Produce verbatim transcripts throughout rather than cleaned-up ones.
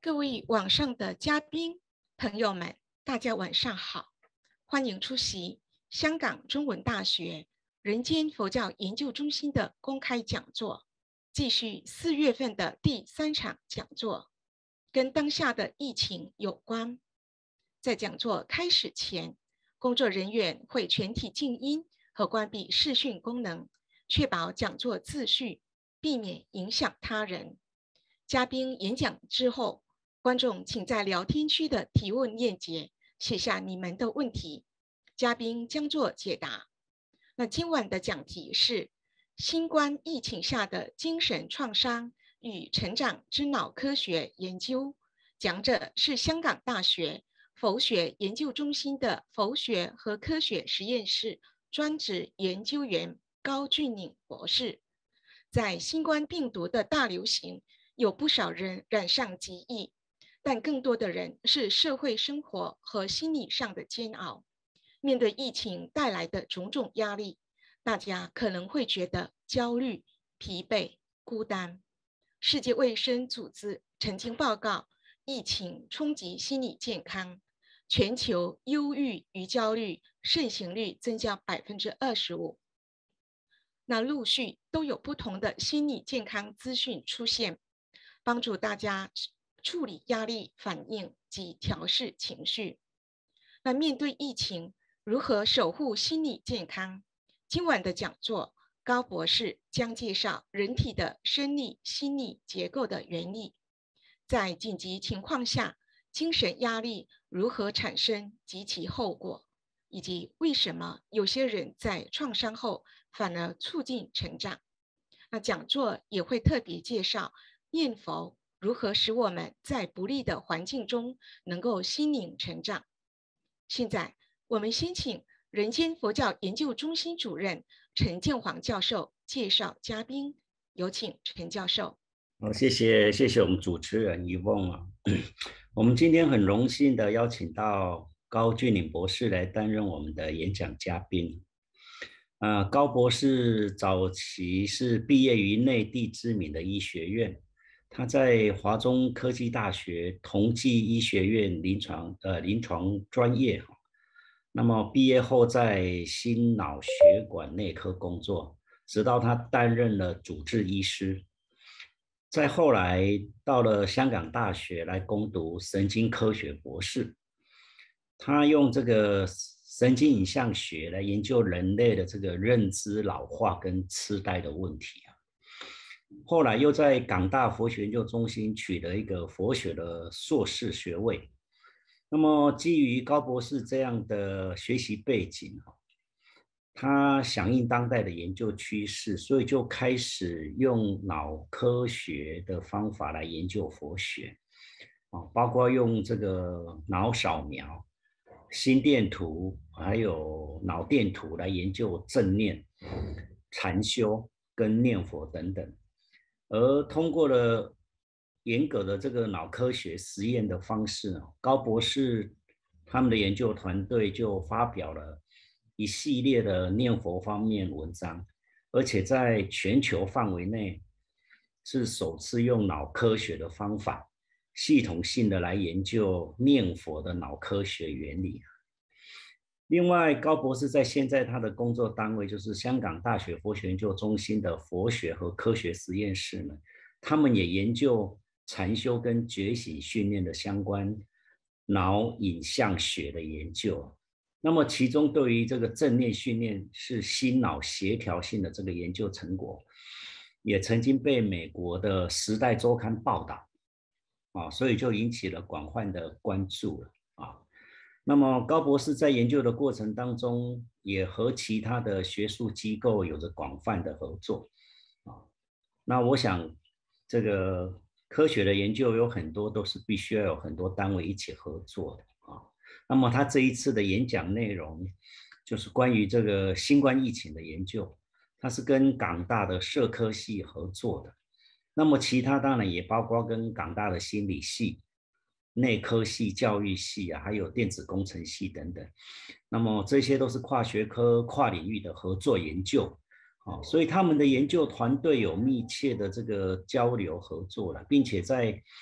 各位网上的嘉宾朋友们，大家晚上好，欢迎出席香港中文大学人间佛教研究中心的公开讲座，继续四月份的第三场讲座，跟当下的疫情有关。在讲座开始前，工作人员会全体静音和关闭视讯功能，确保讲座秩序，避免影响他人。嘉宾演讲之后，观众请在聊天区的提问链接写下你们的问题，嘉宾将做解答。那今晚的讲题是新冠疫情下的精神创伤与成长之脑科学研究，讲者是香港大学佛学研究中心的佛学和科学实验室专职研究员高俊岭博士。在新冠病毒的大流行，有不少人染上疾疫，但更多的人是社会生活和心理上的煎熬。面对疫情带来的种种压力，大家可能会觉得焦虑、疲惫、孤单。世界卫生组织曾经报告，疫情冲击心理健康，全球忧郁与焦虑盛行率增加百分之二十五。那陆续都有不同的心理健康资讯出现，帮助大家处理压力反应及调试情绪。那面对疫情，如何守护心理健康？今晚的讲座，高博士将介绍人体的生理、心理结构的原理，在紧急情况下，精神压力如何产生及其后果，以及为什么有些人在创伤后反而促进成长。那讲座也会特别介绍念佛如何使我们在不利的环境中能够心灵成长。现在我们先请人间佛教研究中心主任陈建煌教授介绍嘉宾，有请陈教授。 好，谢谢谢谢我们主持人怡凤啊，我们今天很荣幸的邀请到高俊岭博士来担任我们的演讲嘉宾。呃，高博士早期是毕业于内地知名的医学院，他在华中科技大学同济医学院临床呃临床专业，那么毕业后在心脑血管内科工作，直到他担任了主治医师。再后来到了香港大学来攻读神经科学博士，他用这个神经影像学来研究人类的这个认知老化跟痴呆的问题啊。后来又在港大佛学研究中心取得一个佛学的硕士学位。那么基于高博士这样的学习背景，他响应当代的研究趋势，所以就开始用脑科学的方法来研究佛学，包括用这个脑扫描、心电图还有脑电图来研究正念、禅修跟念佛等等。而通过了严格的这个脑科学实验的方式，高博士他们的研究团队就发表了一系列的念佛方面文章，而且在全球范围内是首次用脑科学的方法系统性的来研究念佛的脑科学原理。另外，高博士在现在他的工作单位就是香港大学佛学研究中心的佛学和科学实验室呢，他们也研究禅修跟觉醒训练的相关脑影像学的研究。那么其中对于这个正念训练是心脑协调性的这个研究成果，也曾经被美国的时代周刊报道，啊，所以就引起了广泛的关注了啊。那么高博士在研究的过程当中，也和其他的学术机构有着广泛的合作啊。那我想这个科学的研究有很多都是必须要有很多单位一起合作的啊。那么他这一次的演讲内容就是关于这个新冠疫情的研究，他是跟港大的社科系合作的。那么其他当然也包括跟港大的心理系、内科系、教育系啊，还有电子工程系等等。那么这些都是跨学科、跨领域的合作研究。哦，所以他们的研究团队有密切的这个交流合作了，并且在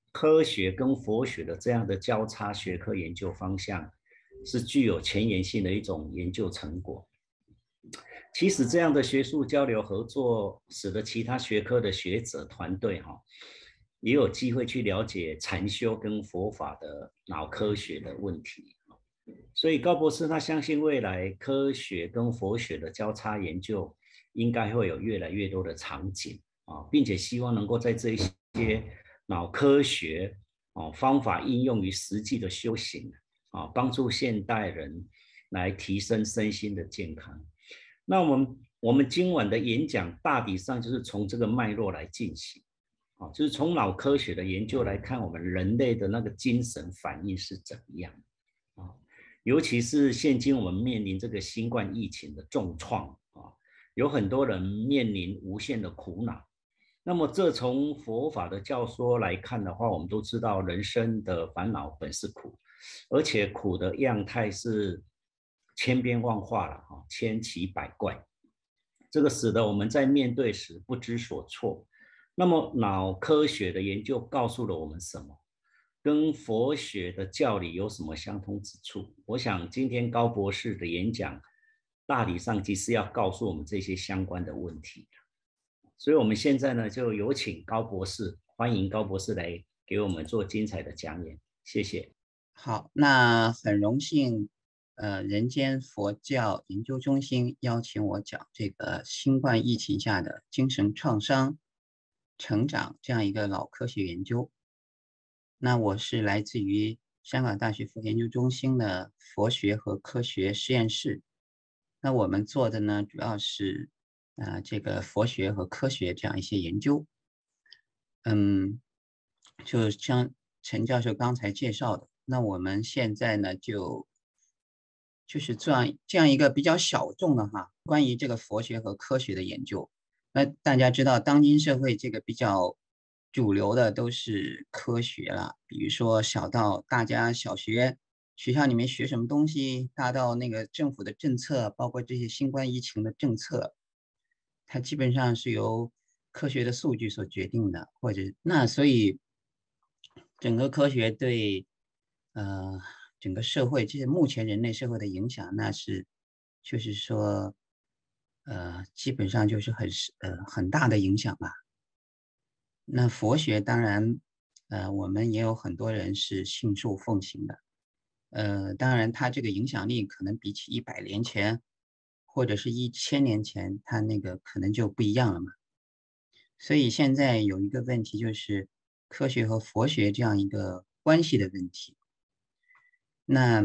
科学跟佛学的这样的交叉学科研究方向，是具有前沿性的一种研究成果。其实这样的学术交流合作，使得其他学科的学者团队哈、哦，也有机会去了解禅修跟佛法的脑科学的问题。所以高博士他相信未来科学跟佛学的交叉研究应该会有越来越多的场景啊，并且希望能够在这一些脑科学啊方法应用于实际的修行啊，帮助现代人来提升身心的健康。那我们我们今晚的演讲大体上就是从这个脉络来进行啊，就是从脑科学的研究来看我们人类的那个精神反应是怎么样啊。尤其是现今我们面临这个新冠疫情的重创啊，有很多人面临无限的苦恼。那么这从佛法的教说来看的话，我们都知道人生的烦恼本是苦，而且苦的样态是千变万化了啊，千奇百怪。这个使得我们在面对时不知所措。那么脑科学的研究告诉了我们什么？跟佛学的教理有什么相通之处？我想今天高博士的演讲大体上即是要告诉我们这些相关的问题。所以我们现在呢，就有请高博士，欢迎高博士来给我们做精彩的讲演，谢谢。 好，那很荣幸，呃，人间佛教研究中心邀请我讲这个新冠疫情下的精神创伤成长这样一个脑科学研究。那我是来自于香港大学佛研究中心的佛学和科学实验室。那我们做的呢，主要是呃这个佛学和科学这样一些研究。嗯，就像陈教授刚才介绍的，那我们现在呢就就是这样这样一个比较小众的哈，关于这个佛学和科学的研究。那大家知道，当今社会这个比较主流的都是科学了，比如说小到大家小学学校里面学什么东西，大到那个政府的政策，包括这些新冠疫情的政策，它基本上是由科学的数据所决定的，或者那所以整个科学对呃整个社会，就是目前人类社会的影响，那是就是说呃基本上就是很呃很大的影响吧。那佛学当然呃我们也有很多人是信受奉行的，呃当然它这个影响力可能比起一百年前或者是一千年前，它那个可能就不一样了嘛。所以现在有一个问题，就是科学和佛学这样一个关系的问题。那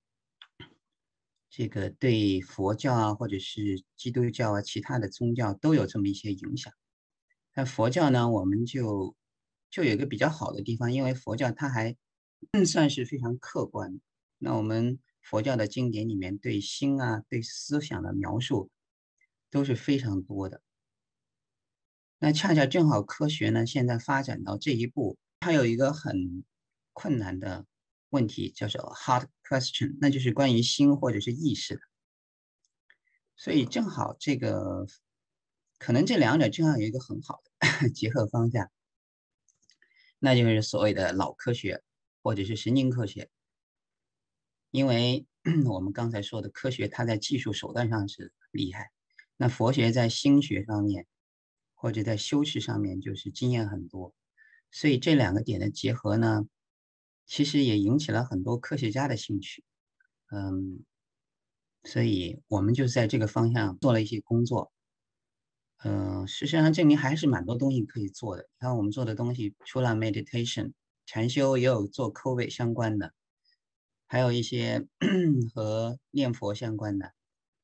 这个对佛教啊，或者是基督教啊，其他的宗教都有这么一些影响。那佛教呢，我们就就有一个比较好的地方，因为佛教它还算是非常客观。那我们佛教的经典里面对心啊、对思想的描述都是非常多的。那恰恰正好科学呢，现在发展到这一步，它有一个很困难的问题，叫做 hard question， 那就是关于心或者是意识的。所以正好这个，可能这两者正好有一个很好的结合方向，那就是所谓的脑科学或者是神经科学。因为我们刚才说的科学，它在技术手段上是厉害，那佛学在心学上面或者在修持上面就是经验很多，所以这两个点的结合呢，其实也引起了很多科学家的兴趣。嗯，所以我们就在这个方向做了一些工作。嗯，事实上证明还是蛮多东西可以做的。你看我们做的东西，除了 meditation 禅修，也有做 COVID 相关的，还有一些和念佛相关的。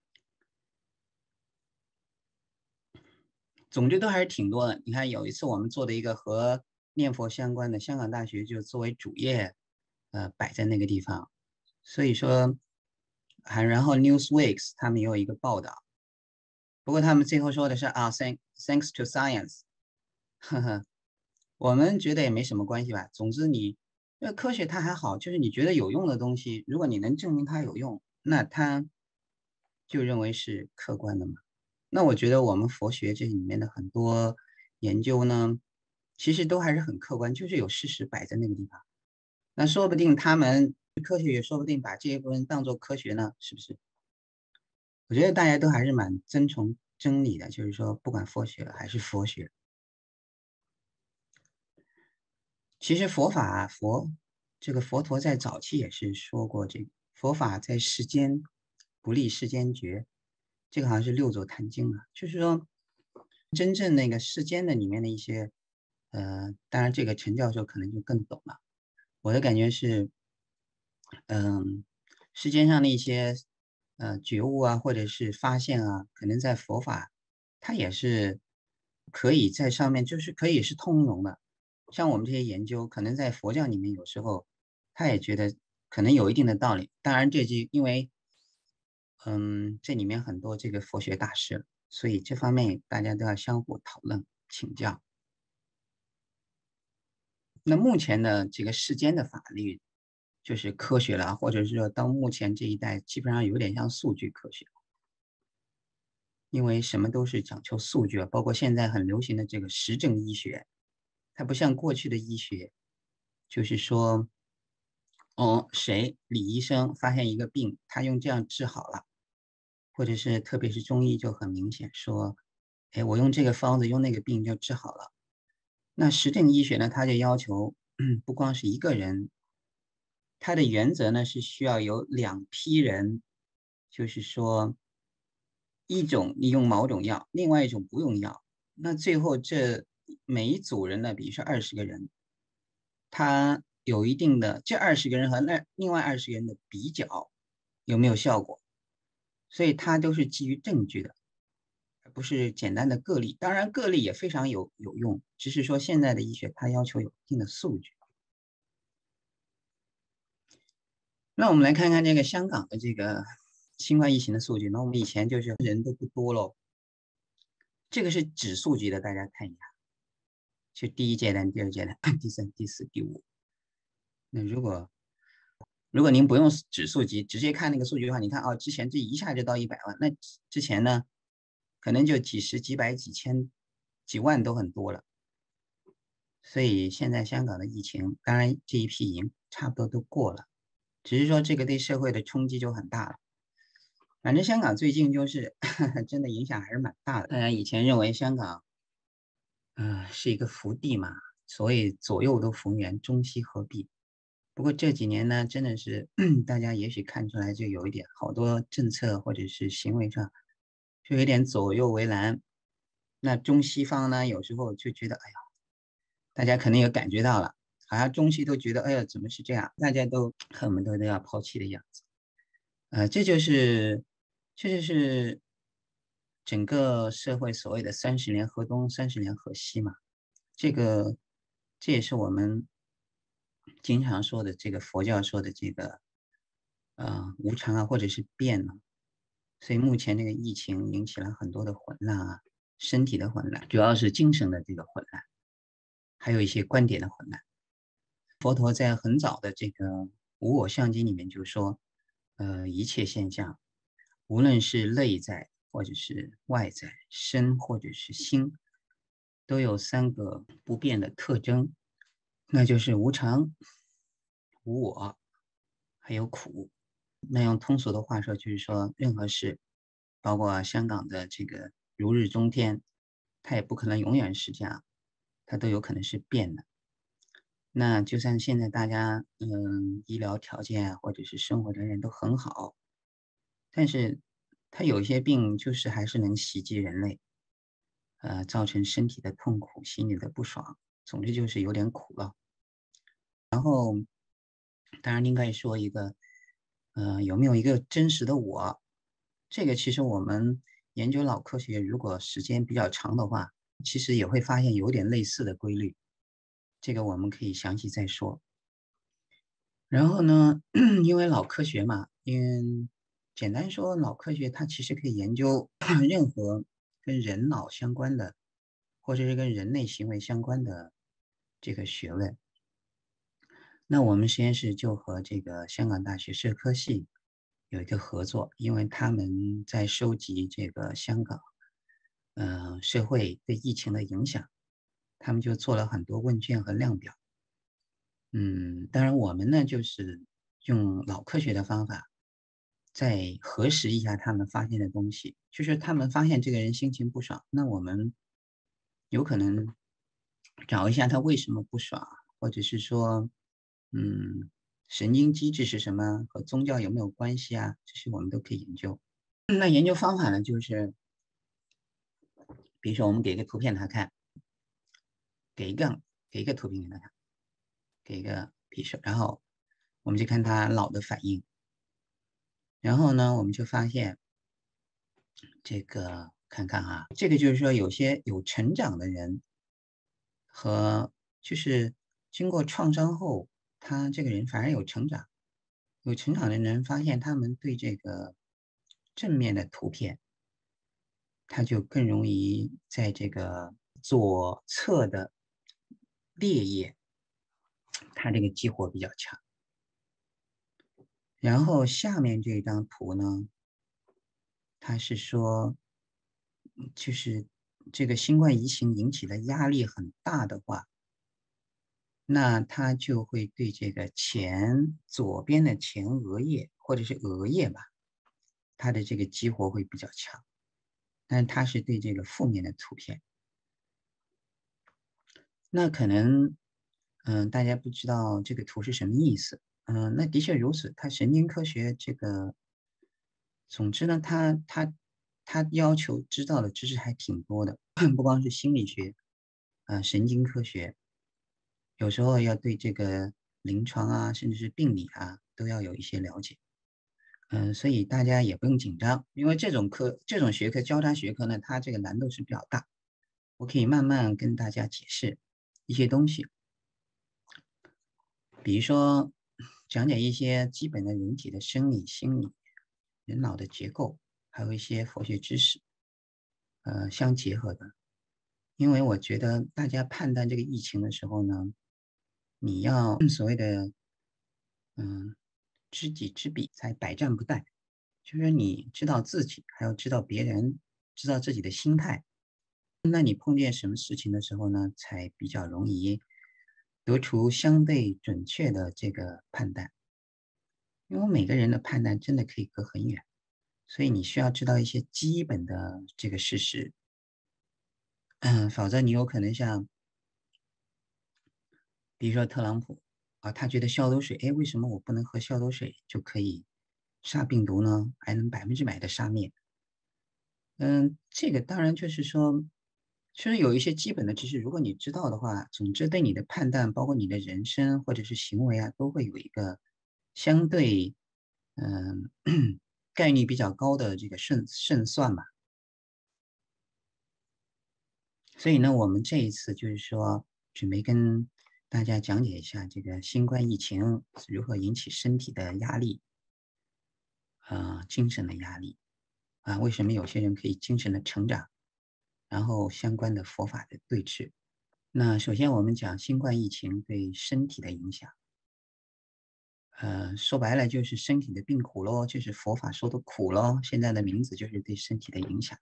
总之都还是挺多的。你看有一次我们做的一个和念佛相关的，香港大学就作为主页，呃，摆在那个地方。所以说，还然后 Newsweek 他们也有一个报道，不过他们最后说的是啊 ，thank thanks to science， 呵呵，我们觉得也没什么关系吧。总之你，那科学它还好，就是你觉得有用的东西，如果你能证明它有用，那它就认为是客观的嘛。那我觉得我们佛学这里面的很多研究呢， 其实都还是很客观，就是有事实摆在那个地方。那说不定他们科学也说不定把这一部分当作科学呢，是不是？我觉得大家都还是蛮遵从真理的，就是说不管佛学还是佛学，其实佛法佛这个佛陀在早期也是说过，这个佛法在世间不立世间觉，这个好像是六祖坛经啊，就是说真正那个世间的里面的一些，呃，当然这个陈教授可能就更懂了。我的感觉是，嗯，世间上的一些呃觉悟啊，或者是发现啊，可能在佛法它也是可以在上面，就是可以是通融的。像我们这些研究，可能在佛教里面有时候他也觉得可能有一定的道理。当然，这句因为嗯这里面很多这个佛学大师，所以这方面大家都要相互讨论请教。那目前的这个世间的法律就是科学了，或者是说到目前这一代，基本上有点像数据科学，因为什么都是讲求数据，包括现在很流行的这个实证医学，它不像过去的医学，就是说，哦，谁李医生发现一个病，他用这样治好了，或者是特别是中医就很明显说，哎，我用这个方子用那个病就治好了。那实证医学呢，它就要求，嗯，不光是一个人，它的原则呢是需要有两批人，就是说，一种利用某种药，另外一种不用药。那最后这每一组人呢，比如说二十个人，他有一定的这二十个人和那另外二十个人的比较有没有效果，所以它都是基于证据的。不是简单的个例，当然个例也非常有有用，只是说现在的医学它要求有一定的数据。那我们来看看这个香港的这个新冠疫情的数据。那我们以前就是人都不多喽，这个是指数级的，大家看一下，就第一阶段、第二阶段、第三、第四、第五。那如果如果您不用指数级，直接看那个数据的话，你看哦，之前这一下就到一百万，那之前呢，可能就几十、几百、几千、几万都很多了。所以现在香港的疫情，当然这一批已经差不多都过了，只是说这个对社会的冲击就很大了。反正香港最近就是呵呵真的影响还是蛮大的。大家以前认为香港，嗯、呃，是一个福地嘛，所谓左右都逢源，中西合璧。不过这几年呢，真的是大家也许看出来，就有一点好多政策或者是行为上，就有点左右为难。那中西方呢，有时候就觉得，哎呀，大家可能也感觉到了，好像中西都觉得，哎呀，怎么是这样？大家都恨不得都要抛弃的样子。呃，这就是，这就是整个社会所谓的三十年河东，三十年河西嘛。这个，这也是我们经常说的这个佛教说的这个，呃，无常啊，或者是变啊。所以目前这个疫情引起了很多的混乱啊，身体的混乱，主要是精神的这个混乱，还有一些观点的混乱。佛陀在很早的这个无我相经里面就说，呃，一切现象，无论是内在或者是外在，身或者是心，都有三个不变的特征，那就是无常、无我，还有苦。那用通俗的话说，就是说任何事，包括香港的这个如日中天，它也不可能永远是这样，它都有可能是变的。那就算现在大家嗯医疗条件啊，或者是生活条件都很好，但是它有一些病就是还是能袭击人类，呃，造成身体的痛苦、心里的不爽，总之就是有点苦了。然后，当然您可以说一个，呃，有没有一个真实的我？这个其实我们研究脑科学，如果时间比较长的话，其实也会发现有点类似的规律。这个我们可以详细再说。然后呢，因为脑科学嘛，因为简单说，脑科学它其实可以研究任何跟人脑相关的，或者是跟人类行为相关的这个学问。那我们实验室就和这个香港大学社科系有一个合作，因为他们在收集这个香港，呃，社会对疫情的影响。 他们就做了很多问卷和量表。嗯，当然我们呢就是用脑科学的方法，再核实一下他们发现的东西。就是他们发现这个人心情不爽，那我们有可能找一下他为什么不爽，或者是说，嗯，神经机制是什么，和宗教有没有关系啊？这些我们都可以研究。那研究方法呢，就是比如说我们给一个图片他看，给一个给一个图片给他看，给一个比手，然后我们就看他脑的反应。然后呢，我们就发现这个看看啊，这个就是说有些有成长的人和就是经过创伤后，他这个人反而有成长。有成长的人发现他们对这个正面的图片，他就更容易在这个左侧的裂叶，它这个激活比较强。然后下面这张图呢，它是说，就是这个新冠疫情引起的压力很大的话，那它就会对这个前左边的前额叶或者是额叶吧，它的这个激活会比较强。但它是对这个负面的图片。那可能，嗯、呃，大家不知道这个图是什么意思。嗯、呃，那的确如此。它神经科学这个，总之呢，它它它要求知道的知识还挺多的，不光是心理学，呃，神经科学，有时候要对这个临床啊，甚至是病理啊，都要有一些了解。嗯、呃，所以大家也不用紧张，因为这种科这种学科交叉学科呢，它这个难度是比较大。我可以慢慢跟大家解释一些东西，比如说讲解一些基本的人体的生理、心理、人脑的结构，还有一些佛学知识，呃，相结合的。因为我觉得大家判断这个疫情的时候呢，你要所谓的嗯知己知彼，才百战不殆。就是你知道自己，还要知道别人，知道自己的心态。那你碰见什么事情的时候呢，才比较容易得出相对准确的这个判断。因为每个人的判断真的可以隔很远，所以你需要知道一些基本的这个事实，嗯，否则你有可能像，比如说特朗普啊，他觉得消毒水，哎，为什么我不能喝消毒水就可以杀病毒呢？还能百分之百的杀灭？嗯，这个当然就是说，其实有一些基本的知识，如果你知道的话，总之对你的判断，包括你的人生或者是行为啊，都会有一个相对，嗯，概率比较高的这个胜胜算吧。所以呢，我们这一次就是说，准备跟大家讲解一下这个新冠疫情如何引起身体的压力，啊、呃，精神的压力。啊，为什么有些人可以精神的成长，然后相关的佛法的对峙。那首先我们讲新冠疫情对身体的影响，呃，说白了就是身体的病苦咯，就是佛法说的苦咯，现在的名字就是对身体的影响。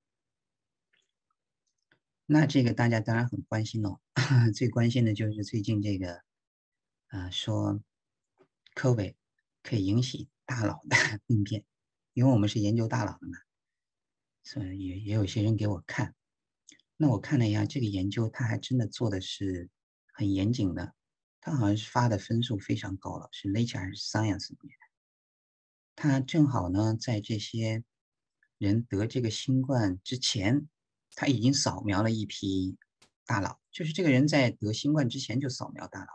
那这个大家当然很关心咯，最关心的就是最近这个，呃，说 COVID 可以引起大脑的病变，因为我们是研究大脑的嘛。所以也也有一些人给我看，那我看了一下这个研究，他还真的做的是很严谨的，他好像是发的分数非常高了，是 Nature 还是 Science 里面，他正好呢在这些人得这个新冠之前，他已经扫描了一批大脑，就是这个人在得新冠之前就扫描大脑，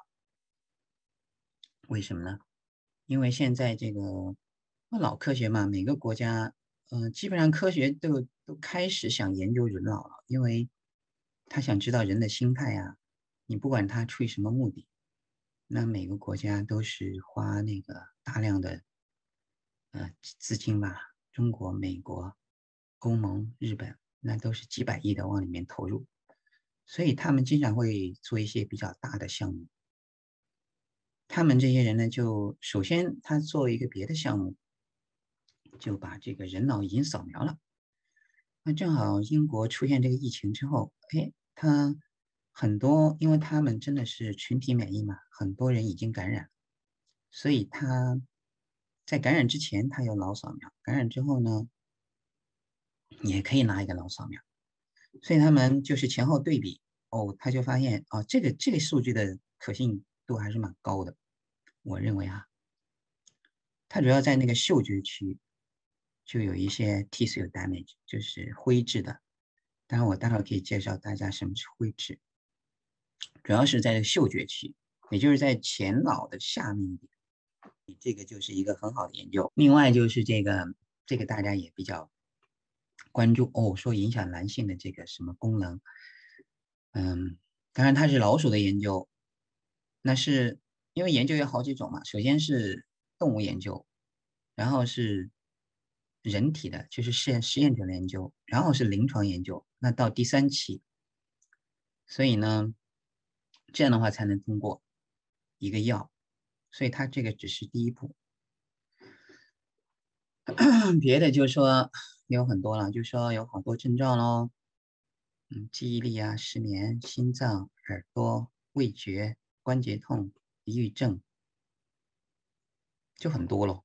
为什么呢？因为现在这个脑科学嘛，每个国家，呃，基本上科学都都开始想研究人脑了，因为他想知道人的心态呀、你不管他出于什么目的，那每个国家都是花那个大量的呃资金吧，中国、美国、欧盟、日本，那都是几百亿的往里面投入，所以他们经常会做一些比较大的项目。他们这些人呢，就首先他做一个别的项目，就把这个人脑已经扫描了。那正好英国出现这个疫情之后，哎，他很多，因为他们真的是群体免疫嘛，很多人已经感染，所以他在感染之前他有脑扫描，感染之后呢也可以拿一个脑扫描，所以他们就是前后对比，哦，他就发现哦，这个这个数据的可信度还是蛮高的。我认为啊，它主要在那个嗅觉区就有一些 tissue damage， 就是灰质的。当然我待会儿可以介绍大家什么是灰质，主要是在这个嗅觉区，也就是在前脑的下面一点。这个就是一个很好的研究。另外就是这个这个大家也比较关注哦，说影响男性的这个什么功能。嗯，当然它是老鼠的研究，那是因为研究有好几种嘛，首先是动物研究，然后是人体的，就是实验实验者的研究，然后是临床研究，那到第三期，所以呢，这样的话才能通过一个药，所以它这个只是第一步。别的就是说有很多了，就说有好多症状咯，嗯，记忆力啊、失眠、心脏、耳朵、味觉、关节痛、抑郁症，就很多咯。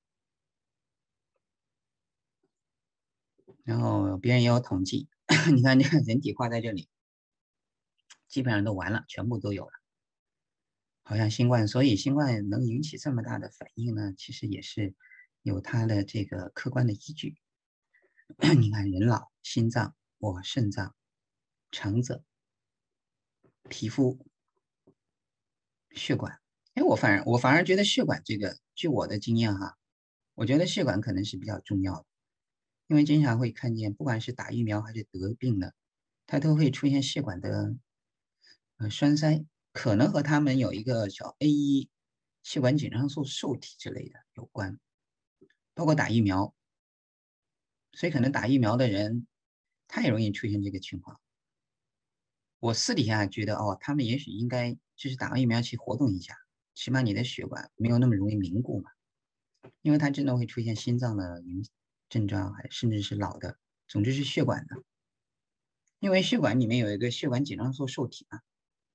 然后别人也有统计，你看这个人体画在这里，基本上都完了，全部都有了。好像新冠，所以新冠能引起这么大的反应呢，其实也是有它的这个客观的依据。你看人老，心脏、我肾脏、肠子、皮肤、血管。哎，我反而我反而觉得血管这个，据我的经验哈，我觉得血管可能是比较重要的，因为经常会看见，不管是打疫苗还是得病的，它都会出现血管的呃栓塞，可能和他们有一个叫 A 一 血管紧张素受体之类的有关，包括打疫苗，所以可能打疫苗的人，他也容易出现这个情况。我私底下觉得哦，他们也许应该就是打完疫苗去活动一下，起码你的血管没有那么容易凝固嘛，因为它真的会出现心脏的症状，还甚至是老的，总之是血管的，因为血管里面有一个血管紧张素受体嘛。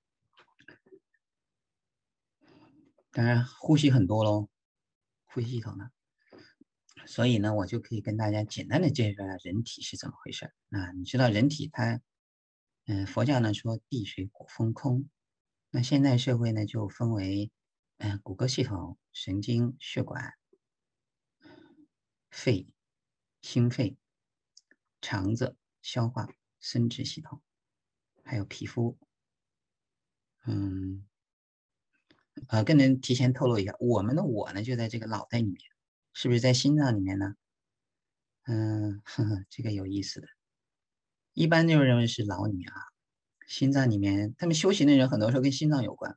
当然呼吸很多咯，呼吸系统呢，所以呢，我就可以跟大家简单的介绍一下人体是怎么回事。那你知道人体它，嗯、呃，佛教呢说地水火风空，那现代社会呢就分为，嗯、呃，骨骼系统、神经、血管、肺、心肺、肠子、消化、生殖系统，还有皮肤。嗯，呃，更能提前透露一下，我们的我呢就在这个脑袋里面，是不是在心脏里面呢？嗯，呵呵，这个有意思的，一般就认为是脑里面啊，心脏里面，他们修行的人很多时候跟心脏有关，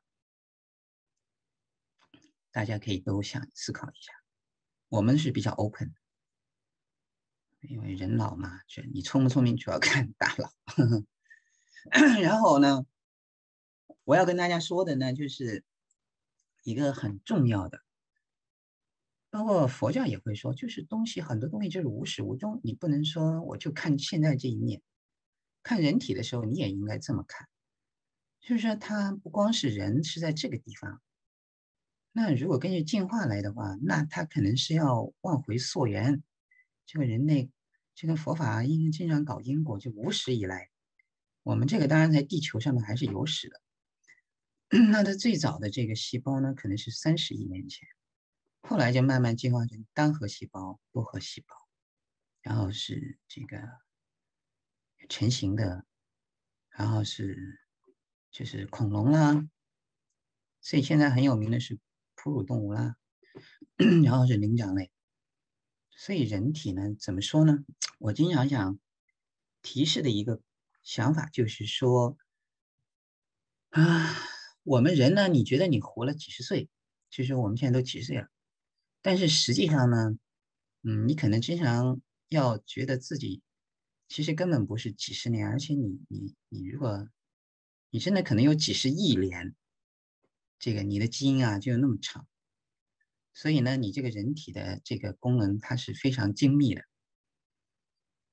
大家可以都想思考一下。我们是比较 open， 因为人老嘛，就你聪不聪明主要看大脑。呵呵然后呢，我要跟大家说的呢，就是一个很重要的，包括佛教也会说，就是东西很多东西就是无始无终，你不能说我就看现在这一面。看人体的时候，你也应该这么看，就是说它不光是人是在这个地方，那如果根据进化来的话，那它可能是要往回溯源。这个人类，这个佛法应该经常搞因果，就无始以来，我们这个当然在地球上面还是有始的。那它最早的这个细胞呢，可能是三十亿年前，后来就慢慢进化成单核细胞、多核细胞，然后是这个成型的，然后是就是恐龙啦，所以现在很有名的是哺乳动物啦，然后是灵长类。所以人体呢，怎么说呢？我经常想提示的一个想法就是说，啊，我们人呢，你觉得你活了几十岁，就是我们现在都几十岁了，但是实际上呢，嗯，你可能经常要觉得自己其实根本不是几十年，而且你你你如果你真的可能有几十亿年，这个你的基因啊就有那么长，所以呢，你这个人体的这个功能它是非常精密的。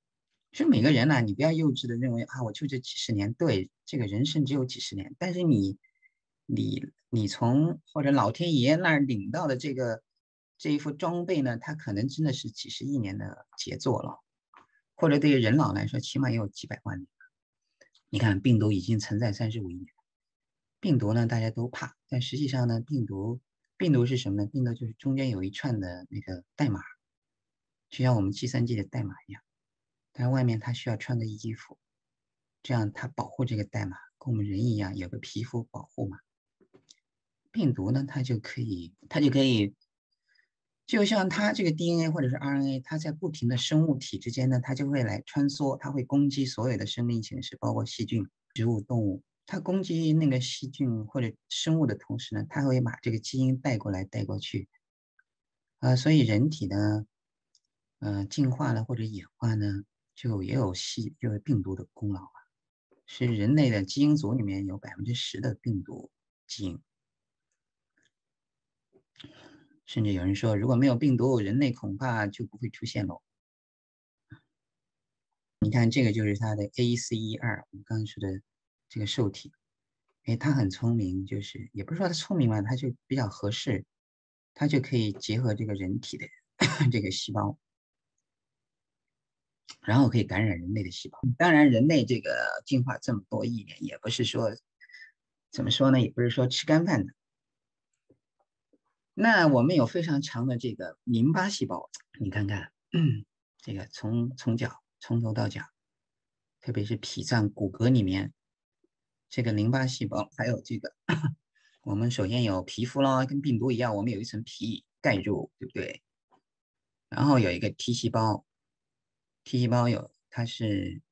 所以每个人呢、啊，你不要幼稚的认为啊，我就这几十年，对，这个人生只有几十年，但是你你你从或者老天爷那儿领到的这个这一副装备呢，它可能真的是几十亿年的杰作了，或者对于人老来说，起码也有几百万年。你看，病毒已经存在三十五亿年，病毒呢大家都怕，但实际上呢，病毒病毒是什么呢？病毒就是中间有一串的那个代码，就像我们计算机的代码一样。但外面它需要穿个衣服，这样它保护这个代码，跟我们人一样有个皮肤保护嘛。病毒呢，它就可以，它就可以，就像它这个 D N A 或者是 R N A，它在不停的生物体之间呢，它就会来穿梭，它会攻击所有的生命形式，包括细菌、植物、动物。它攻击那个细菌或者生物的同时呢，它会把这个基因带过来带过去。啊、呃，所以人体呢，呃，进化了或者演化呢，就也有细就是病毒的功劳啊，是人类的基因组里面有百分之十的病毒基因，甚至有人说，如果没有病毒，人类恐怕就不会出现喽。你看，这个就是它的 A C E 二，我们刚才说的这个受体，哎，它很聪明，就是也不是说它聪明嘛，它就比较合适，它就可以结合这个人体的这个细胞。然后可以感染人类的细胞。当然，人类这个进化这么多亿年，也不是说怎么说呢，也不是说吃干饭的。那我们有非常强的这个淋巴细胞，你看看，嗯、这个从从脚从头到脚，特别是脾脏骨骼里面，这个淋巴细胞，还有这个，我们首先有皮肤咯，跟病毒一样，我们有一层皮盖住，对不对？然后有一个 T 细胞。T 细胞有，它是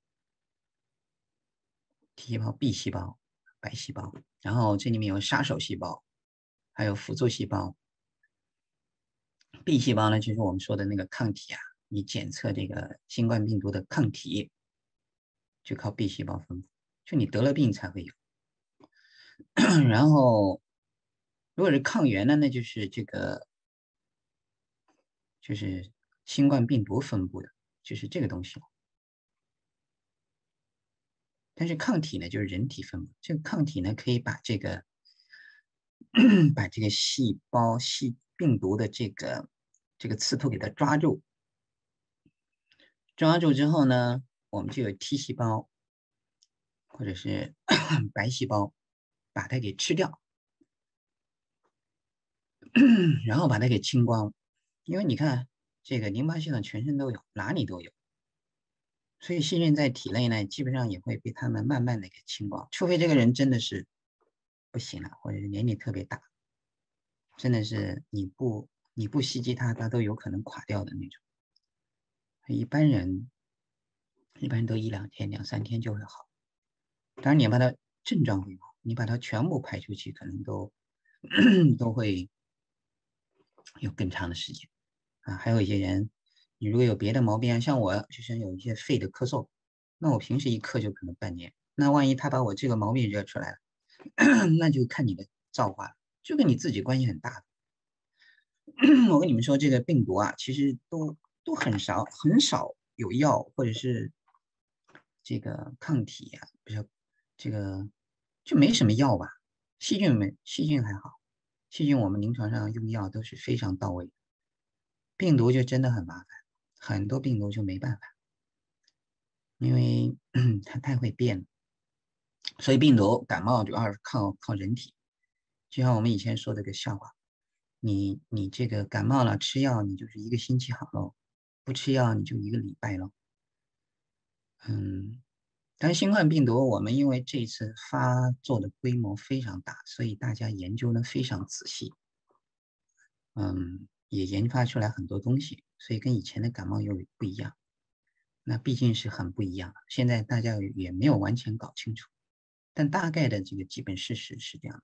T 细胞、B 细胞、白细胞，然后这里面有杀手细胞，还有辅助细胞。B 细胞呢，就是我们说的那个抗体啊，你检测这个新冠病毒的抗体，就靠 B 细胞分布，就你得了病才会有。然后，如果是抗原呢，那就是这个，就是新冠病毒分布的，就是这个东西了。但是抗体呢，就是人体分布。这个抗体呢，可以把这个把这个细胞细病毒的这个这个刺突给它抓住，抓住之后呢，我们就有 T 细胞或者是白细胞把它给吃掉，然后把它给清光。因为你看这个淋巴系统全身都有，哪里都有。所以细菌在体内呢，基本上也会被他们慢慢的给清光，除非这个人真的是不行了，或者是年龄特别大，真的是你不你不袭击他，他都有可能垮掉的那种。一般人一般都一两天、两三天就会好。当然，你把它症状会好，你把它全部排出去，可能都都会有更长的时间啊。还有一些人，你如果有别的毛病啊，像我就是有一些肺的咳嗽，那我平时一咳就可能半年。那万一他把我这个毛病惹出来了，那就看你的造化了，就跟你自己关系很大的。我跟你们说，这个病毒啊，其实都都很少很少有药或者是这个抗体啊，不是这个就没什么药吧？细菌没细菌还好，细菌我们临床上用药都是非常到位的。病毒就真的很麻烦，很多病毒就没办法，因为它太会变了。所以病毒感冒主要是靠靠人体，就像我们以前说的个笑话，你你这个感冒了吃药，你就是一个星期好喽，不吃药你就一个礼拜喽。嗯，但新冠病毒我们因为这次发作的规模非常大，所以大家研究的非常仔细，嗯，也研发出来很多东西，所以跟以前的感冒又不一样。那毕竟是很不一样的，现在大家也没有完全搞清楚，但大概的这个基本事实是这样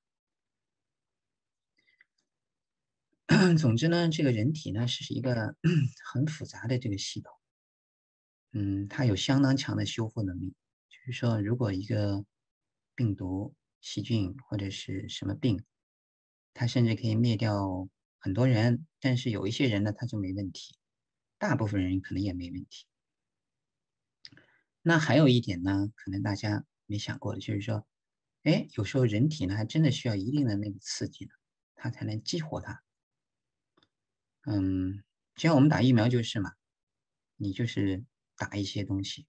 的。总之呢，这个人体呢是一个很复杂的这个系统，嗯，它有相当强的修复能力。就是说，如果一个病毒、细菌或者是什么病，它甚至可以灭掉很多人，但是有一些人呢，他就没问题，大部分人可能也没问题。 那还有一点呢，可能大家没想过的，就是说，哎，有时候人体呢还真的需要一定的那个刺激呢，它才能激活它。嗯，就像我们打疫苗就是嘛，你就是打一些东西，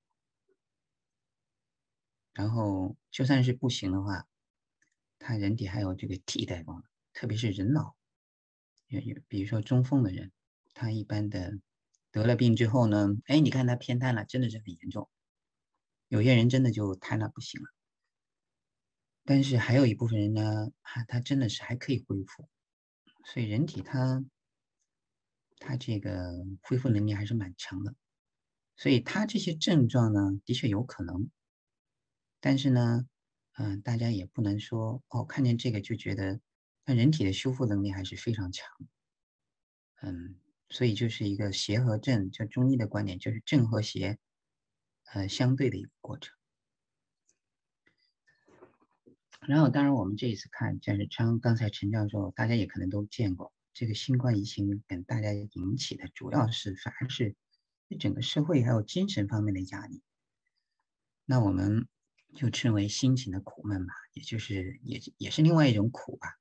然后就算是不行的话，它人体还有这个替代功能，特别是人脑，有有，比如说中风的人，他一般的得了病之后呢，哎，你看他偏瘫了，真的是很严重，有些人真的就瘫了不行了。但是还有一部分人呢，他他真的是还可以恢复，所以人体它它这个恢复能力还是蛮强的，所以他这些症状呢，的确有可能，但是呢，嗯、呃大家也不能说哦，看见这个就觉得，那人体的修复能力还是非常强，嗯，所以就是一个协和正，就中医的观点，就是正和邪，呃，相对的一个过程。然后，当然我们这一次看战士昌，刚才陈教授大家也可能都见过，这个新冠疫情给大家引起的主要是反而是整个社会还有精神方面的压力。那我们就称为心情的苦闷吧，也就是也也是另外一种苦吧。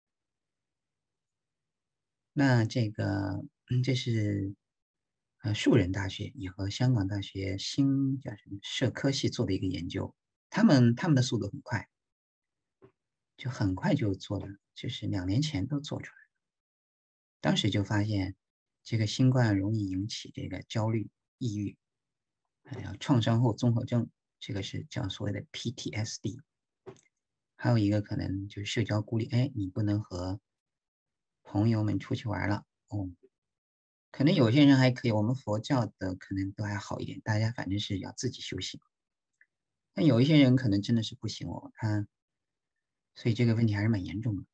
那这个，嗯，这是呃树人大学也和香港大学新叫什么社科系做的一个研究，他们他们的速度很快，就很快就做了，就是两年前都做出来了。当时就发现，这个新冠容易引起这个焦虑、抑郁，还有创伤后综合症，这个是叫所谓的 P T S D。还有一个可能就是社交孤立，哎，你不能和朋友们出去玩了，哦，可能有些人还可以，我们佛教的可能都还好一点，大家反正是要自己修行。但有一些人可能真的是不行哦，他，所以这个问题还是蛮严重的。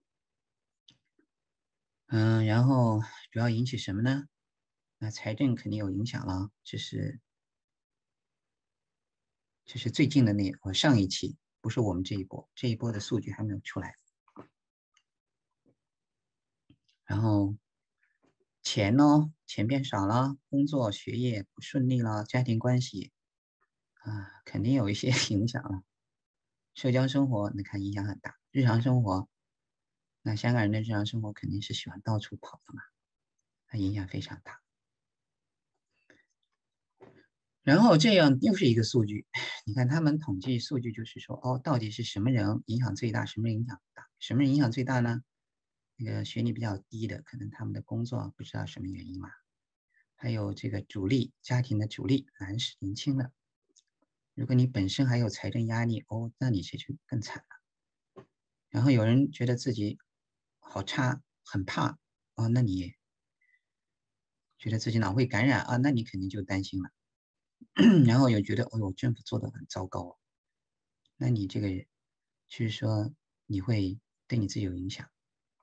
嗯，然后主要引起什么呢？那财政肯定有影响了，这是这是最近的那我上一期，不是我们这一波，这一波的数据还没有出来。然后钱呢，钱变少了，工作学业不顺利了，家庭关系啊，肯定有一些影响了。社交生活你看影响很大，日常生活，那香港人的日常生活肯定是喜欢到处跑的嘛，它影响非常大。然后这样又是一个数据，你看他们统计数据就是说，哦，到底是什么人影响最大，什么人影响不大？什么人影响最大呢？那个学历比较低的，可能他们的工作不知道什么原因嘛。还有这个主力家庭的主力，男士年轻的，如果你本身还有财政压力，哦，那你这就更惨了。然后有人觉得自己好差，很怕，哦，那你觉得自己脑会感染啊，那你肯定就担心了。然后又觉得，哦呦，政府做的很糟糕，那你这个就是说你会对你自己有影响，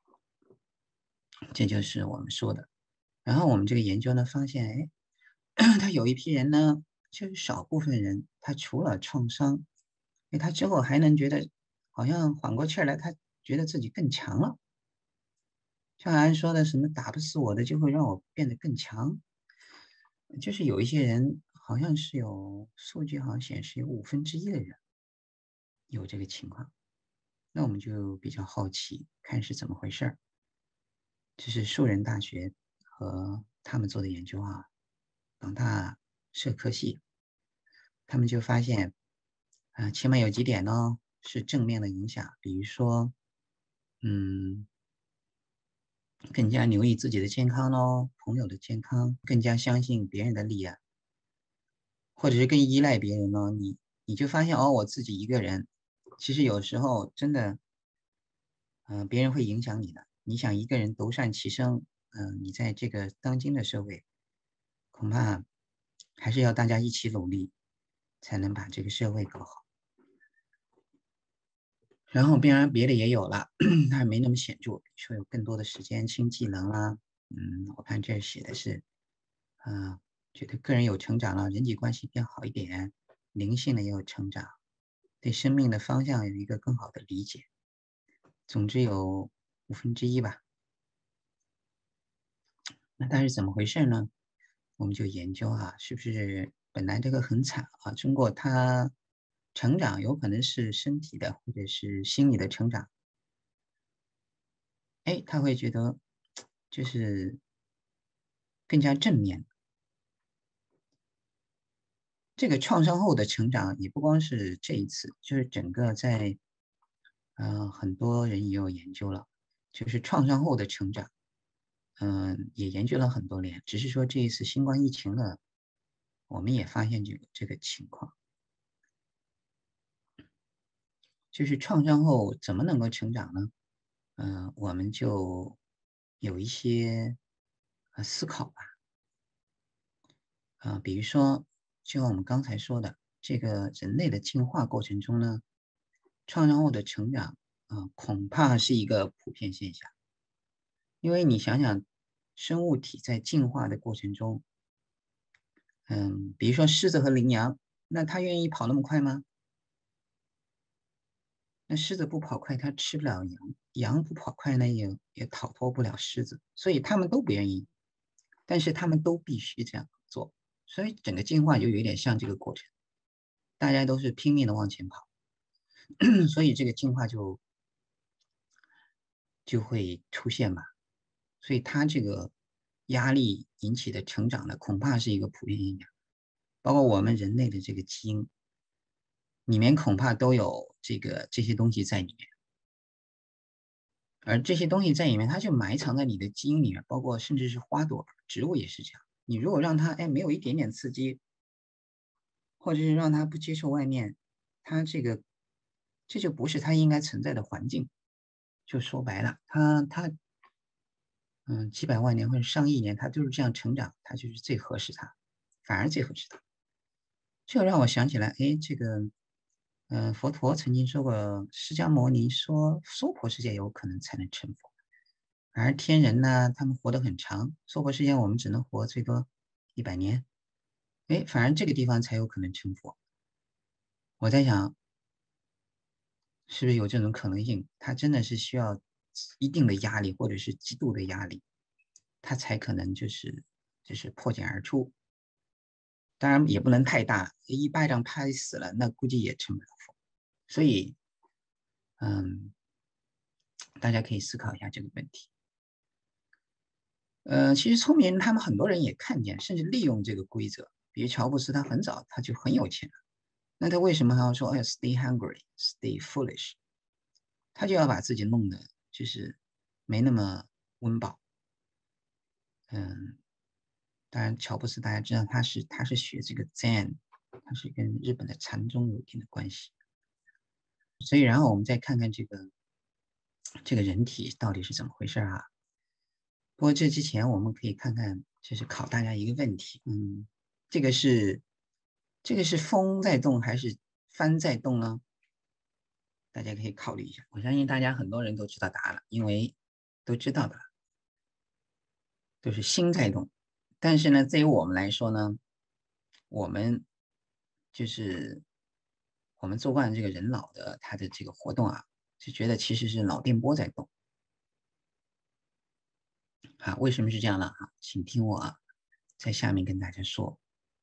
这就是我们说的。然后我们这个研究呢发现，哎，他有一批人呢，就是少部分人，他除了创伤，哎，他之后还能觉得好像缓过气来，他觉得自己更强了。像俺说的，什么打不死我的，就会让我变得更强。就是有一些人，好像是有数据，好像显示有五分之一的人有这个情况。那我们就比较好奇，看是怎么回事儿。这是树人大学和他们做的研究啊，港大社科系，他们就发现，啊、起码有几点呢是正面的影响，比如说，嗯，更加留意自己的健康咯，朋友的健康，更加相信别人的力量，或者是更依赖别人咯。你你就发现哦，我自己一个人，其实有时候真的。嗯、呃，别人会影响你的。你想一个人独善其身，嗯、呃，你在这个当今的社会，恐怕还是要大家一起努力，才能把这个社会搞好。然后，当然别的也有了，但是没那么显著。比如说有更多的时间新技能啦，嗯，我看这写的是，啊、呃，觉得个人有成长了，人际关系变好一点，灵性的也有成长，对生命的方向有一个更好的理解。总之有五分之一吧。那它是怎么回事呢？我们就研究啊，是不是本来这个很惨啊，通过他成长，有可能是身体的或者是心理的成长，哎，他会觉得就是更加正面。这个创伤后的成长也不光是这一次，就是整个在呃很多人也有研究了，就是创伤后的成长，嗯、呃，也研究了很多年，只是说这一次新冠疫情呢，我们也发现这个这个情况，就是创伤后怎么能够成长呢？嗯、呃，我们就有一些呃思考吧，啊、呃，比如说就像我们刚才说的，这个人类的进化过程中呢，创伤后的成长啊、呃，恐怕是一个普遍现象，因为你想想，生物体在进化的过程中，嗯，比如说狮子和羚羊，那它愿意跑那么快吗？那狮子不跑快，它吃不了羊；羊不跑快呢，也也逃脱不了狮子，所以他们都不愿意，但是他们都必须这样做，所以整个进化就有点像这个过程，大家都是拼命的往前跑，所以这个进化就就会出现嘛，所以它这个压力引起的成长呢，恐怕是一个普遍现象，包括我们人类的这个基因里面恐怕都有这个这些东西在里面。而这些东西在里面，它就埋藏在你的基因里面，包括甚至是花朵、植物也是这样。你如果让它哎没有一点点刺激，或者是让它不接受外面，它这个这就不是它应该存在的环境。就说白了，它它嗯几百万年或者上亿年，它就是这样成长，它就是最合适它，反而最合适它。这让我想起来，哎，这个嗯、呃佛陀曾经说过，释迦牟尼说娑婆世界有可能才能成佛。而天人呢，他们活得很长，娑婆世界我们只能活最多一百年，哎，反而这个地方才有可能成佛。我在想，是不是有这种可能性？他真的是需要一定的压力，或者是极度的压力，他才可能就是就是破茧而出。当然也不能太大，一巴掌拍死了，那估计也成不了佛。所以，嗯，大家可以思考一下这个问题。呃，其实聪明人他们很多人也看见，甚至利用这个规则。比如乔布斯，他很早他就很有钱了，那他为什么还要说哎 stay hungry, stay foolish？他就要把自己弄得就是没那么温饱。嗯，当然乔布斯大家知道他是他是学这个 Zen，他是跟日本的禅宗有一定的关系。所以然后我们再看看这个这个人体到底是怎么回事啊？不过这之前我们可以看看，就是考大家一个问题，嗯，这个是这个是风在动还是帆在动呢？大家可以考虑一下。我相信大家很多人都知道答案了，因为都知道的了，都是心在动。但是呢，对于我们来说呢，我们就是我们做惯这个人脑的它的这个活动啊，就觉得其实是脑电波在动。啊，为什么是这样呢？啊，请听我啊，在下面跟大家说。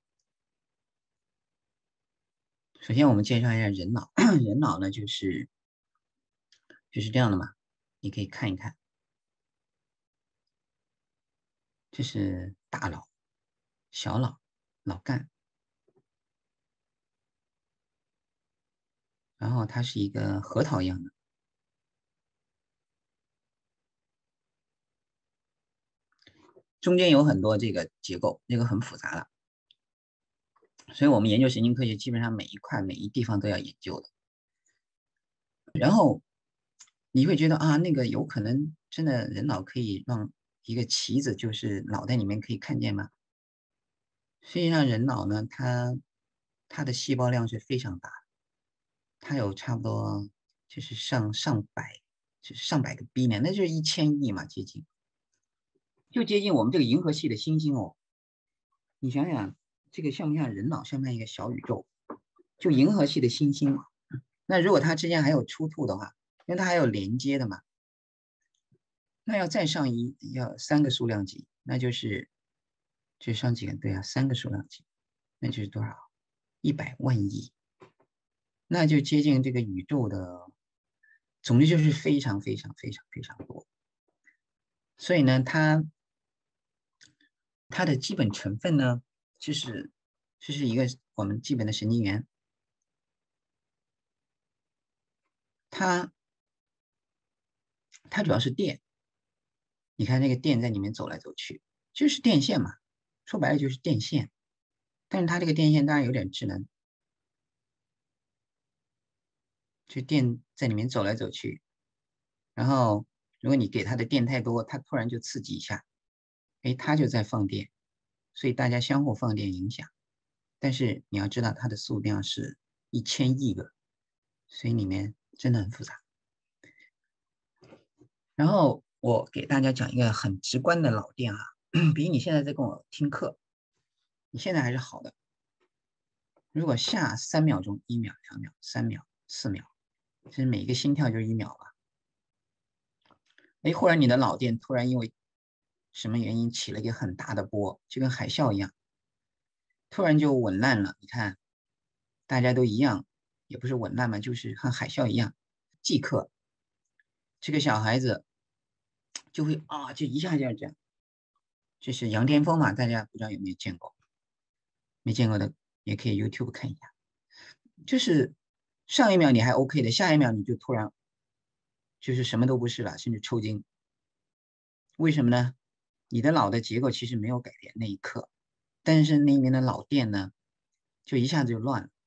首先，我们介绍一下人脑。人脑呢，就是就是这样的嘛，你可以看一看，这是大脑、小脑、脑干，然后它是一个核桃一样的，中间有很多这个结构，这个很复杂了。所以我们研究神经科学，基本上每一块、每一地方都要研究的。然后你会觉得啊，那个有可能真的人脑可以让一个棋子，就是脑袋里面可以看见吗？实际上，人脑呢，它它的细胞量是非常大的，它有差不多就是上上百，就是上百个 billion，那就是一千亿嘛，接近，就接近我们这个银河系的星星哦。你想想，这个像不像人脑？像不像一个小宇宙？就银河系的星星。那如果它之间还有出吐的话，因为它还有连接的嘛，那要再上一要三个数量级，那就是就上几个对啊，三个数量级。 那就是多少？一百万亿，那就接近这个宇宙的，总之就是非常非常非常非常多。所以呢，它它的基本成分呢，就是这是一个我们基本的神经元，它它主要是电。你看那个电在里面走来走去，就是电线嘛，说白了就是电线。但是它这个电线当然有点智能，就电在里面走来走去，然后如果你给它的电太多，它突然就刺激一下，哎，它就在放电，所以大家相互放电影响。但是你要知道它的数量是一千亿个，所以里面真的很复杂。然后我给大家讲一个很直观的脑电啊，比如你现在在跟我听课，你现在还是好的。如果下三秒钟、一秒、两秒、三秒、四秒，其实每一个心跳就是一秒吧。哎，忽然你的脑电突然因为什么原因起了一个很大的波，就跟海啸一样，突然就紊乱了。你看，大家都一样，也不是紊乱嘛，就是和海啸一样。即刻，这个小孩子就会啊，就一下就这样，这是羊癫疯嘛？大家不知道有没有见过？没见过的也可以 YouTube 看一下。就是上一秒你还 OK 的，下一秒你就突然就是什么都不是了，甚至抽筋。为什么呢？你的脑的结构其实没有改变那一刻，但是那里面的脑电呢，就一下子就乱了。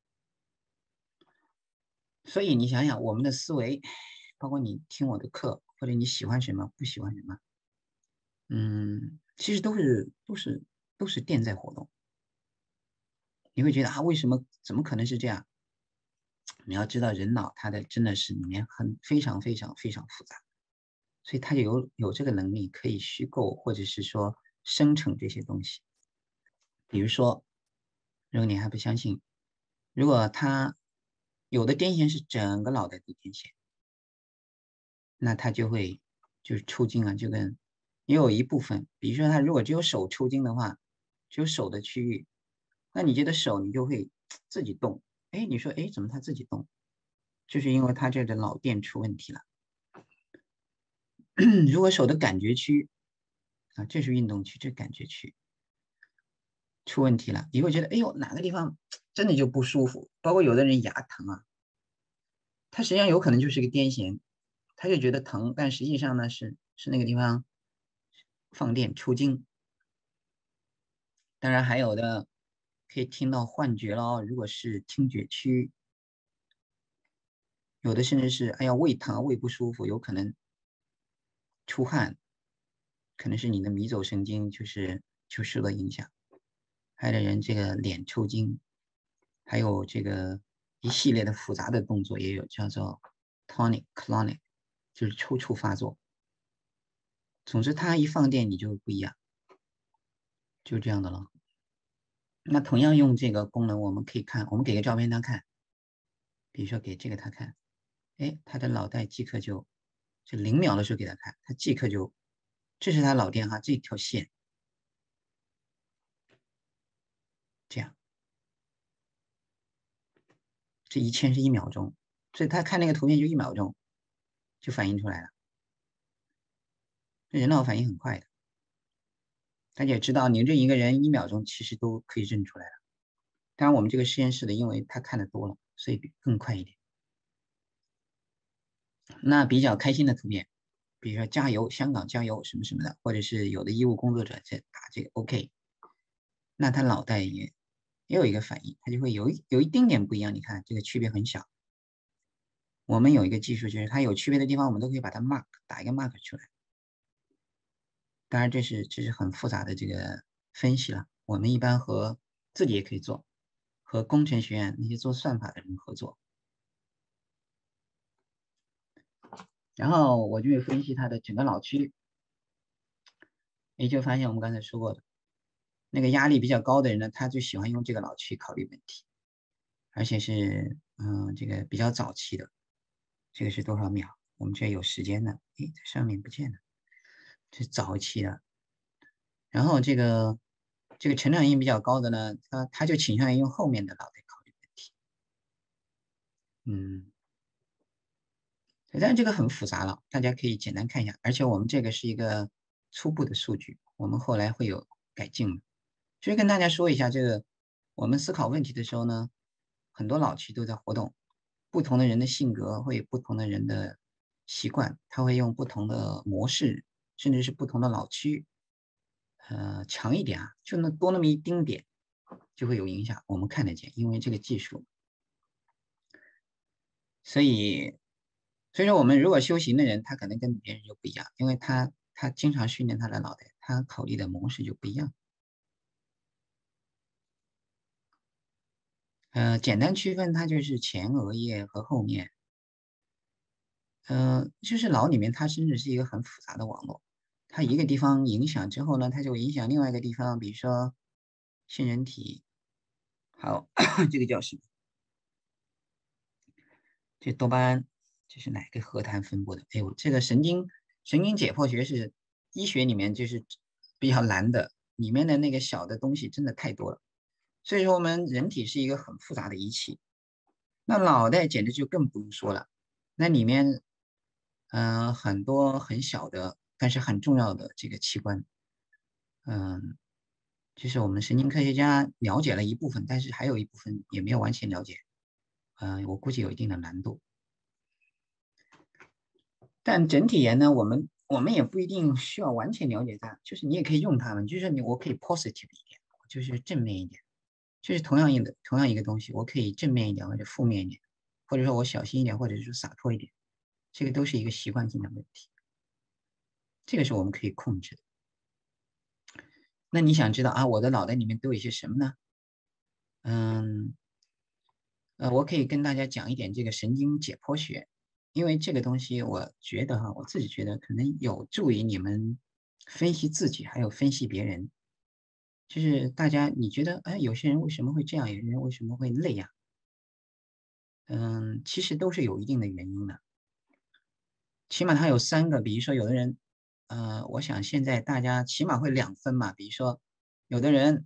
所以你想想，我们的思维，包括你听我的课，或者你喜欢什么，不喜欢什么，嗯，其实都是都是都是电在活动。你会觉得啊，为什么？怎么可能是这样？你要知道，人脑它的真的是里面很非常非常非常复杂，所以它就有有这个能力可以虚构或者是说生成这些东西。比如说，如果你还不相信，如果它有的电线是整个脑袋的电线，那它就会就是抽筋啊，就跟也有一部分，比如说它如果只有手抽筋的话，只有手的区域，那你觉得手你就会自己动，哎，你说哎怎么它自己动？就是因为它这个脑电出问题了。如果手的感觉区啊，这是运动区，这感觉区出问题了，你会觉得哎呦哪个地方真的就不舒服，包括有的人牙疼啊，他实际上有可能就是个癫痫，他就觉得疼，但实际上呢是是那个地方放电抽筋。当然还有的可以听到幻觉咯，如果是听觉区，有的甚至是哎呀胃疼胃不舒服，有可能出汗，可能是你的迷走神经就是就受了影响。还有的人这个脸抽筋，还有这个一系列的复杂的动作也有，叫做 tonic clonic， 就是抽搐发作。总之它一放电你就不一样，就这样的了。那同样用这个功能，我们可以看，我们给个照片他看，比如说给这个他看，哎，他的脑袋即刻就，就零秒的时候给他看，他即刻就，这是他脑电哈，这条线，这样，这一千是一秒钟，所以他看那个图片就一秒钟就反映出来了，人脑反应很快的，大家也知道，您这一个人一秒钟其实都可以认出来了。当然我们这个实验室的，因为他看的多了，所以更快一点。那比较开心的图片，比如说加油，香港加油什么什么的，或者是有的医务工作者在打这个 OK， 那他脑袋也也有一个反应，他就会有一有一丁点不一样。你看这个区别很小。我们有一个技术，就是它有区别的地方，我们都可以把它 mark 打一个 mark 出来。当然这是这是很复杂的这个分析了，我们一般和自己也可以做，和工程学院那些做算法的人合作。然后我就会分析它的整个脑区，也就发现我们刚才说过的，那个压力比较高的人呢，他就喜欢用这个脑区考虑问题，而且是嗯这个比较早期的，这个是多少秒？我们这有时间的，诶，在上面不见了，这是早期的。然后这个这个成长性比较高的呢，他他就倾向于用后面的脑袋考虑问题。嗯，但这个很复杂了，大家可以简单看一下。而且我们这个是一个初步的数据，我们后来会有改进的。所以跟大家说一下，这个我们思考问题的时候呢，很多脑区都在活动，不同的人的性格会有不同的人的习惯，他会用不同的模式，甚至是不同的脑区，呃，强一点啊，就那多那么一丁点，就会有影响，我们看得见，因为这个技术。所以，所以说我们如果修行的人，他可能跟别人就不一样，因为他他经常训练他的脑袋，他考虑的模式就不一样。呃，简单区分，它就是前额叶和后面。呃，就是脑里面它甚至是一个很复杂的网络，它一个地方影响之后呢，它就影响另外一个地方，比如说杏仁体，好，这个叫什么？这多巴胺，这是哪个核弹分布的？哎呦，这个神经神经解剖学是医学里面就是比较难的，里面的那个小的东西真的太多了。所以说我们人体是一个很复杂的仪器，那脑袋简直就更不用说了，那里面嗯、呃很多很小的，但是很重要的这个器官，嗯，就是我们神经科学家了解了一部分，但是还有一部分也没有完全了解，嗯、我估计有一定的难度。但整体言呢，我们我们也不一定需要完全了解它，就是你也可以用它们，就是你我可以 positive 一点，就是正面一点，就是同样一个同样一个东西，我可以正面一点或者负面一点，或者说我小心一点，或者是洒脱一点，这个都是一个习惯性的问题，这个是我们可以控制的。那你想知道啊，我的脑袋里面都有一些什么呢？嗯，呃，我可以跟大家讲一点这个神经解剖学，因为这个东西我觉得哈，我自己觉得可能有助于你们分析自己，还有分析别人。就是大家你觉得，哎，有些人为什么会这样，有些人为什么会那样？嗯，其实都是有一定的原因的。起码它有三个，比如说有的人，呃，我想现在大家起码会两分嘛，比如说有的人，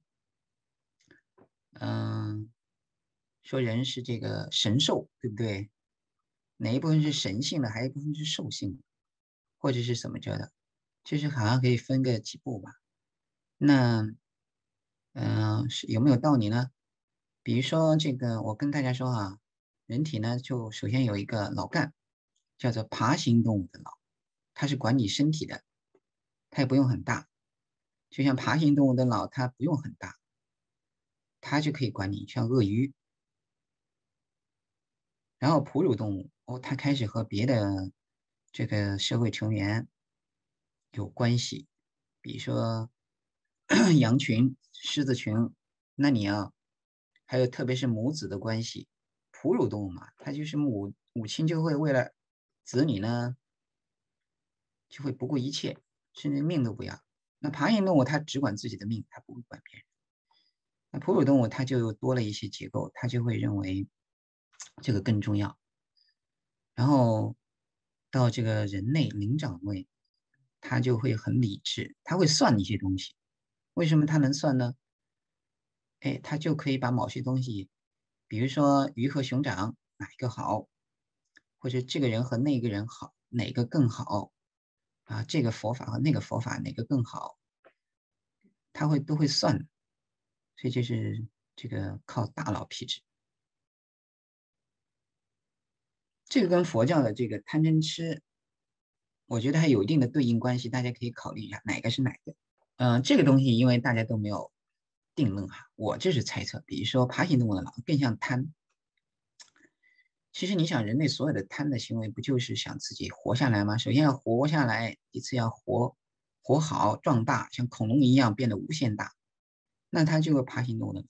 嗯、说人是这个神兽，对不对？哪一部分是神性的，还有一部分是兽性的，或者是怎么着的，就是好像可以分个几步吧。那，嗯、呃是有没有道理呢？比如说这个，我跟大家说啊，人体呢，就首先有一个脑干，叫做爬行动物的脑，它是管理身体的，它也不用很大。就像爬行动物的脑，它不用很大，它就可以管理，像鳄鱼。然后哺乳动物哦，它开始和别的这个社会成员有关系，比如说羊群、狮子群，那你要还有特别是母子的关系，哺乳动物嘛，它就是母母亲就会为了子女呢，就会不顾一切，甚至命都不要。那爬行动物它只管自己的命，它不会管别人。那哺乳动物它就多了一些结构，它就会认为这个更重要。然后到这个人类灵长类，他就会很理智，他会算一些东西。为什么他能算呢？哎，他就可以把某些东西，比如说鱼和熊掌哪一个好，或者这个人和那个人好，哪个更好啊？这个佛法和那个佛法哪个更好，他会都会算。所以这是这个靠大脑皮质。这个跟佛教的这个贪嗔痴，我觉得还有一定的对应关系，大家可以考虑一下哪个是哪个。嗯、呃，这个东西因为大家都没有定论哈，我这是猜测。比如说爬行动物的脑更像贪，其实你想人类所有的贪的行为，不就是想自己活下来吗？首先要活下来，其次要活活好壮大，像恐龙一样变得无限大，那它就会爬行动物的脑，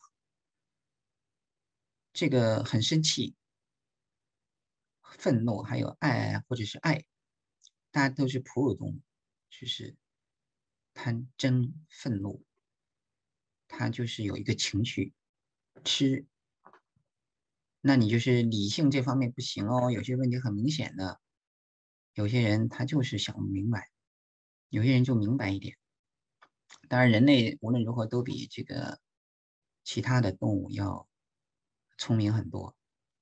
这个很生气、愤怒，还有爱或者是爱，大家都是哺乳动物，就是贪嗔愤怒，它就是有一个情绪吃，那你就是理性这方面不行哦，有些问题很明显的，有些人他就是想不明白，有些人就明白一点。 当然，人类无论如何都比这个其他的动物要聪明很多。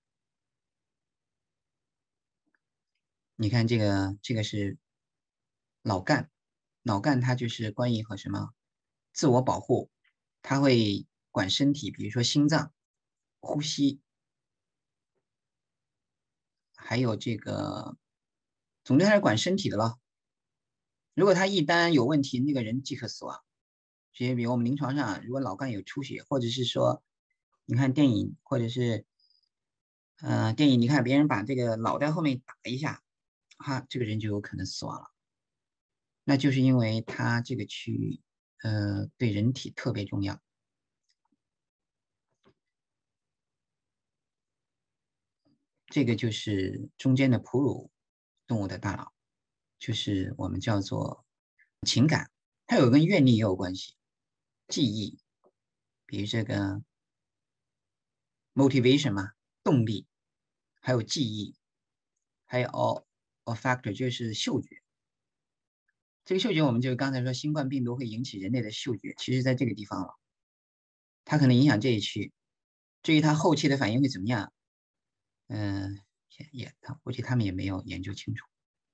你看这个，这个是脑干，脑干它就是关于和什么自我保护，它会管身体，比如说心脏、呼吸，还有这个，总之它是管身体的了。如果它一旦有问题，那个人即刻死亡。所以，比如我们临床上，如果脑干有出血，或者是说，你看电影，或者是，呃，电影，你看别人把这个脑袋后面打一下，哈，这个人就有可能死亡了。那就是因为它这个区域，呃，对人体特别重要。这个就是中间的哺乳动物的大脑，就是我们叫做情感，它有跟愿力也有关系，记忆，比如这个 motivation 嘛，动力，还有记忆，还有 olfactor 就是嗅觉。这个嗅觉我们就刚才说新冠病毒会引起人类的嗅觉，其实在这个地方了，它可能影响这一区。至于它后期的反应会怎么样，嗯、呃，也他估计他们也没有研究清楚。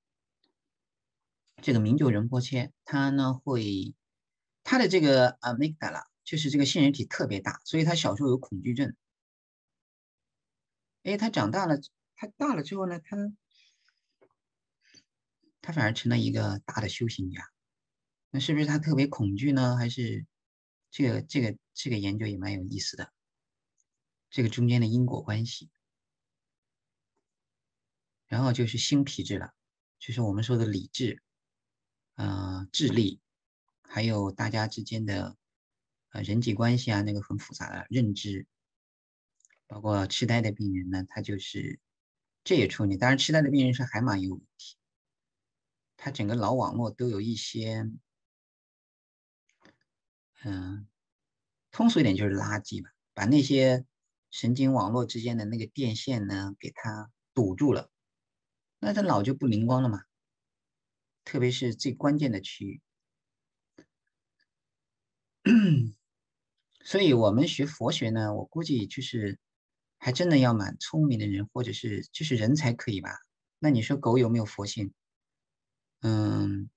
这个明就仁波切，他呢会，他的这个 amygdala 就是这个杏仁体特别大，所以他小时候有恐惧症。哎，他长大了，他大了之后呢，他他反而成了一个大的修行家。那是不是他特别恐惧呢？还是这个这个这个研究也蛮有意思的，这个中间的因果关系。然后就是心皮质了，就是我们说的理智，呃，智力，还有大家之间的呃人际关系啊，那个很复杂的认知。包括痴呆的病人呢，他就是这也处理。当然，痴呆的病人是海马有问题，他整个脑网络都有一些，嗯，通俗一点就是垃圾吧，把那些神经网络之间的那个电线呢给它堵住了，那他脑就不灵光了嘛。特别是最关键的区域。所以我们学佛学呢，我估计就是还真的要蛮聪明的人，或者是就是人才可以吧。那你说狗有没有佛性？嗯，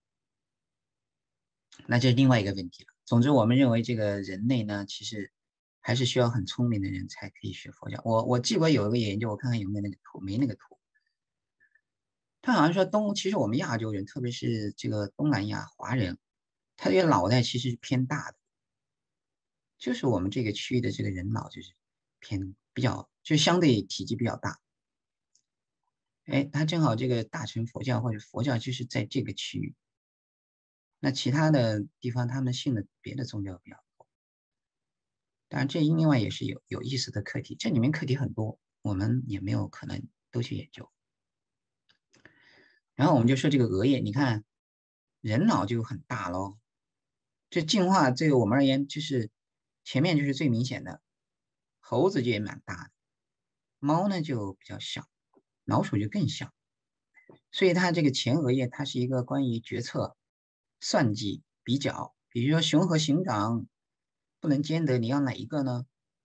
那这是另外一个问题了。总之，我们认为这个人类呢，其实还是需要很聪明的人才可以学佛教。我我记过有一个研究，我看看有没有那个图，没那个图。他好像说东，其实我们亚洲人，特别是这个东南亚华人，他这个脑袋其实是偏大的。就是我们这个区域的这个人脑就是偏比较，就相对体积比较大。哎，他正好这个大乘佛教或者佛教就是在这个区域，那其他的地方他们信的别的宗教比较多。当然，这另外也是有有意思的课题，这里面课题很多，我们也没有可能都去研究。然后我们就说这个额叶，你看人脑就很大咯，这进化对我们而言就是前面就是最明显的，猴子就也蛮大的，猫呢就比较小，老鼠就更小。所以它这个前额叶它是一个关于决策、算计、比较，比如说熊和熊掌不能兼得，你要哪一个呢？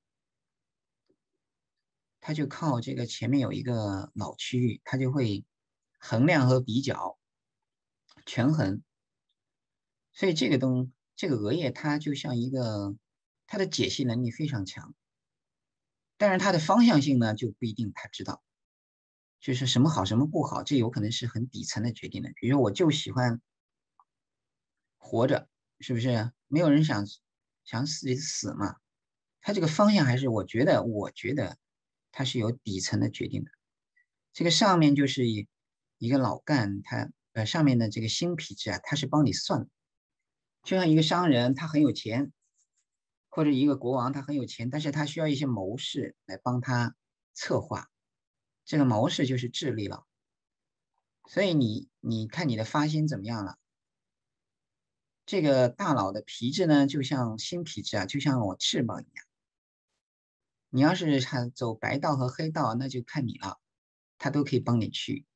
它就靠这个前面有一个脑区域，它就会衡量和比较，权衡。所以这个东这个额叶它就像一个，它的解析能力非常强，但是它的方向性呢就不一定它知道，就是什么好什么不好，这有可能是很底层的决定的。比如说我就喜欢活着，是不是？没有人想想死死嘛，它这个方向还是我觉得，我觉得它是有底层的决定的。这个上面就是一一个脑干，它呃上面的这个新皮质啊，它是帮你算的，就像一个商人，他很有钱，或者一个国王他很有钱，但是他需要一些谋士来帮他策划，这个谋士就是智力了。所以你你看你的发心怎么样了？这个大脑的皮质呢，就像新皮质啊，就像我翅膀一样。你要是走白道和黑道，那就看你了，他都可以帮你去。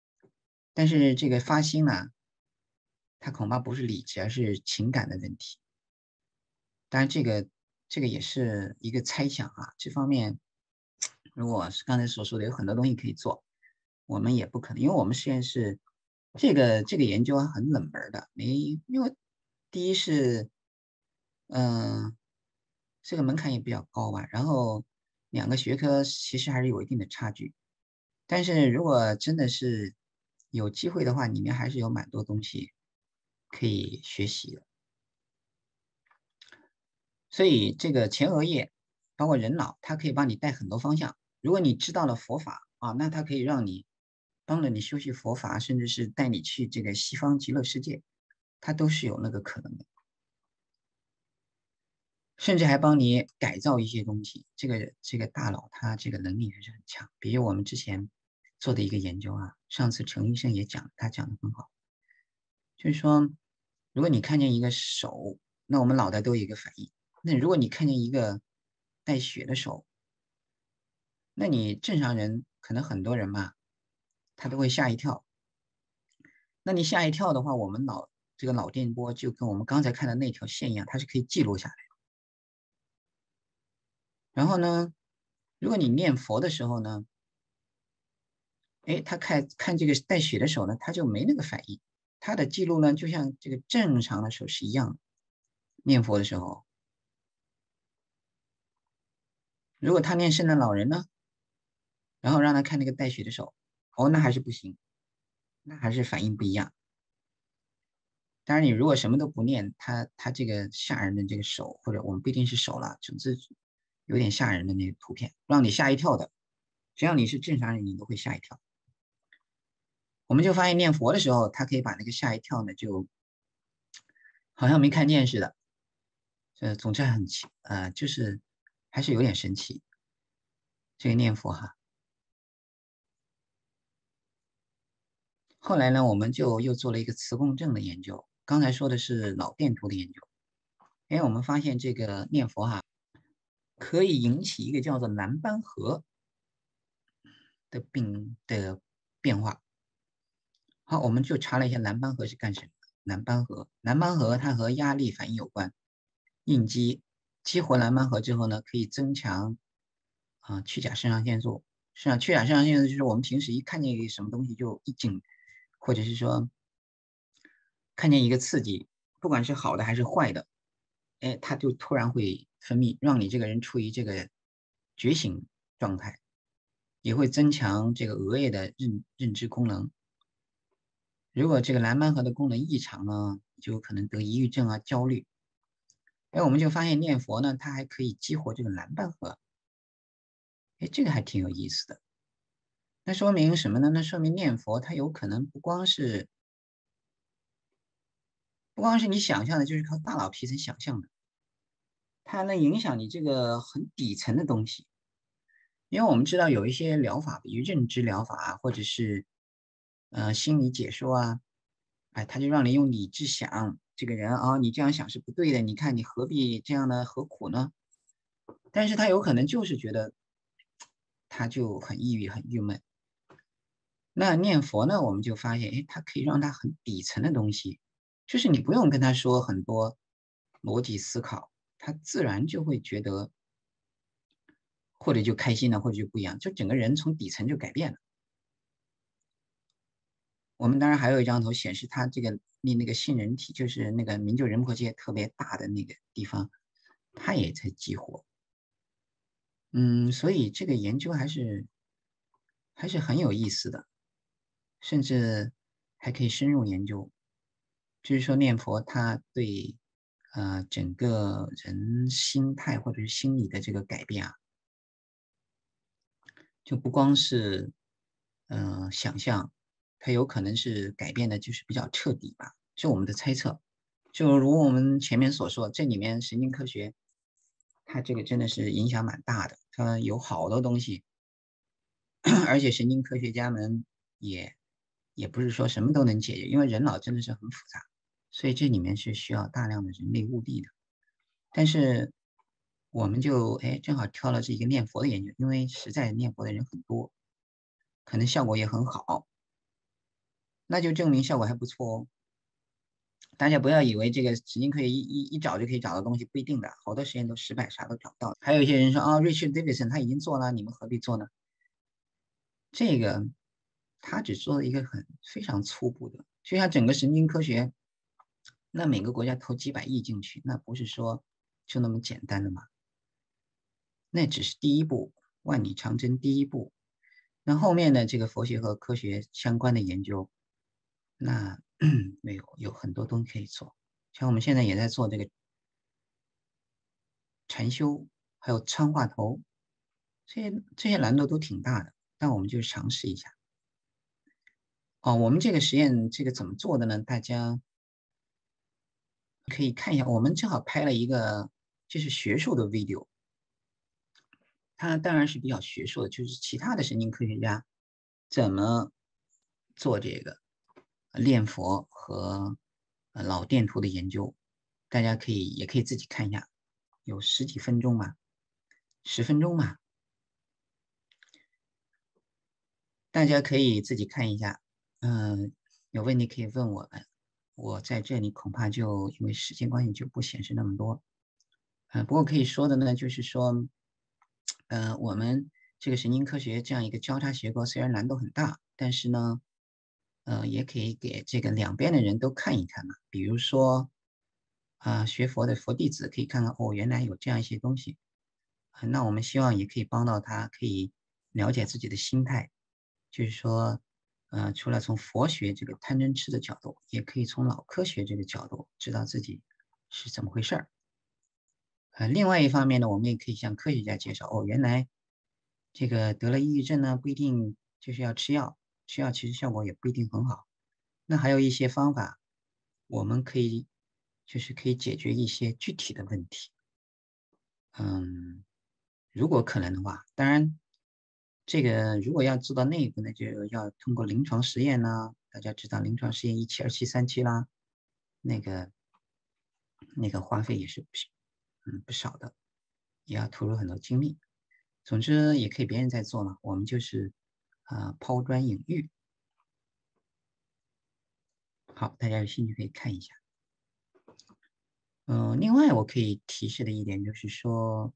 但是这个发心呢，它恐怕不是理智，而是情感的问题。 当然这个这个也是一个猜想啊，这方面如果是刚才所说的有很多东西可以做，我们也不可能，因为我们实验室这个这个研究很冷门的，没因为第一是嗯、呃、这个门槛也比较高吧，然后两个学科其实还是有一定的差距，但是如果真的是有机会的话，里面还是有蛮多东西可以学习的。所以这个前额叶，包括人脑，它可以帮你带很多方向。如果你知道了佛法啊，那它可以让你帮着你修习佛法，甚至是带你去这个西方极乐世界，它都是有那个可能的。甚至还帮你改造一些东西。这个这个大脑它这个能力还是很强。比如我们之前做的一个研究啊，上次陈医生也讲，他讲的很好，就是说，如果你看见一个手，那我们脑袋都有一个反应。那如果你看见一个带血的手，那你正常人可能很多人嘛，他都会吓一跳。那你吓一跳的话，我们脑这个脑电波就跟我们刚才看的那条线一样，它是可以记录下来的。然后呢，如果你念佛的时候呢，哎，他看看这个带血的手呢，他就没那个反应，他的记录呢就像这个正常的手是一样的。念佛的时候，如果他念圣诞老人呢，然后让他看那个带血的手，哦，那还是不行，那还是反应不一样。当然，你如果什么都不念，他他这个吓人的这个手，或者我们不一定是手了，总之有点吓人的那个图片，让你吓一跳的，只要你是正常人，你都会吓一跳。我们就发现念佛的时候，他可以把那个吓一跳呢，就好像没看见似的。这总之很奇，呃，就是还是有点神奇。这个念佛哈。后来呢，我们就又做了一个磁共振的研究。刚才说的是脑电图的研究，哎，我们发现这个念佛哈，可以引起一个叫做蓝斑核的病的变化。好，我们就查了一下蓝斑核是干什么的。蓝斑核，蓝斑核它和压力反应有关。应激激活蓝斑核之后呢，可以增强啊、呃、去甲肾上腺素。是啊，去甲肾上腺素就是我们平时一看见一个什么东西就一紧，或者是说看见一个刺激，不管是好的还是坏的，哎，它就突然会分泌，让你这个人处于这个觉醒状态，也会增强这个额叶的认认知功能。如果这个蓝斑核的功能异常呢，就有可能得抑郁症啊、焦虑。哎，我们就发现念佛呢，它还可以激活这个蓝斑核。哎，这个还挺有意思的。那说明什么呢？那说明念佛它有可能不光是不光是你想象的，就是靠大脑皮层想象的，它还能影响你这个很底层的东西。因为我们知道有一些疗法，比如认知疗法啊，或者是呃心理解说啊，哎，他就让你用理智想，这个人啊，你这样想是不对的，你看你何必这样呢？何苦呢？但是他有可能就是觉得他就很抑郁、很郁闷。那念佛呢，我们就发现，哎，它可以让他很底层的东西，就是你不用跟他说很多逻辑思考，他自然就会觉得，或者就开心了，或者就不一样，就整个人从底层就改变了。我们当然还有一张图显示他这个你那个杏仁体，就是那个明就仁波切特别大的那个地方，它也在激活。嗯，所以这个研究还是还是很有意思的，甚至还可以深入研究。就是说念佛它对呃整个人心态或者是心理的这个改变啊，就不光是呃想象，它有可能是改变的，就是比较彻底吧，是我们的猜测。就如我们前面所说，这里面神经科学它这个真的是影响蛮大的，它有好多东西，而且神经科学家们也也不是说什么都能解决，因为人脑真的是很复杂，所以这里面是需要大量的人类物力的。但是我们就哎正好挑了这一个念佛的研究，因为实在念佛的人很多，可能效果也很好，那就证明效果还不错哦。 大家不要以为这个神经科学一一一找就可以找到东西，不一定的，好多实验都失败，啥都找不到。还有一些人说啊、哦、，Richard Davidson 他已经做了，你们何必做呢？这个他只做了一个很非常初步的，就像整个神经科学，那每个国家投几百亿进去，那不是说就那么简单的嘛？那只是第一步，万里长征第一步。那后面的这个佛学和科学相关的研究，那没有有很多东西可以做。像我们现在也在做这个禅修，还有参话头，这些这些难度都挺大的，但我们就尝试一下。哦，我们这个实验这个怎么做的呢？大家可以看一下，我们正好拍了一个就是学术的 video， 它当然是比较学术的，就是其他的神经科学家怎么做这个练佛和脑电图的研究，大家可以也可以自己看一下，有十几分钟吧，十分钟吧，大家可以自己看一下。嗯、呃，有问题可以问我们，我在这里恐怕就因为时间关系就不显示那么多。呃，不过可以说的呢，就是说，呃，我们这个神经科学这样一个交叉学科虽然难度很大，但是呢，呃，也可以给这个两边的人都看一看嘛。比如说，啊、学佛的佛弟子可以看看，哦，原来有这样一些东西。啊那我们希望也可以帮到他，可以了解自己的心态，就是说，呃，除了从佛学这个贪嗔痴的角度，也可以从脑科学这个角度知道自己是怎么回事儿。呃，另外一方面呢，我们也可以向科学家介绍，哦，原来这个得了抑郁症呢，不一定就是要吃药，吃药其实效果也不一定很好。那还有一些方法，我们可以就是可以解决一些具体的问题。嗯，如果可能的话，当然，这个如果要做到那一步呢，就要通过临床实验呢。大家知道临床实验一期、二期、三期啦，那个那个花费也是不嗯不少的，也要投入很多精力。总之也可以别人在做嘛，我们就是啊、呃、抛砖引玉。好，大家有兴趣可以看一下。嗯、呃，另外我可以提示的一点就是说，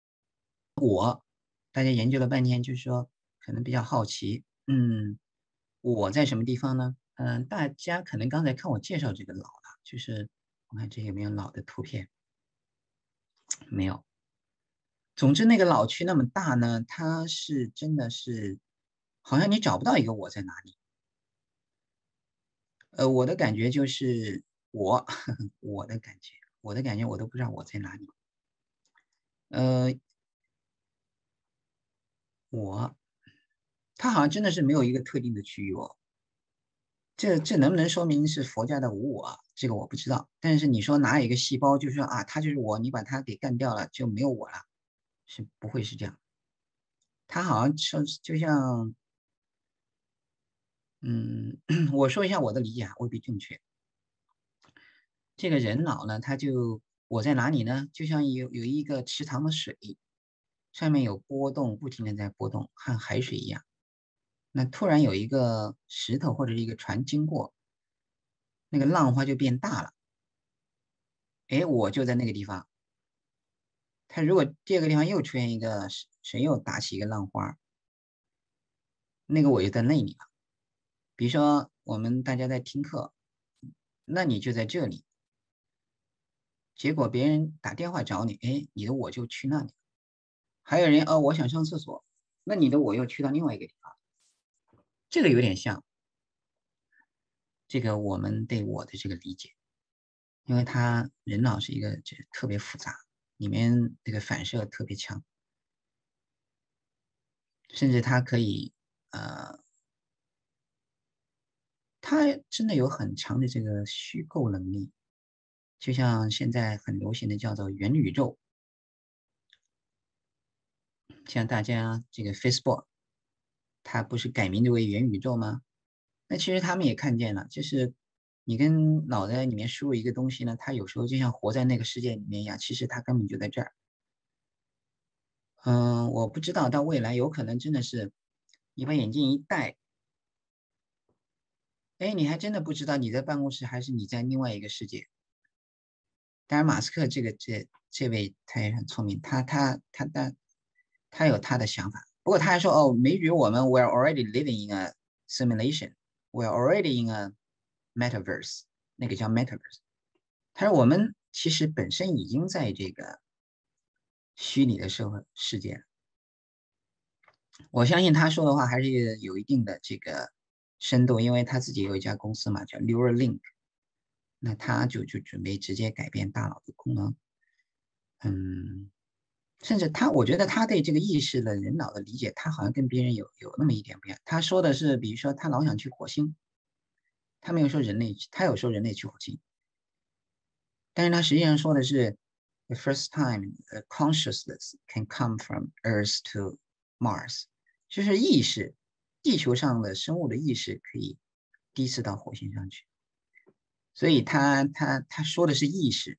大家研究了半天，就是说可能比较好奇，嗯，我在什么地方呢？嗯，大家可能刚才看我介绍这个脑了，就是我看这有没有脑的图片？没有。总之，那个脑区那么大呢，它是真的是，好像你找不到一个我在哪里。呃，我的感觉就是我，我的感觉，我的感觉我都不知道我在哪里。呃，我，它好像真的是没有一个特定的区域哦。这这能不能说明是佛家的无我啊？这个我不知道。但是你说哪有一个细胞，就是说啊，它就是我，你把它给干掉了，就没有我了，是不会是这样。它好像就就像，嗯，我说一下我的理解啊，未必正确。这个人脑呢，它就我在哪里呢？就像有有一个池塘的水，上面有波动，不停的在波动，和海水一样。那突然有一个石头或者一个船经过，那个浪花就变大了。哎，我就在那个地方。它如果第二个地方又出现一个谁又打起一个浪花，那个我就在那里了。比如说我们大家在听课，那你就在这里，结果别人打电话找你，哎，你的我就去那里。还有人哦，我想上厕所，那你的我又去到另外一个地方。这个有点像这个我们对我的这个理解，因为他人脑是一个就是特别复杂，里面这个反射特别强，甚至它可以呃。它真的有很强的这个虚构能力，就像现在很流行的叫做元宇宙，像大家这个 Facebook，它不是改名为元宇宙吗？那其实他们也看见了，就是你跟脑袋里面输入一个东西呢，它有时候就像活在那个世界里面一样，其实它根本就在这儿。嗯，我不知道到未来有可能真的是你把眼镜一戴， 哎，你还真的不知道你在办公室还是你在另外一个世界。当然，马斯克这个这这位他也很聪明，他他他他他有他的想法。不过他还说哦，没准我们 we're already living in a simulation，we're already in a metaverse， 那个叫 metaverse。他说我们其实本身已经在这个虚拟的社会世界了。我相信他说的话还是有一定的这个深度，因为他自己有一家公司嘛，叫 Neuralink， 那他就就准备直接改变大脑的功能。嗯，甚至他，我觉得他对这个意识的人脑的理解，他好像跟别人有有那么一点不一样。他说的是，比如说他老想去火星，他没有说人类，他有说人类去火星，但是他实际上说的是 the first time a consciousness can come from Earth to Mars， 就是意识，地球上的生物的意识可以第一次到火星上去，所以他他他说的是意识。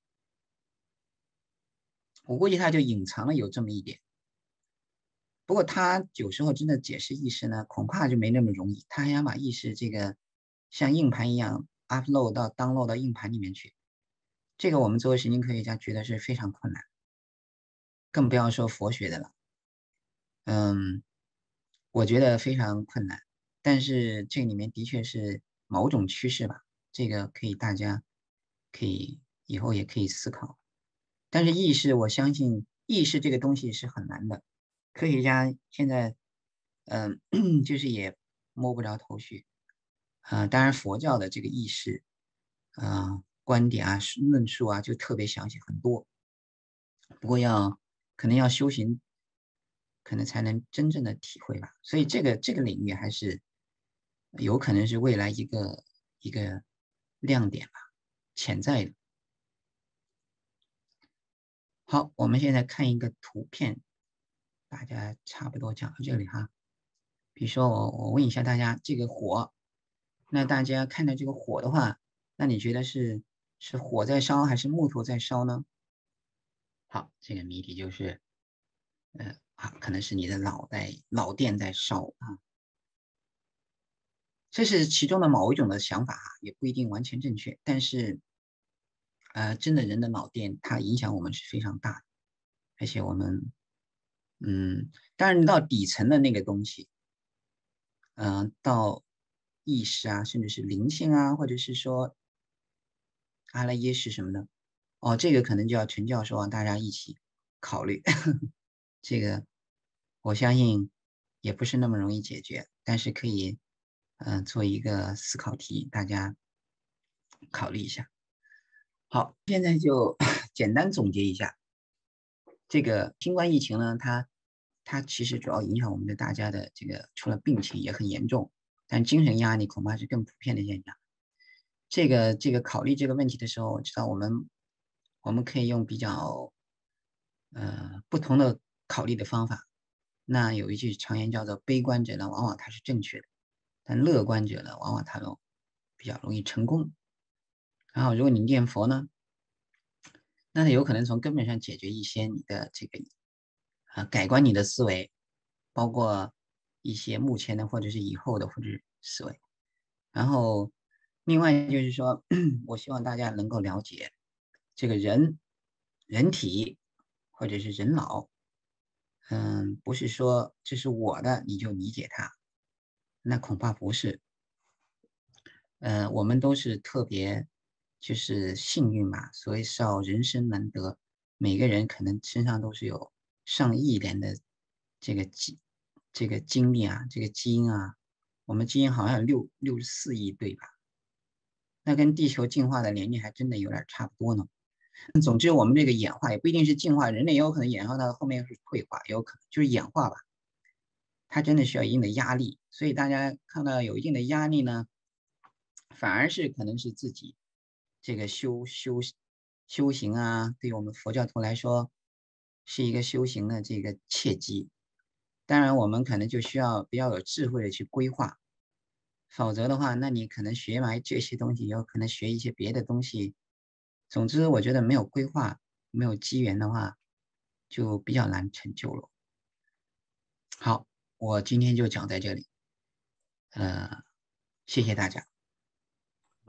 我估计他就隐藏了有这么一点，不过他有时候真的解释意识呢，恐怕就没那么容易。他还想把意识这个像硬盘一样 upload 到 download 到硬盘里面去，这个我们作为神经科学家觉得是非常困难，更不要说佛学的了。嗯，我觉得非常困难，但是这里面的确是某种趋势吧，这个可以大家可以以后也可以思考。但是意识，我相信意识这个东西是很难的，科学家现在，嗯、呃，就是也摸不着头绪。啊、呃，当然佛教的这个意识，啊、呃，观点啊、论述啊，就特别详细很多。不过要可能要修行，可能才能真正的体会吧。所以这个这个领域还是有可能是未来一个一个亮点吧，潜在的。好，我们现在看一个图片，大家差不多讲到这里哈。比如说我我问一下大家，这个火，那大家看到这个火的话，那你觉得是是火在烧还是木头在烧呢？好，这个谜底就是，呃啊，可能是你的脑袋脑电在烧啊，这是其中的某一种的想法，也不一定完全正确，但是，呃，真的人的脑电它影响我们是非常大的，而且我们，嗯，当然到底层的那个东西。嗯、呃，到意识啊，甚至是灵性啊，或者是说阿赖耶识什么的，哦，这个可能就要陈教授啊，大家一起考虑。这个我相信也不是那么容易解决，但是可以，嗯、呃，做一个思考题，大家考虑一下。好，现在就简单总结一下，这个新冠疫情呢，它它其实主要影响我们的大家的这个，除了病情也很严重。但精神压力恐怕是更普遍的现象。这个这个考虑这个问题的时候，我知道我们我们可以用比较呃不同的考虑的方法。那有一句常言叫做“悲观者呢，往往他是正确的，但乐观者呢，往往他都比较容易成功”。然后，如果你念佛呢，那它有可能从根本上解决一些你的这个啊，改观你的思维，包括一些目前的或者是以后的或者是思维。然后，另外就是说，我希望大家能够了解这个人、人体或者是人脑，嗯，不是说这是我的你就理解它，那恐怕不是。嗯，我们都是特别就是幸运嘛，所以叫人生难得，每个人可能身上都是有上亿年的这个基这个经历啊，这个基因啊，我们基因好像有六六十四亿对吧？那跟地球进化的年龄还真的有点差不多呢。总之，我们这个演化也不一定是进化，人类也有可能演化到后面是退化，也有可能就是演化吧。它真的需要一定的压力，所以大家看到有一定的压力呢，反而是可能是自己这个修修修行啊，对于我们佛教徒来说是一个修行的这个契机。当然，我们可能就需要比较有智慧的去规划，否则的话，那你可能学完这些东西，有可能学一些别的东西。总之，我觉得没有规划、没有机缘的话，就比较难成就了。好，我今天就讲在这里，呃，谢谢大家。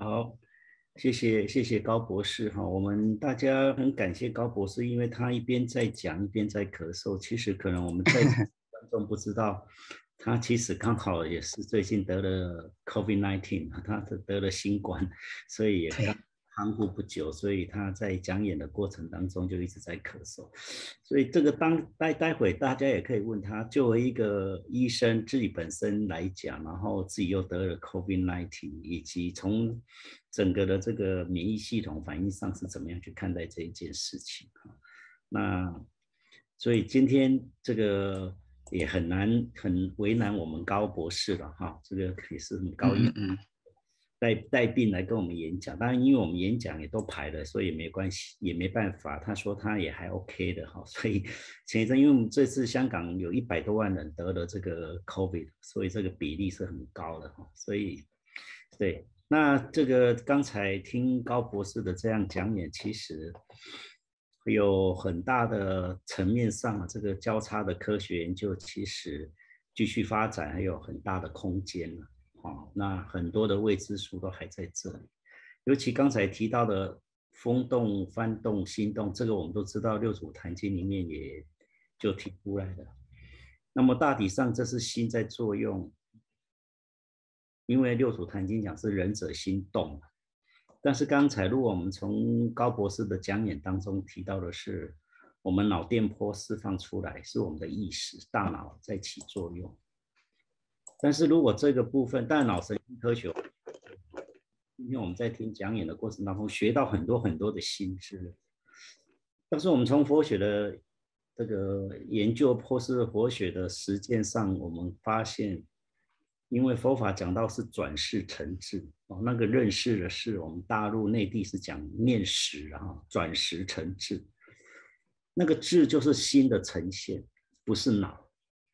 好，谢谢谢谢高博士哈，我们大家很感谢高博士，因为他一边在讲一边在咳嗽。其实可能我们在观众不知道，他其实刚好也是最近得了 COVID 十九，他得了新冠，所以也刚康复不久，所以他在讲演的过程当中就一直在咳嗽。所以这个当待待会大家也可以问他，作为一个医生自己本身来讲，然后自己又得了 COVID 十九，以及从整个的这个免疫系统反应上是怎么样去看待这一件事情。那所以今天这个也很难很为难我们高博士了哈，这个也是很高兴。 嗯嗯带带病来跟我们演讲，当然因为我们演讲也都排了，所以没关系，也没办法。他说他也还 OK 的哈，所以前一阵因为我们这次香港有一百多万人得了这个 COVID， 所以这个比例是很高的哈，所以对。那这个刚才听高博士的这样讲演，其实有很大的层面上，这个交叉的科学研究其实继续发展还有很大的空间了。哦，那很多的未知数都还在这里，尤其刚才提到的风动、翻动、心动，这个我们都知道，六祖坛经里面也就提出来的。那么大体上这是心在作用，因为六祖坛经讲是仁者心动，但是刚才如果我们从高博士的讲演当中提到的是，我们脑电波释放出来是我们的意识、大脑在起作用。但是如果这个部分，大脑神经科学，今天我们在听讲演的过程当中学到很多很多的新知，但是我们从佛学的这个研究或是佛学的实践上，我们发现，因为佛法讲到是转识成智，哦，那个认识的是我们大陆内地是讲念识啊，转识成智，那个智就是心的呈现，不是脑。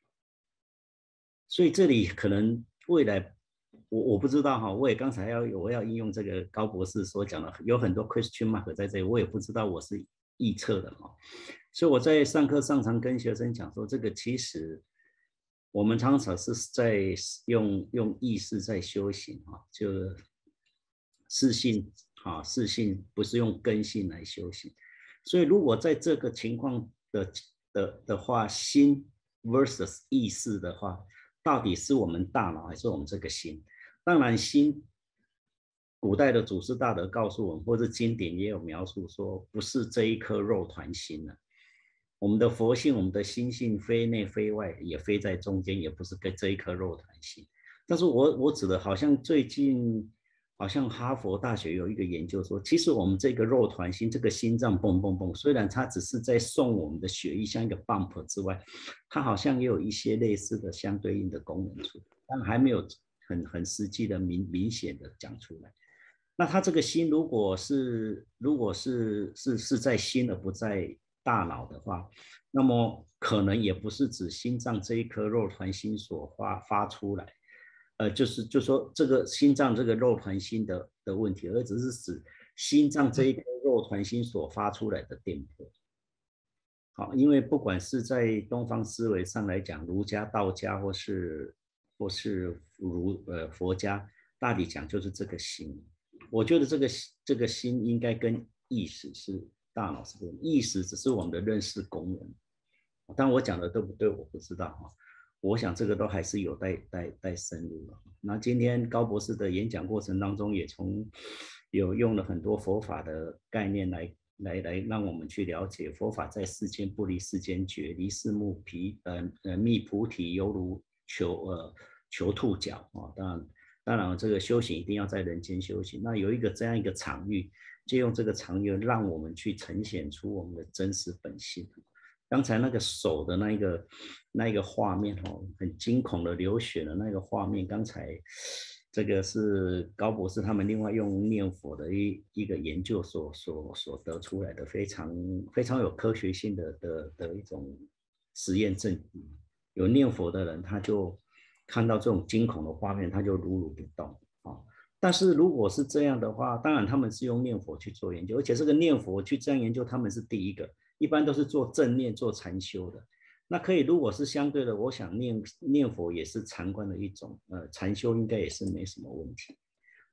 所以这里可能未来我我不知道哈，我也刚才要我要应用这个高博士所讲的，有很多 question mark 在这里，我也不知道我是臆测的哈。所以我在上课上常跟学生讲说，这个其实我们常常是在用用意识在修行哈，就视性啊，视性不是用根性来修行。所以如果在这个情况的的的话，心 versus 意识的话，到底是我们大脑还是我们这个心？当然心，古代的祖师大德告诉我们，或者经典也有描述说，不是这一颗肉团心了。我们的佛性，我们的心性非内非外，也非在中间，也不是跟这一颗肉团心。但是我我指的好像最近，好像哈佛大学有一个研究说，其实我们这个肉团心，这个心脏蹦蹦蹦，虽然它只是在送我们的血液像一个 bump 之外，它好像也有一些类似的相对应的功能出来，但还没有很很实际的明明显的讲出来。那它这个心如果是如果是是是在心而不在大脑的话，那么可能也不是指心脏这一颗肉团心所发发出来。呃，就是就说这个心脏这个肉团心的的问题，而只是指心脏这一颗肉团心所发出来的电波。好，因为不管是在东方思维上来讲，儒家、道家或是或是儒呃佛家，大体讲就是这个心。我觉得这个这个心应该跟意识是大脑是不同，意识只是我们的认识功能。但我讲的对不对，我不知道哈。我想这个都还是有待待待深入了。那今天高博士的演讲过程当中，也从有用了很多佛法的概念来来来让我们去了解佛法在世间不离世间觉，离世目皮呃呃觅菩提犹如求呃求兔角啊。当然当然这个修行一定要在人间修行。那有一个这样一个场域，借用这个场域让我们去呈现出我们的真实本性。刚才那个手的那一个那一个画面哦，很惊恐的流血的那个画面，刚才这个是高博士他们另外用念佛的一一个研究所所所得出来的非常非常有科学性的的的一种实验证据。有念佛的人，他就看到这种惊恐的画面，他就如如不动啊。但是如果是这样的话，当然他们是用念佛去做研究，而且这个念佛去这样研究，他们是第一个。一般都是做正念、做禅修的，那可以，如果是相对的，我想念念佛也是禅观的一种，呃，禅修应该也是没什么问题。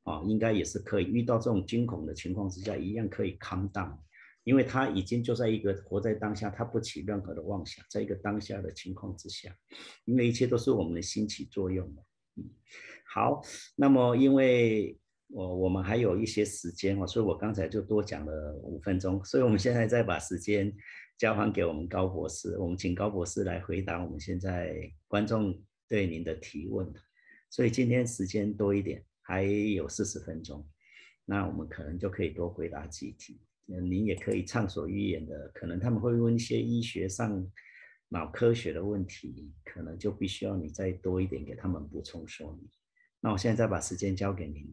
啊，应该也是可以遇到这种惊恐的情况之下，一样可以 calm down，因为他已经就在一个活在当下，他不起任何的妄想，在一个当下的情况之下，因为一切都是我们的心起作用的。嗯，好，那么因为我我们还有一些时间哦，所以我刚才就多讲了五分钟，所以我们现在再把时间交还给我们高博士，我们请高博士来回答我们现在观众对您的提问。所以今天时间多一点，还有四十分钟，那我们可能就可以多回答几题。您也可以畅所欲言的，可能他们会问一些医学上脑科学的问题，可能就必须要你再多一点给他们补充说明。那我现在再把时间交给您。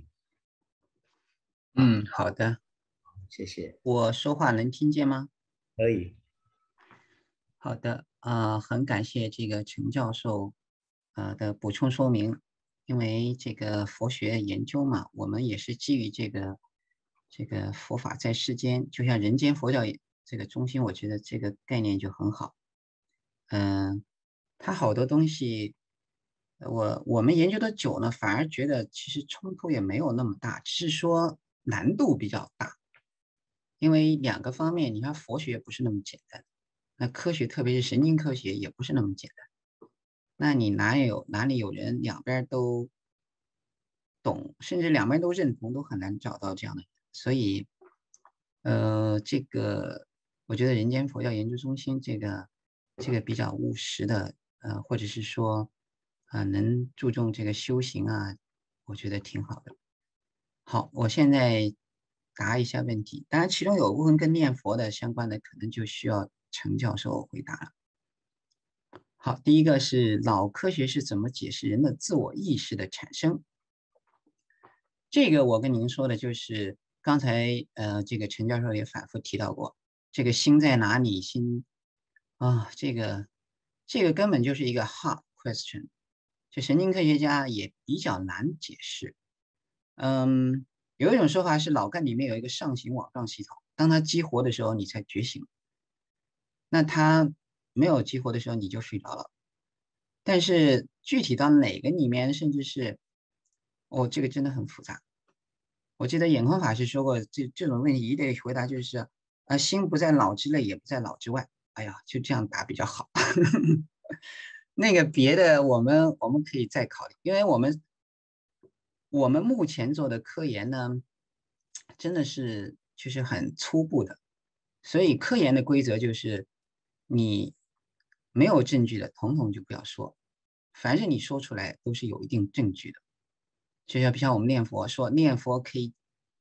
嗯，好的， 谢谢。 我说话能听见吗？ 可以。 好的，啊、呃，很感谢这个陈教授啊、呃、的补充说明。因为这个佛学研究嘛，我们也是基于这个这个佛法在世间，就像人间佛教这个中心，我觉得这个概念就很好。嗯，它好多东西，我我们研究的久了，反而觉得其实冲突也没有那么大，只是说难度比较大。因为两个方面，你看佛学不是那么简单，那科学特别是神经科学也不是那么简单。那你哪有哪里有人两边都懂，甚至两边都认同，都很难找到这样的人。所以，呃，这个我觉得人间佛教研究中心这个这个比较务实的，呃，或者是说，啊、呃，能注重这个修行啊，我觉得挺好的。好，我现在答一下问题，当然其中有部分跟念佛的相关的，可能就需要陈教授回答了。好，第一个是脑科学是怎么解释人的自我意识的产生？这个我跟您说的就是刚才呃，这个陈教授也反复提到过，这个心在哪里？心啊，这个这个根本就是一个 hard question， 就神经科学家也比较难解释。嗯，有一种说法是脑干里面有一个上行网状系统，当它激活的时候，你才觉醒；那它没有激活的时候，你就睡着了。但是具体到哪个里面，甚至是，哦，这个真的很复杂。我记得眼空法师说过，这这种问题一得回答就是，啊，心不在脑之内，也不在脑之外。哎呀，就这样答比较好。那个别的，我们我们可以再考虑，因为我们我们目前做的科研呢，真的是就是很初步的，所以科研的规则就是，你没有证据的，统统就不要说。凡是你说出来都是有一定证据的，就像像我们念佛说念佛可以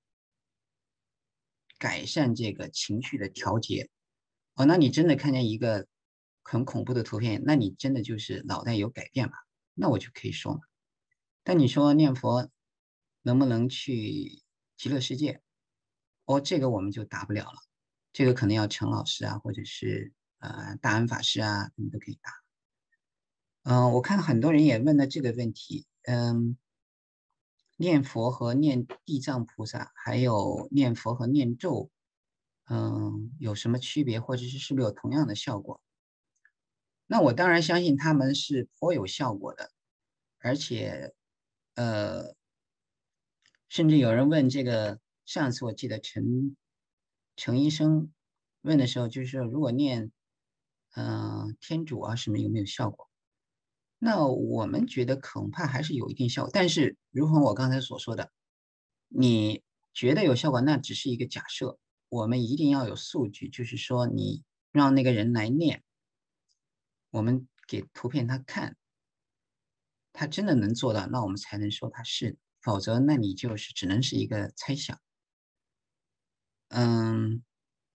改善这个情绪的调节，哦，那你真的看见一个很恐怖的图片，那你真的就是脑袋有改变了，那我就可以说嘛。但你说念佛能不能去极乐世界？哦，这个我们就答不了了，这个可能要陈老师啊，或者是呃大安法师啊，你都可以答。嗯、呃，我看很多人也问了这个问题，嗯，念佛和念地藏菩萨，还有念佛和念咒，嗯，有什么区别，或者是是不是有同样的效果？那我当然相信他们是颇有效果的，而且，呃，甚至有人问这个，上次我记得陈陈医生问的时候，就是说如果念，嗯、呃，天主啊什么有没有效果？那我们觉得恐怕还是有一定效果，但是如同我刚才所说的，你觉得有效果，那只是一个假设，我们一定要有数据，就是说你让那个人来念，我们给图片他看，他真的能做到，那我们才能说他是，否则那你就是只能是一个猜想。嗯，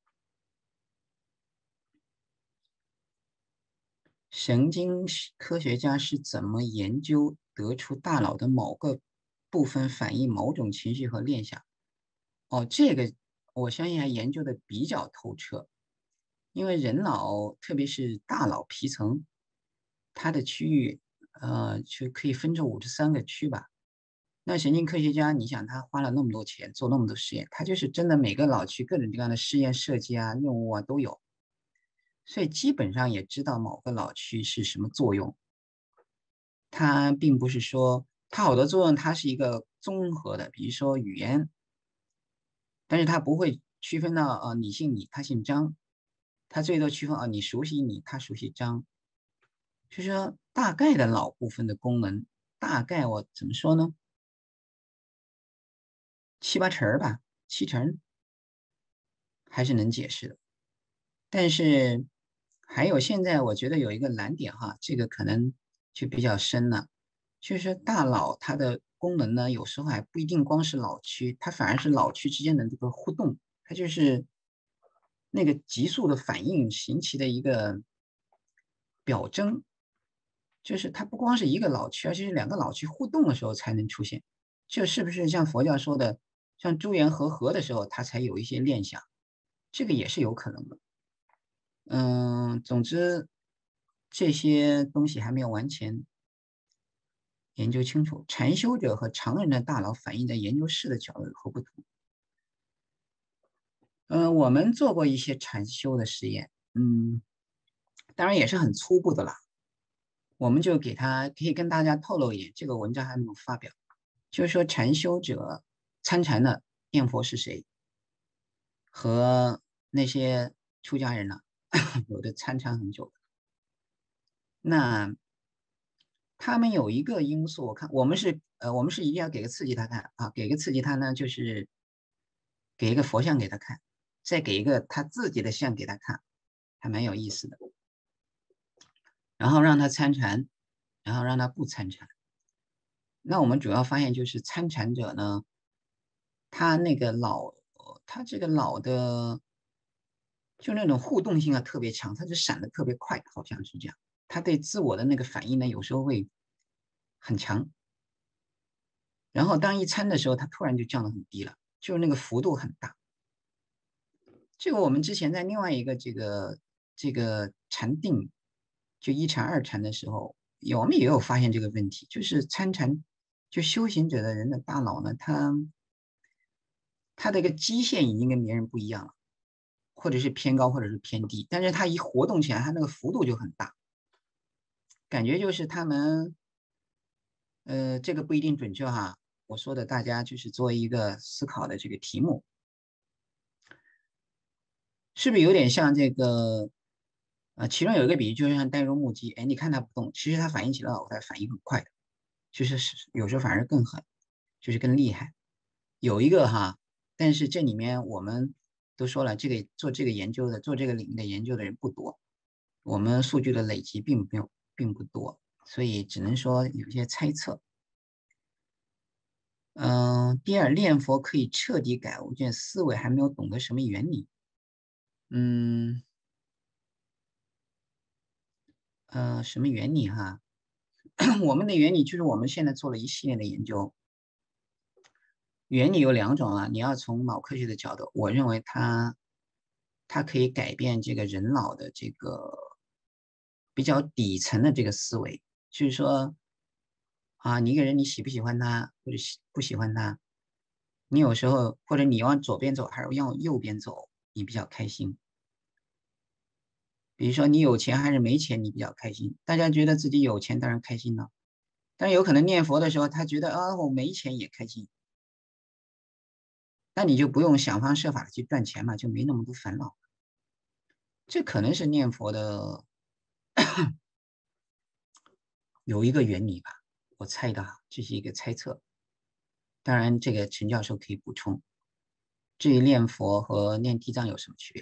神经科学家是怎么研究得出大脑的某个部分反映某种情绪和念想？哦，这个我相信还研究的比较透彻，因为人脑，特别是大脑皮层，它的区域，呃，就可以分成五十三个区吧。那神经科学家，你想他花了那么多钱做那么多实验，他就是真的每个脑区各种各样的试验设计啊、任务啊都有，所以基本上也知道某个脑区是什么作用。它并不是说它好多作用，它是一个综合的，比如说语言，但是他不会区分到啊、呃、你姓李，他姓张，他最多区分啊、呃、你熟悉你，他熟悉张，就是说大概的脑部分的功能，大概我怎么说呢？七八成吧，七成还是能解释的。但是还有现在我觉得有一个难点哈，这个可能就比较深了，就是大脑它的功能呢，有时候还不一定光是脑区，它反而是脑区之间的这个互动，它就是那个急速的反应引起的一个表征，就是它不光是一个脑区，而且是两个脑区互动的时候才能出现。这是不是像佛教说的，像诸缘和合的时候，它才有一些念想？这个也是有可能的。嗯，总之这些东西还没有完全研究清楚。禅修者和常人的大脑反映在研究室的角度有何不同？嗯，我们做过一些禅修的实验，嗯，当然也是很初步的啦。我们就给他可以跟大家透露一点，这个文章还没有发表，就是说禅修者参禅的念佛是谁，和那些出家人呢、啊，有的参禅很久的，那他们有一个因素，我看我们是呃，我们是一定要给个刺激他看啊，给个刺激他呢，就是给一个佛像给他看，再给一个他自己的像给他看，还蛮有意思的。然后让他参禅，然后让他不参禅。那我们主要发现就是参禅者呢，他那个脑，他这个脑的就那种互动性啊特别强，他是闪的特别快，好像是这样。他对自我的那个反应呢，有时候会很强。然后当一参的时候，它突然就降得很低了，就是那个幅度很大。这个我们之前在另外一个这个这个禅定，就一禅二禅的时候，我们也有发现这个问题，就是参禅，就修行者的人的大脑呢，他他的一个基线已经跟别人不一样了，或者是偏高，或者是偏低，但是他一活动起来，他那个幅度就很大，感觉就是他们，呃，这个不一定准确哈。我说的大家就是作为一个思考的这个题目，是不是有点像这个？呃，其中有一个比喻，就像呆若木鸡，哎，你看它不动，其实它反应起来脑袋反应很快的，就是有时候反而更狠，就是更厉害。有一个哈，但是这里面我们都说了，这个做这个研究的，做这个领域的研究的人不多，我们数据的累积并没有并不多，所以只能说有些猜测。嗯，第二，念佛可以彻底改悟，这思维还没有懂得什么原理。嗯，呃，什么原理哈？我们的原理就是我们现在做了一系列的研究，原理有两种啊。你要从脑科学的角度，我认为它它可以改变这个人脑的这个比较底层的这个思维，就是说啊，你一个人你喜不喜欢他，或者喜不喜欢他，你有时候或者你往左边走还是往右边走，你比较开心。比如说你有钱还是没钱，你比较开心。大家觉得自己有钱，当然开心了。但有可能念佛的时候，他觉得啊，我没钱也开心。那你就不用想方设法的去赚钱嘛，就没那么多烦恼。这可能是念佛的有一个原理吧，我猜的哈，这是一个猜测。当然，这个陈教授可以补充。至于念佛和念地藏有什么区别？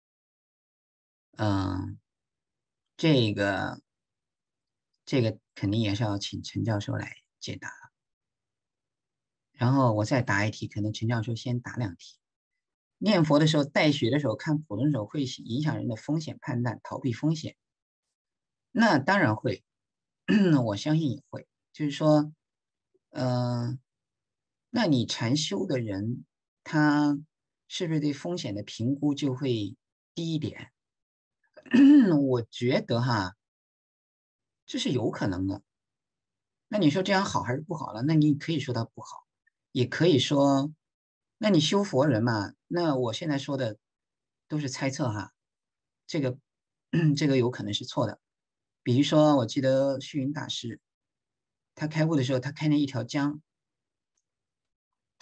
嗯，这个这个肯定也是要请陈教授来解答。然后我再答一题，可能陈教授先答两题。念佛的时候带血的时候看谱的时候会影响人的风险判断，逃避风险。那当然会，我相信也会。就是说，呃，那你禅修的人，他是不是对风险的评估就会低一点？我觉得哈，这是有可能的。那你说这样好还是不好了？那你可以说它不好，也可以说，那你修佛人嘛，那我现在说的都是猜测哈，这个这个有可能是错的。比如说，我记得虚云大师他开悟的时候，他开那一条江，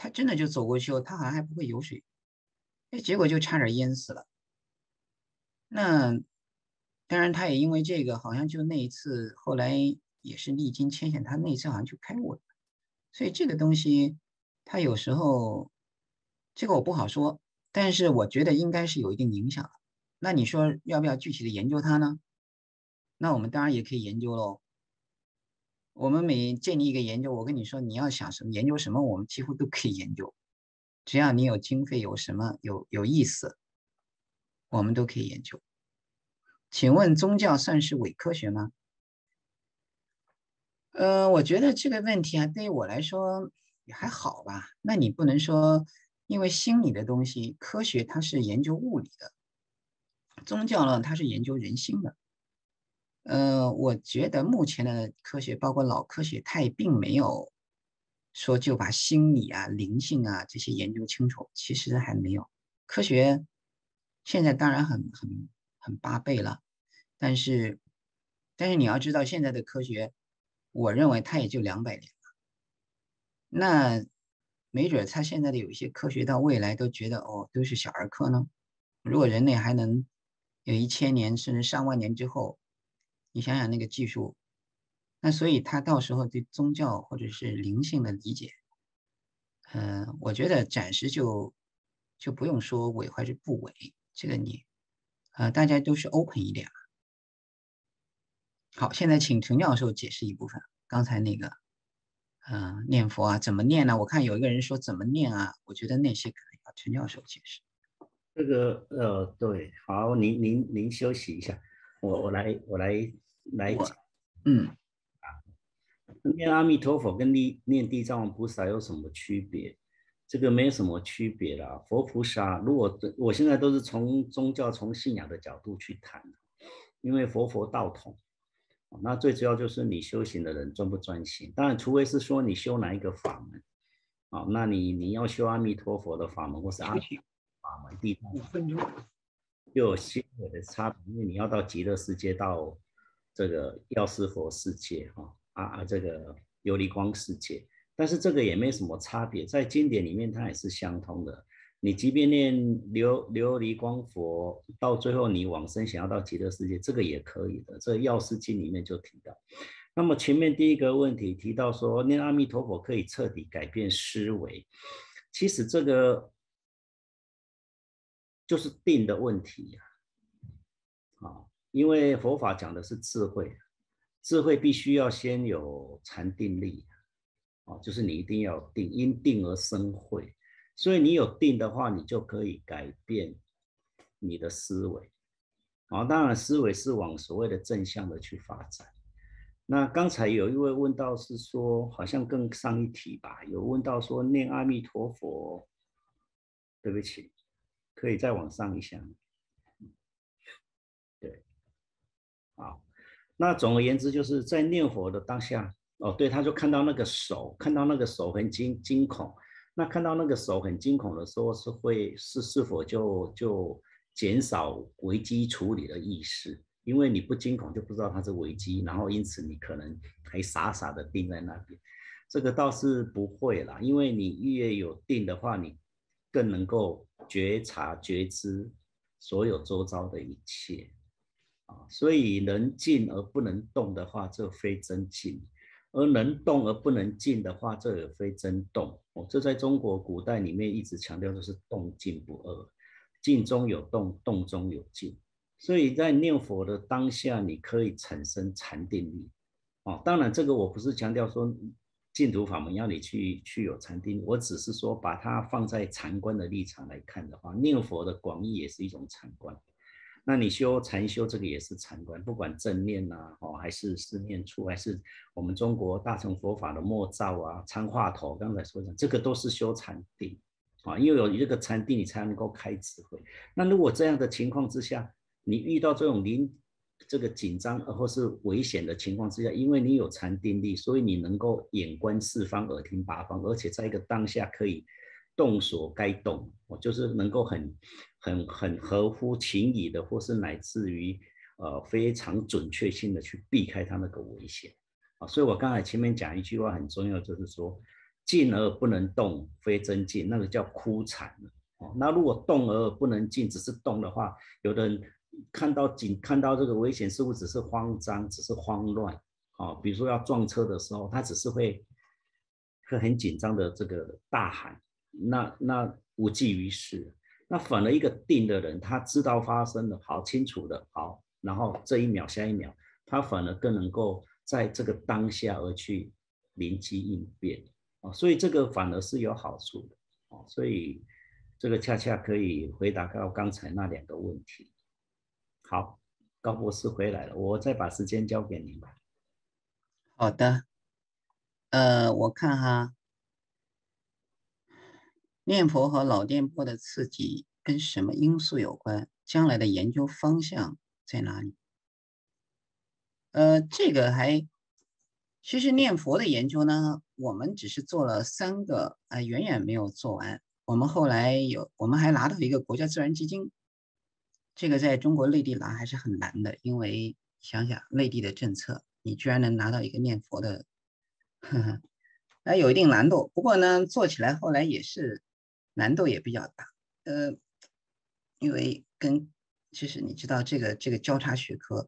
他真的就走过去后，他好像还不会游水，哎，结果就差点淹死了。那当然，他也因为这个，好像就那一次，后来也是历经千险，他那一次好像就开稳了。所以这个东西，它有时候这个我不好说，但是我觉得应该是有一定影响的。那你说要不要具体的研究它呢？那我们当然也可以研究喽。我们每建立一个研究，我跟你说你要想什么研究什么，我们几乎都可以研究，只要你有经费，有什么有有意思，我们都可以研究。请问宗教算是伪科学吗？呃，我觉得这个问题啊，对于我来说也还好吧。那你不能说，因为心理的东西，科学它是研究物理的，宗教呢它是研究人心的。呃，我觉得目前的科学，包括老科学，它也并没有说就把心理啊、灵性啊这些研究清楚，其实还没有。科学现在当然很很很八倍了，但是但是你要知道，现在的科学，我认为它也就两百年了。那没准他现在的有一些科学到未来都觉得哦都是小儿科呢。如果人类还能有一千年甚至上万年之后，你想想那个技术，那所以他到时候对宗教或者是灵性的理解，嗯、呃，我觉得暂时就就不用说伪还是不伪，这个你啊、呃，大家都是 open 一点。好，现在请陈教授解释一部分刚才那个，嗯、呃，念佛啊，怎么念呢？我看有一个人说怎么念啊，我觉得那些可能要陈教授解释。 这个呃，对，好，您您您休息一下，我我来我来来讲。 嗯， 念阿弥陀佛跟念念地藏王菩萨有什么区别？这个没有什么区别啦。佛菩萨，如果我现在都是从宗教、从信仰的角度去谈，因为佛佛道同，那最主要就是你修行的人专不专心。当然，除非是说你修哪一个法门，啊，那你你要修阿弥陀佛的法门，或是阿弥陀佛法门、地藏五分钟。 就有些微的差别，因为你要到极乐世界，到这个药师佛世界，哈啊啊，这个琉璃光世界，但是这个也没什么差别，在经典里面它也是相通的。你即便念琉琉璃光佛，到最后你往生想要到极乐世界，这个也可以的。这药师经里面就提到。那么前面第一个问题提到说，念阿弥陀佛可以彻底改变思维，其实这个就是定的问题呀、啊，啊，因为佛法讲的是智慧，智慧必须要先有禅定力，啊，就是你一定要定，因定而生慧，所以你有定的话，你就可以改变你的思维，啊，当然思维是往所谓的正向的去发展。那刚才有一位问到是说，好像更上一题吧，有问到说念阿弥陀佛，对不起，可以再往上一下。对，好，那总而言之就是在念佛的当下，哦，对，他就看到那个手，看到那个手很惊惊恐，那看到那个手很惊恐的时候，是会是是否就就减少危机处理的意识？因为你不惊恐就不知道它是危机，然后因此你可能还傻傻的定在那边。这个倒是不会啦，因为你越有定的话，你更能够觉察觉知所有周遭的一切啊。所以能静而不能动的话，这非真静；而能动而不能静的话，这也非真动。哦，这在中国古代里面一直强调的是动静不二，静中有动，动中有静。所以在念佛的当下，你可以产生禅定力。哦，当然这个我不是强调说净土法门要你去去有禅定，我只是说把它放在禅观的立场来看的话，念佛的广义也是一种禅观。那你修禅修这个也是禅观，不管正念啊，哦，还是四念处，还是我们中国大乘佛法的默照啊、参话头，刚才说的这个都是修禅定啊，因为有这个禅定，你才能够开智慧。那如果这样的情况之下，你遇到这种临这个紧张或是危险的情况之下，因为你有禅定力，所以你能够眼观四方，耳听八方，而且在一个当下可以动所该动，就是能够很很很合乎情理的，或是乃至于呃非常准确性的去避开它那个危险啊。所以我刚才前面讲一句话很重要，就是说静而不能动，非真静，那个叫枯禅。哦，那如果动而不能静，只是动的话，有的人看到警看到这个危险事物，只是慌张，只是慌乱。哦，比如说要撞车的时候，他只是会会很紧张的这个大喊，那那无济于事。那反而一个定的人，他知道发生的好清楚的，好，然后这一秒下一秒，他反而更能够在这个当下而去灵机应变。哦，所以这个反而是有好处的。哦，所以这个恰恰可以回答到刚才那两个问题。好，高博士回来了，我再把时间交给您吧。 好的，呃，我看哈，念佛和脑电波的刺激跟什么因素有关？将来的研究方向在哪里？呃，这个还，其实念佛的研究呢，我们只是做了三个，啊、呃，远远没有做完。我们后来有，我们还拿到一个国家自然基金，这个在中国内地拿还是很难的，因为想想内地的政策，你居然能拿到一个念佛的，呵呵，那有一定难度。不过呢，做起来后来也是难度也比较大，呃，因为跟其实你知道这个这个交叉学科。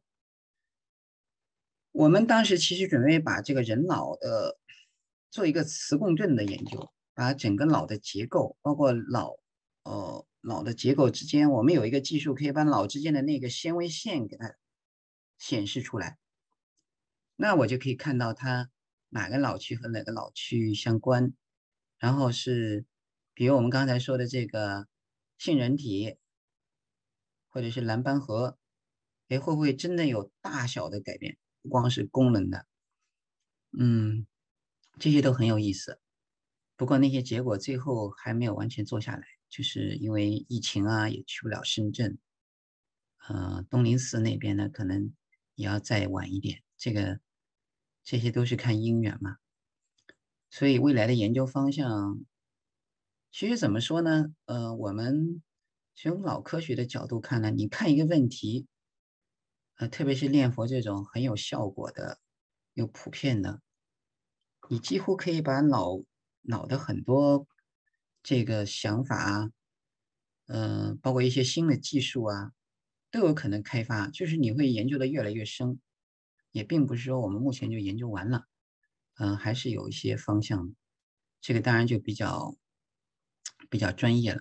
我们当时其实准备把这个人脑的做一个磁共振的研究，把整个脑的结构，包括脑呃脑的结构之间，我们有一个技术可以把脑之间的那个纤维线给它显示出来，那我就可以看到它哪个脑区和哪个脑区相关，然后是比如我们刚才说的这个杏仁体或者是蓝斑核，哎，会不会真的有大小的改变？不光是功能的。嗯，这些都很有意思。不过那些结果最后还没有完全做下来，就是因为疫情啊，也去不了深圳。呃，东林寺那边呢，可能也要再晚一点。这个这些都是看因缘嘛。所以未来的研究方向，其实怎么说呢？呃，我们从脑科学的角度看呢，你看一个问题，呃，特别是念佛这种很有效果的、有普遍的。你几乎可以把脑脑的很多这个想法啊，嗯、呃，包括一些新的技术啊，都有可能开发。就是你会研究的越来越深，也并不是说我们目前就研究完了，嗯、呃，还是有一些方向。这个当然就比较比较专业了。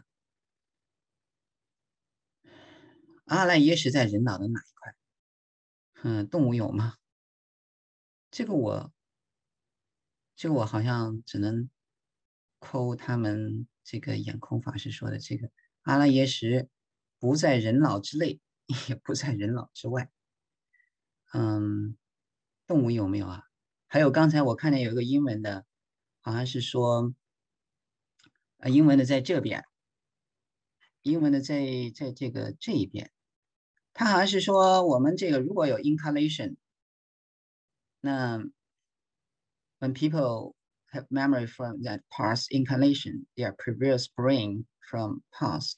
阿赖耶识在人脑的哪一块？嗯，动物有吗？这个我这个我好像只能抠他们这个眼空法师说的这个阿赖耶识不在人脑之内，也不在人脑之外。嗯，动物有没有啊？还有刚才我看见有一个英文的，好像是说，呃，英文的在这边，英文的在在这个这一边，他好像是说我们这个如果有 incarnation，那 when people have memory from that past incarnation, their previous brain from past。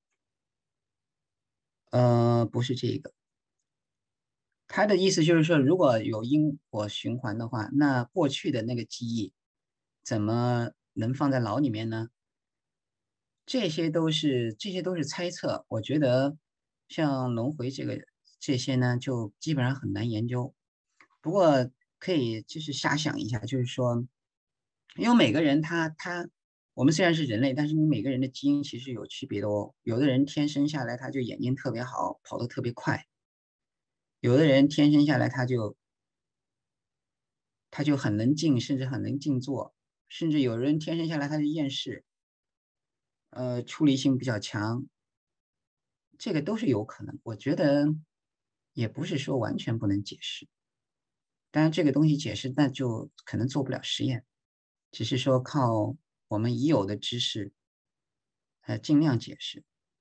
呃，不是这个，他的意思就是说，如果有因果循环的话，那过去的那个记忆怎么能放在脑里面呢？这些都是这些都是猜测。我觉得像轮回这个这些呢，就基本上很难研究。不过可以就是瞎想一下，就是说，因为每个人他他我们虽然是人类，但是你每个人的基因其实有区别的哦。有的人天生下来他就眼睛特别好，跑得特别快。有的人天生下来他就他就很能静，甚至很能静坐，甚至有人天生下来他就厌世，呃，处理性比较强，这个都是有可能。我觉得也不是说完全不能解释，当然这个东西解释那就可能做不了实验，只是说靠我们已有的知识，呃，尽量解释。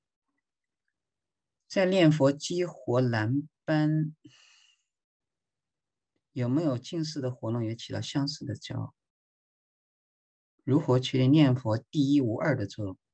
在念佛激活蓝斑，有没有近似的活动也起到相似的作用？如何确定念佛第一无二的作用？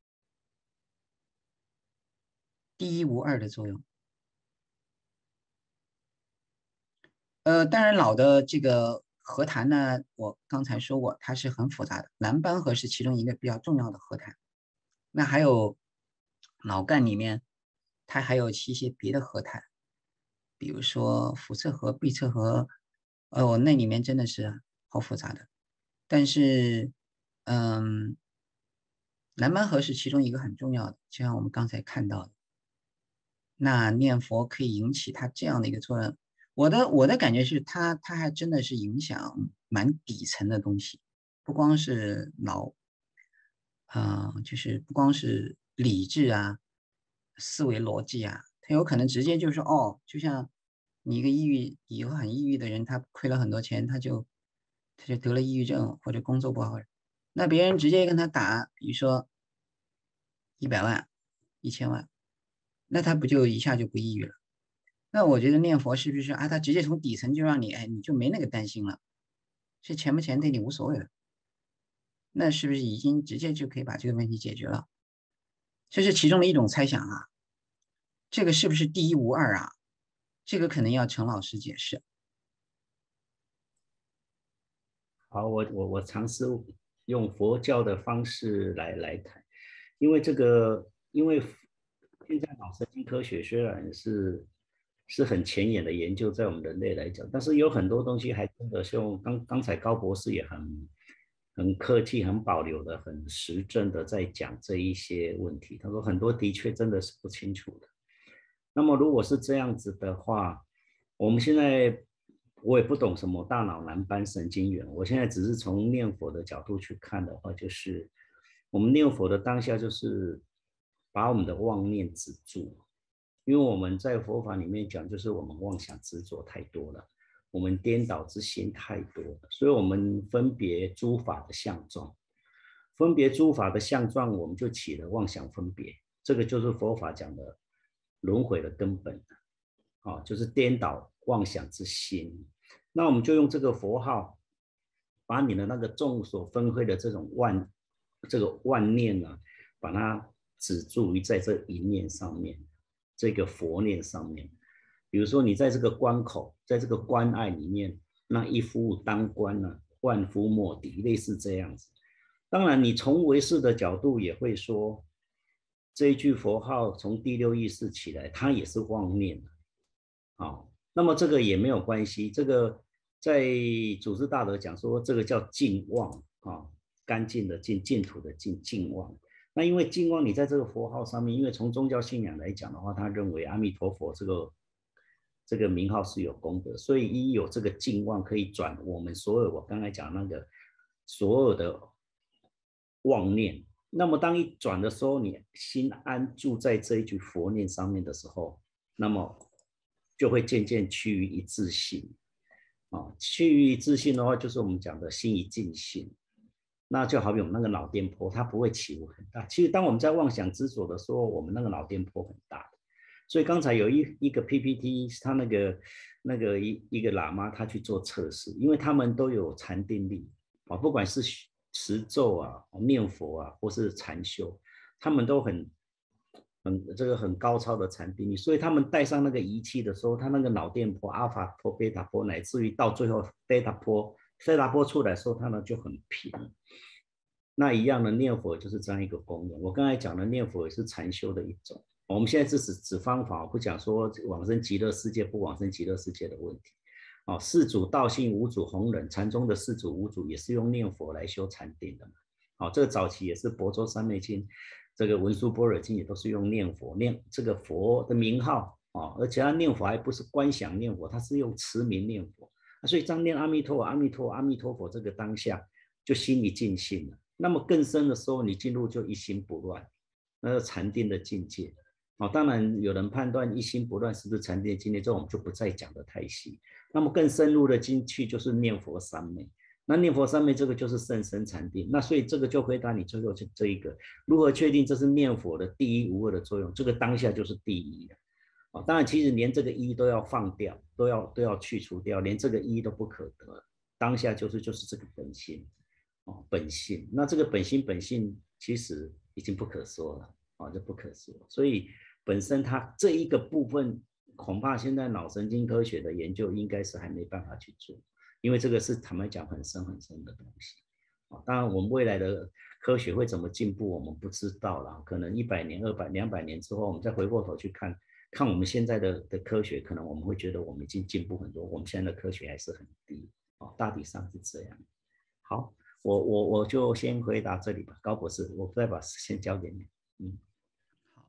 第一无二的作用。呃，当然脑的这个和谈呢，我刚才说过，它是很复杂的。蓝斑核是其中一个比较重要的和谈。那还有脑干里面，它还有一些别的和谈，比如说腹侧核、背侧核，哦，那里面真的是好复杂的。但是，嗯，蓝斑核是其中一个很重要的，就像我们刚才看到的。那念佛可以引起它这样的一个作用。我的我的感觉是它，它还真的是影响蛮底层的东西，不光是脑，啊、呃，就是不光是理智啊、思维逻辑啊，它有可能直接就是说，哦，就像你一个抑郁以后很抑郁的人，他亏了很多钱，他就他就得了抑郁症或者工作不好，那别人直接跟他打，比如说一百万、一千万，那他不就一下就不抑郁了？那我觉得念佛是不是啊？他直接从底层就让你，哎，你就没那个担心了，是钱不钱对你无所谓了。那是不是已经直接就可以把这个问题解决了？这是其中的一种猜想啊。这个是不是第一无二啊？这个可能要陈老师解释。 好，我我我尝试用佛教的方式来来谈，因为这个，因为现在脑神经科学虽然是是很前沿的研究，在我们人类来讲，但是有很多东西还真的是用刚刚才高博士也很很客气、很保留的、很实证的在讲这一些问题。他说很多的确真的是不清楚的。那么如果是这样子的话，我们现在我也不懂什么大脑蓝斑神经元，我现在只是从念佛的角度去看的话，就是我们念佛的当下就是把我们的妄念止住，因为我们在佛法里面讲，就是我们妄想执着太多了，我们颠倒之心太多了，所以我们分别诸法的相状，分别诸法的相状，我们就起了妄想分别，这个就是佛法讲的轮回的根本，啊，就是颠倒妄想之心。那我们就用这个佛号，把你的那个众所分会的这种万这个万念呢，把它止住于在这一念上面，这个佛念上面。比如说你在这个关口，在这个关爱里面，那一夫当关呢，万夫莫敌，类似这样子。当然，你从唯识的角度也会说，这一句佛号从第六意识起来，它也是妄念。好，那么这个也没有关系，这个在祖师大德讲说，这个叫净妄啊，干净的净，净土的净，净妄。那因为净妄，你在这个佛号上面，因为从宗教信仰来讲的话，他认为阿弥陀佛这个这个名号是有功德，所以一有这个净妄可以转我们所有我刚才讲那个所有的妄念。那么当一转的时候，你心安住在这一句佛念上面的时候，那么就会渐渐趋于一致性啊。趋于一致性的话，就是我们讲的心一尽性。那就好比我们那个脑电波，它不会起伏很大。其实当我们在妄想执着的时候，我们那个脑电波很大的。所以刚才有一一个 P P T， 他那个那个一一个喇嘛他去做测试，因为他们都有禅定力啊，不管是持咒啊、念佛啊，或是禅修，他们都很很这个很高超的禅定力，所以他们带上那个仪器的时候，他那个脑电波、阿尔法波、贝塔波，乃至于到最后贝塔波、贝塔波出来的时候，它呢就很平。那一样的念佛就是这样一个功能。我刚才讲的念佛也是禅修的一种。我们现在是指指方法，不讲说往生极乐世界不往生极乐世界的问题。哦，四祖道信五祖弘忍，禅宗的四祖五祖也是用念佛来修禅定的嘛。好、哦，这个早期也是《亳州三昧经》、这个《文殊般若经》也都是用念佛念这个佛的名号啊、哦，而且他念佛还不是观想念佛，他是用持名念佛。所以当念阿弥陀佛、阿弥陀佛、阿弥陀佛这个当下，就心里尽兴了。那么更深的时候，你进入就一心不乱，那是禅定的境界。哦，当然有人判断一心不乱是不是禅定境界，这我们就不再讲得太细。那么更深入的进去就是念佛三昧，那念佛三昧这个就是甚深禅定。那所以这个就回答你最后这一个，如何确定这是念佛的第一无二的作用？这个当下就是第一了。哦，当然其实连这个一都要放掉，都要都要去除掉，连这个一都不可得。当下就是就是这个本性，哦，本性。那这个本性本性其实已经不可说了，啊、哦，这不可说。所以本身它这一个部分，恐怕现在脑神经科学的研究应该是还没办法去做。 因为这个是坦白讲很深很深的东西。当然，我们未来的科学会怎么进步，我们不知道啦。可能一百年、二百、两百年之后，我们再回过头去看，看我们现在的的科学，可能我们会觉得我们已经进步很多，我们现在的科学还是很低。哦，大体上是这样。好，我我我就先回答这里吧，高博士，我再把时间交给你。嗯， 好，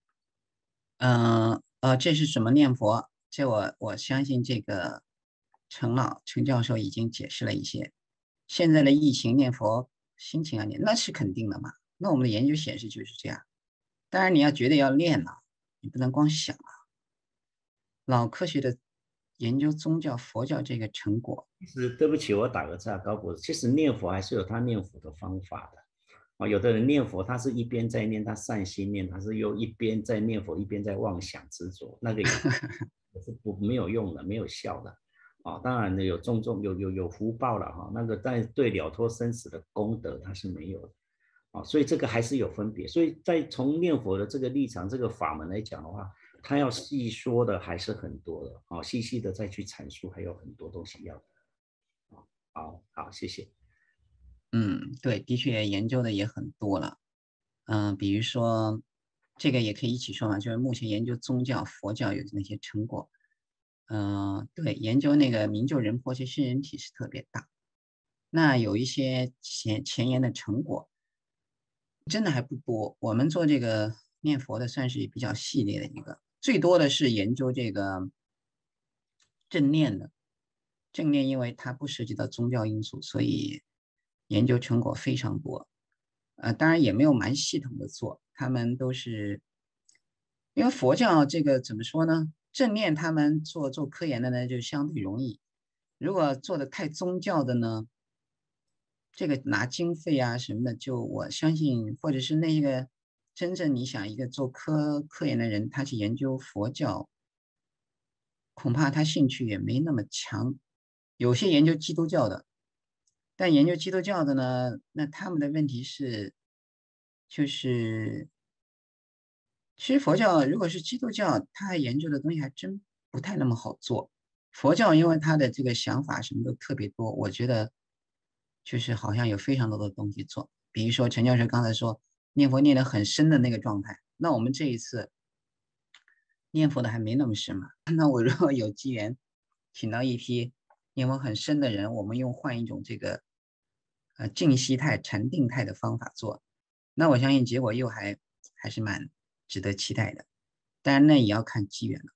嗯呃，这是什么念佛？这我我相信这个陈老陈教授已经解释了一些。现在的疫情念佛，心情要念，那是肯定的嘛。那我们的研究显示就是这样。当然你要觉得要练了，你不能光想啊。老科学的研究宗教佛教这个成果， 其实对不起，我打个岔，高博士，其实念佛还是有他念佛的方法的。啊，有的人念佛，他是一边在念，他善心念，他是又一边在念佛，一边在妄想执着，那个也是不没有用的，没有效的。啊，当然呢，有种种有有有福报了哈，那个但对了脱生死的功德它是没有的。啊，所以这个还是有分别。所以在从念佛的这个立场、这个法门来讲的话，他要细说的还是很多的。啊，细细的再去阐述，还有很多东西要。啊，好好，谢谢。 嗯，对，的确研究的也很多了。嗯，比如说这个也可以一起说嘛，就是目前研究宗教佛教有那些成果。嗯，对，研究那个明就仁波切新人体是特别大。那有一些前前沿的成果，真的还不多。我们做这个念佛的算是比较系列的一个，最多的是研究这个正念的。正念因为它不涉及到宗教因素，所以研究成果非常多。呃，当然也没有蛮系统的做，他们都是因为佛教这个怎么说呢？正念他们做做科研的呢，就相对容易。如果做的太宗教的呢，这个拿经费啊什么的，就我相信，或者是那个真正你想一个做科科研的人，他去研究佛教，恐怕他兴趣也没那么强。有些研究基督教的，但研究基督教的呢，那他们的问题是，就是其实佛教如果是基督教，他研究的东西还真不太那么好做。佛教因为他的这个想法什么都特别多，我觉得就是好像有非常多的东西做。比如说陈教授刚才说念佛念得很深的那个状态，那我们这一次念佛的还没那么深嘛。那我如果有机缘请到一批念佛很深的人，我们用换一种这个呃静息态、禅定态的方法做，那我相信结果又还还是蛮值得期待的。当然那也要看机缘了。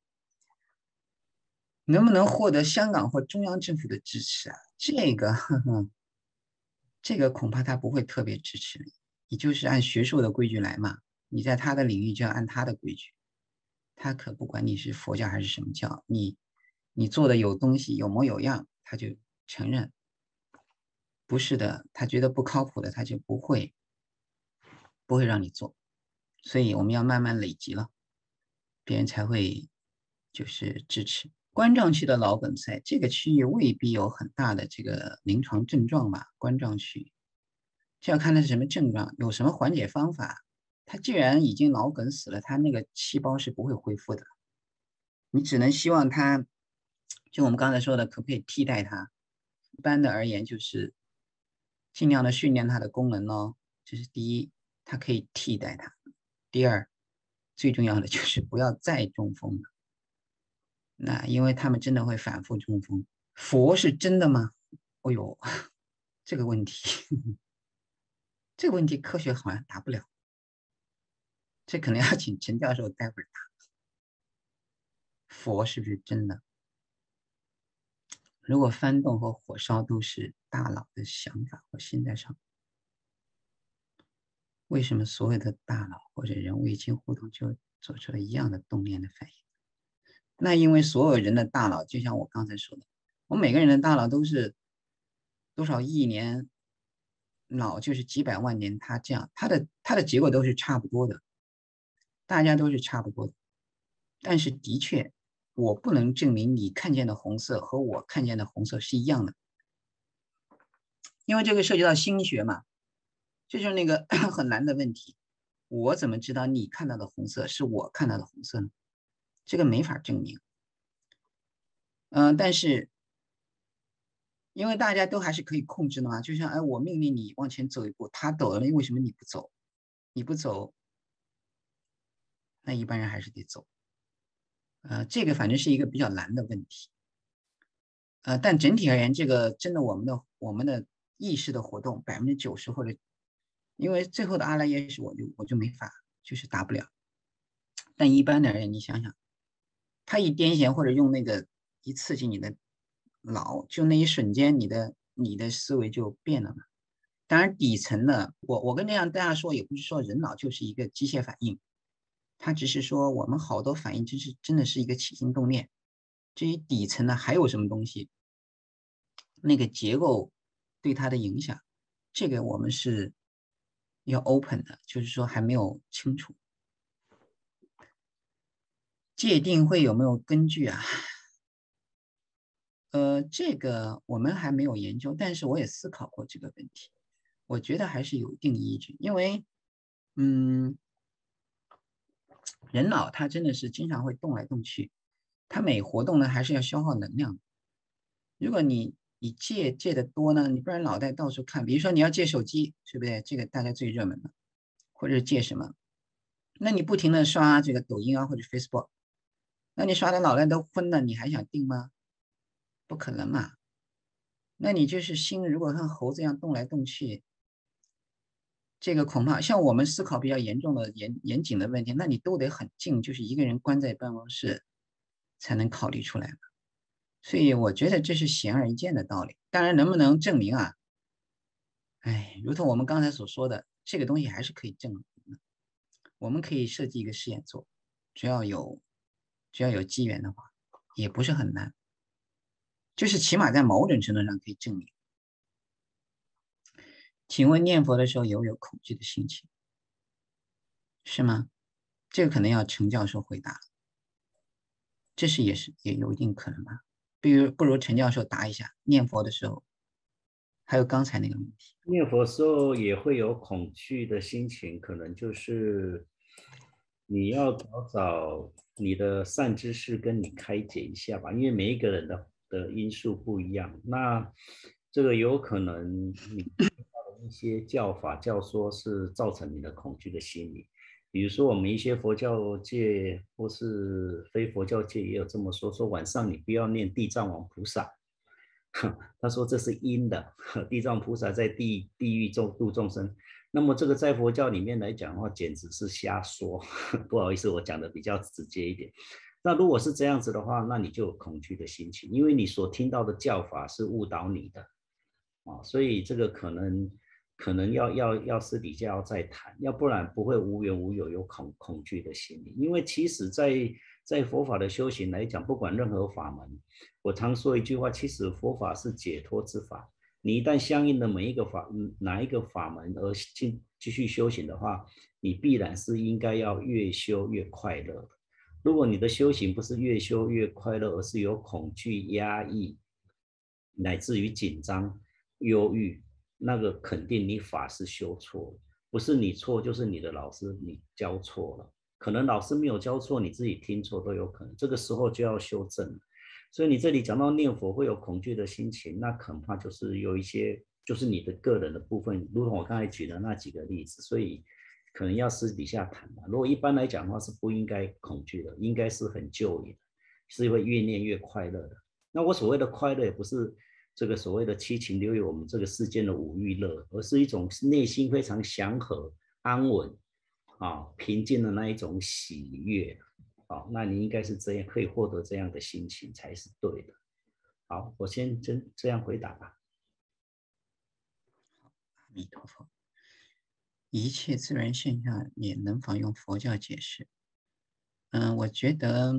能不能获得香港或中央政府的支持啊？这个，呵呵，这个恐怕他不会特别支持你，你就是按学术的规矩来嘛。你在他的领域就要按他的规矩，他可不管你是佛教还是什么教，你你做的有东西有模有样，他就承认；不是的，他觉得不靠谱的，他就不会不会让你做。所以我们要慢慢累积了，别人才会就是支持。冠状区的脑梗塞，这个区域未必有很大的这个临床症状吧？冠状区，这要看它是什么症状，有什么缓解方法。它既然已经脑梗死了，它那个细胞是不会恢复的。你只能希望它，就我们刚才说的，可不可以替代它？一般的而言，就是尽量的训练它的功能咯。这是第一，它可以替代它。第二，最重要的就是不要再中风了。那因为他们真的会反复中风。佛是真的吗？哦呦，这个问题，这个问题科学好像答不了，这可能要请陈教授待会儿答。佛是不是真的？如果翻动和火烧都是大脑的想法和心在上，为什么所有的大脑或者人未经互动就做出了一样的动念的反应？那因为所有人的大脑，就像我刚才说的，我们每个人的大脑都是多少亿年，脑就是几百万年，它这样，它的它的结果都是差不多的，大家都是差不多的。但是的确，我不能证明你看见的红色和我看见的红色是一样的，因为这个涉及到心学嘛，这就是那个很难的问题。我怎么知道你看到的红色是我看到的红色呢？这个没法证明。嗯、呃，但是因为大家都还是可以控制的嘛，就像哎，我命令你往前走一步，他走了，为什么你不走？你不走，那一般人还是得走。呃，这个反正是一个比较难的问题。呃，但整体而言，这个真的我们的我们的意识的活动百分之九十或者，因为最后的阿赖耶识我就我就没法，就是达不了。但一般的人，你想想，他一癫痫或者用那个一刺激你的脑，就那一瞬间，你的你的思维就变了嘛。当然底层的，我我跟这样大家说，也不是说人脑就是一个机械反应，它只是说我们好多反应真是真的是一个起心动念。至于底层的还有什么东西，那个结构对它的影响，这个我们是要 open 的，就是说还没有清楚。界定会有没有根据啊？呃，这个我们还没有研究，但是我也思考过这个问题。我觉得还是有一定依据，因为，嗯，人脑它真的是经常会动来动去，它每活动呢还是要消耗能量。如果你你借借的多呢，你不然脑袋到处看，比如说你要借手机，是不是？这个大家最热门的，或者是借什么？那你不停的刷这个抖音啊或者 Facebook， 那你刷的脑袋都昏了，你还想定吗？不可能嘛。那你就是心如果像猴子一样动来动去，这个恐怕像我们思考比较严重的严严谨的问题，那你都得很静，就是一个人关在办公室才能考虑出来。所以我觉得这是显而易见的道理。当然，能不能证明啊？哎，如同我们刚才所说的，这个东西还是可以证明的。我们可以设计一个试验做，只要有只要有机缘的话，也不是很难。就是起码在某种程度上可以证明。请问念佛的时候有没有恐惧的心情？是吗？这个可能要陈教授回答。这是也是也有一定可能吧。比如不如陈教授答一下，念佛的时候，还有刚才那个问题。 念佛时候也会有恐惧的心情，可能就是你要找找你的善知识跟你开解一下吧，因为每一个人的的因素不一样。那这个有可能你听到的一些教法教说是造成你的恐惧的心理。比如说我们一些佛教界或是非佛教界也有这么说，说晚上你不要念地藏王菩萨。他说这是阴的，地藏菩萨在地地狱中度众生。那么这个在佛教里面来讲的话，简直是瞎说。不好意思，我讲的比较直接一点。那如果是这样子的话，那你就有恐惧的心情，因为你所听到的教法是误导你的啊，所以这个可能可能要要要私底下要再谈，要不然不会无缘无有有恐恐惧的心理。因为其实在在佛法的修行来讲，不管任何法门，我常说一句话，其实佛法是解脱之法。你一旦相应的每一个法哪一个法门而继继续修行的话，你必然是应该要越修越快乐的。如果你的修行不是越修越快乐，而是有恐惧、压抑，乃至于紧张、忧郁，那个肯定你法是修错了，不是你错，就是你的老师你教错了。可能老师没有教错，你自己听错都有可能，这个时候就要修正。所以你这里讲到念佛会有恐惧的心情，那恐怕就是有一些，就是你的个人的部分，如同我刚才举的那几个例子，所以可能要私底下谈的。如果一般来讲的话，是不应该恐惧的，应该是很就业，是会越念越快乐的。那我所谓的快乐，也不是这个所谓的七情六欲，我们这个世间的五欲乐，而是一种内心非常祥和、安稳啊、平静的那一种喜悦。好，那你应该是这样，可以获得这样的心情才是对的。好，我先真这样回答吧。 阿弥陀佛。一切自然现象也能否用佛教解释？嗯，我觉得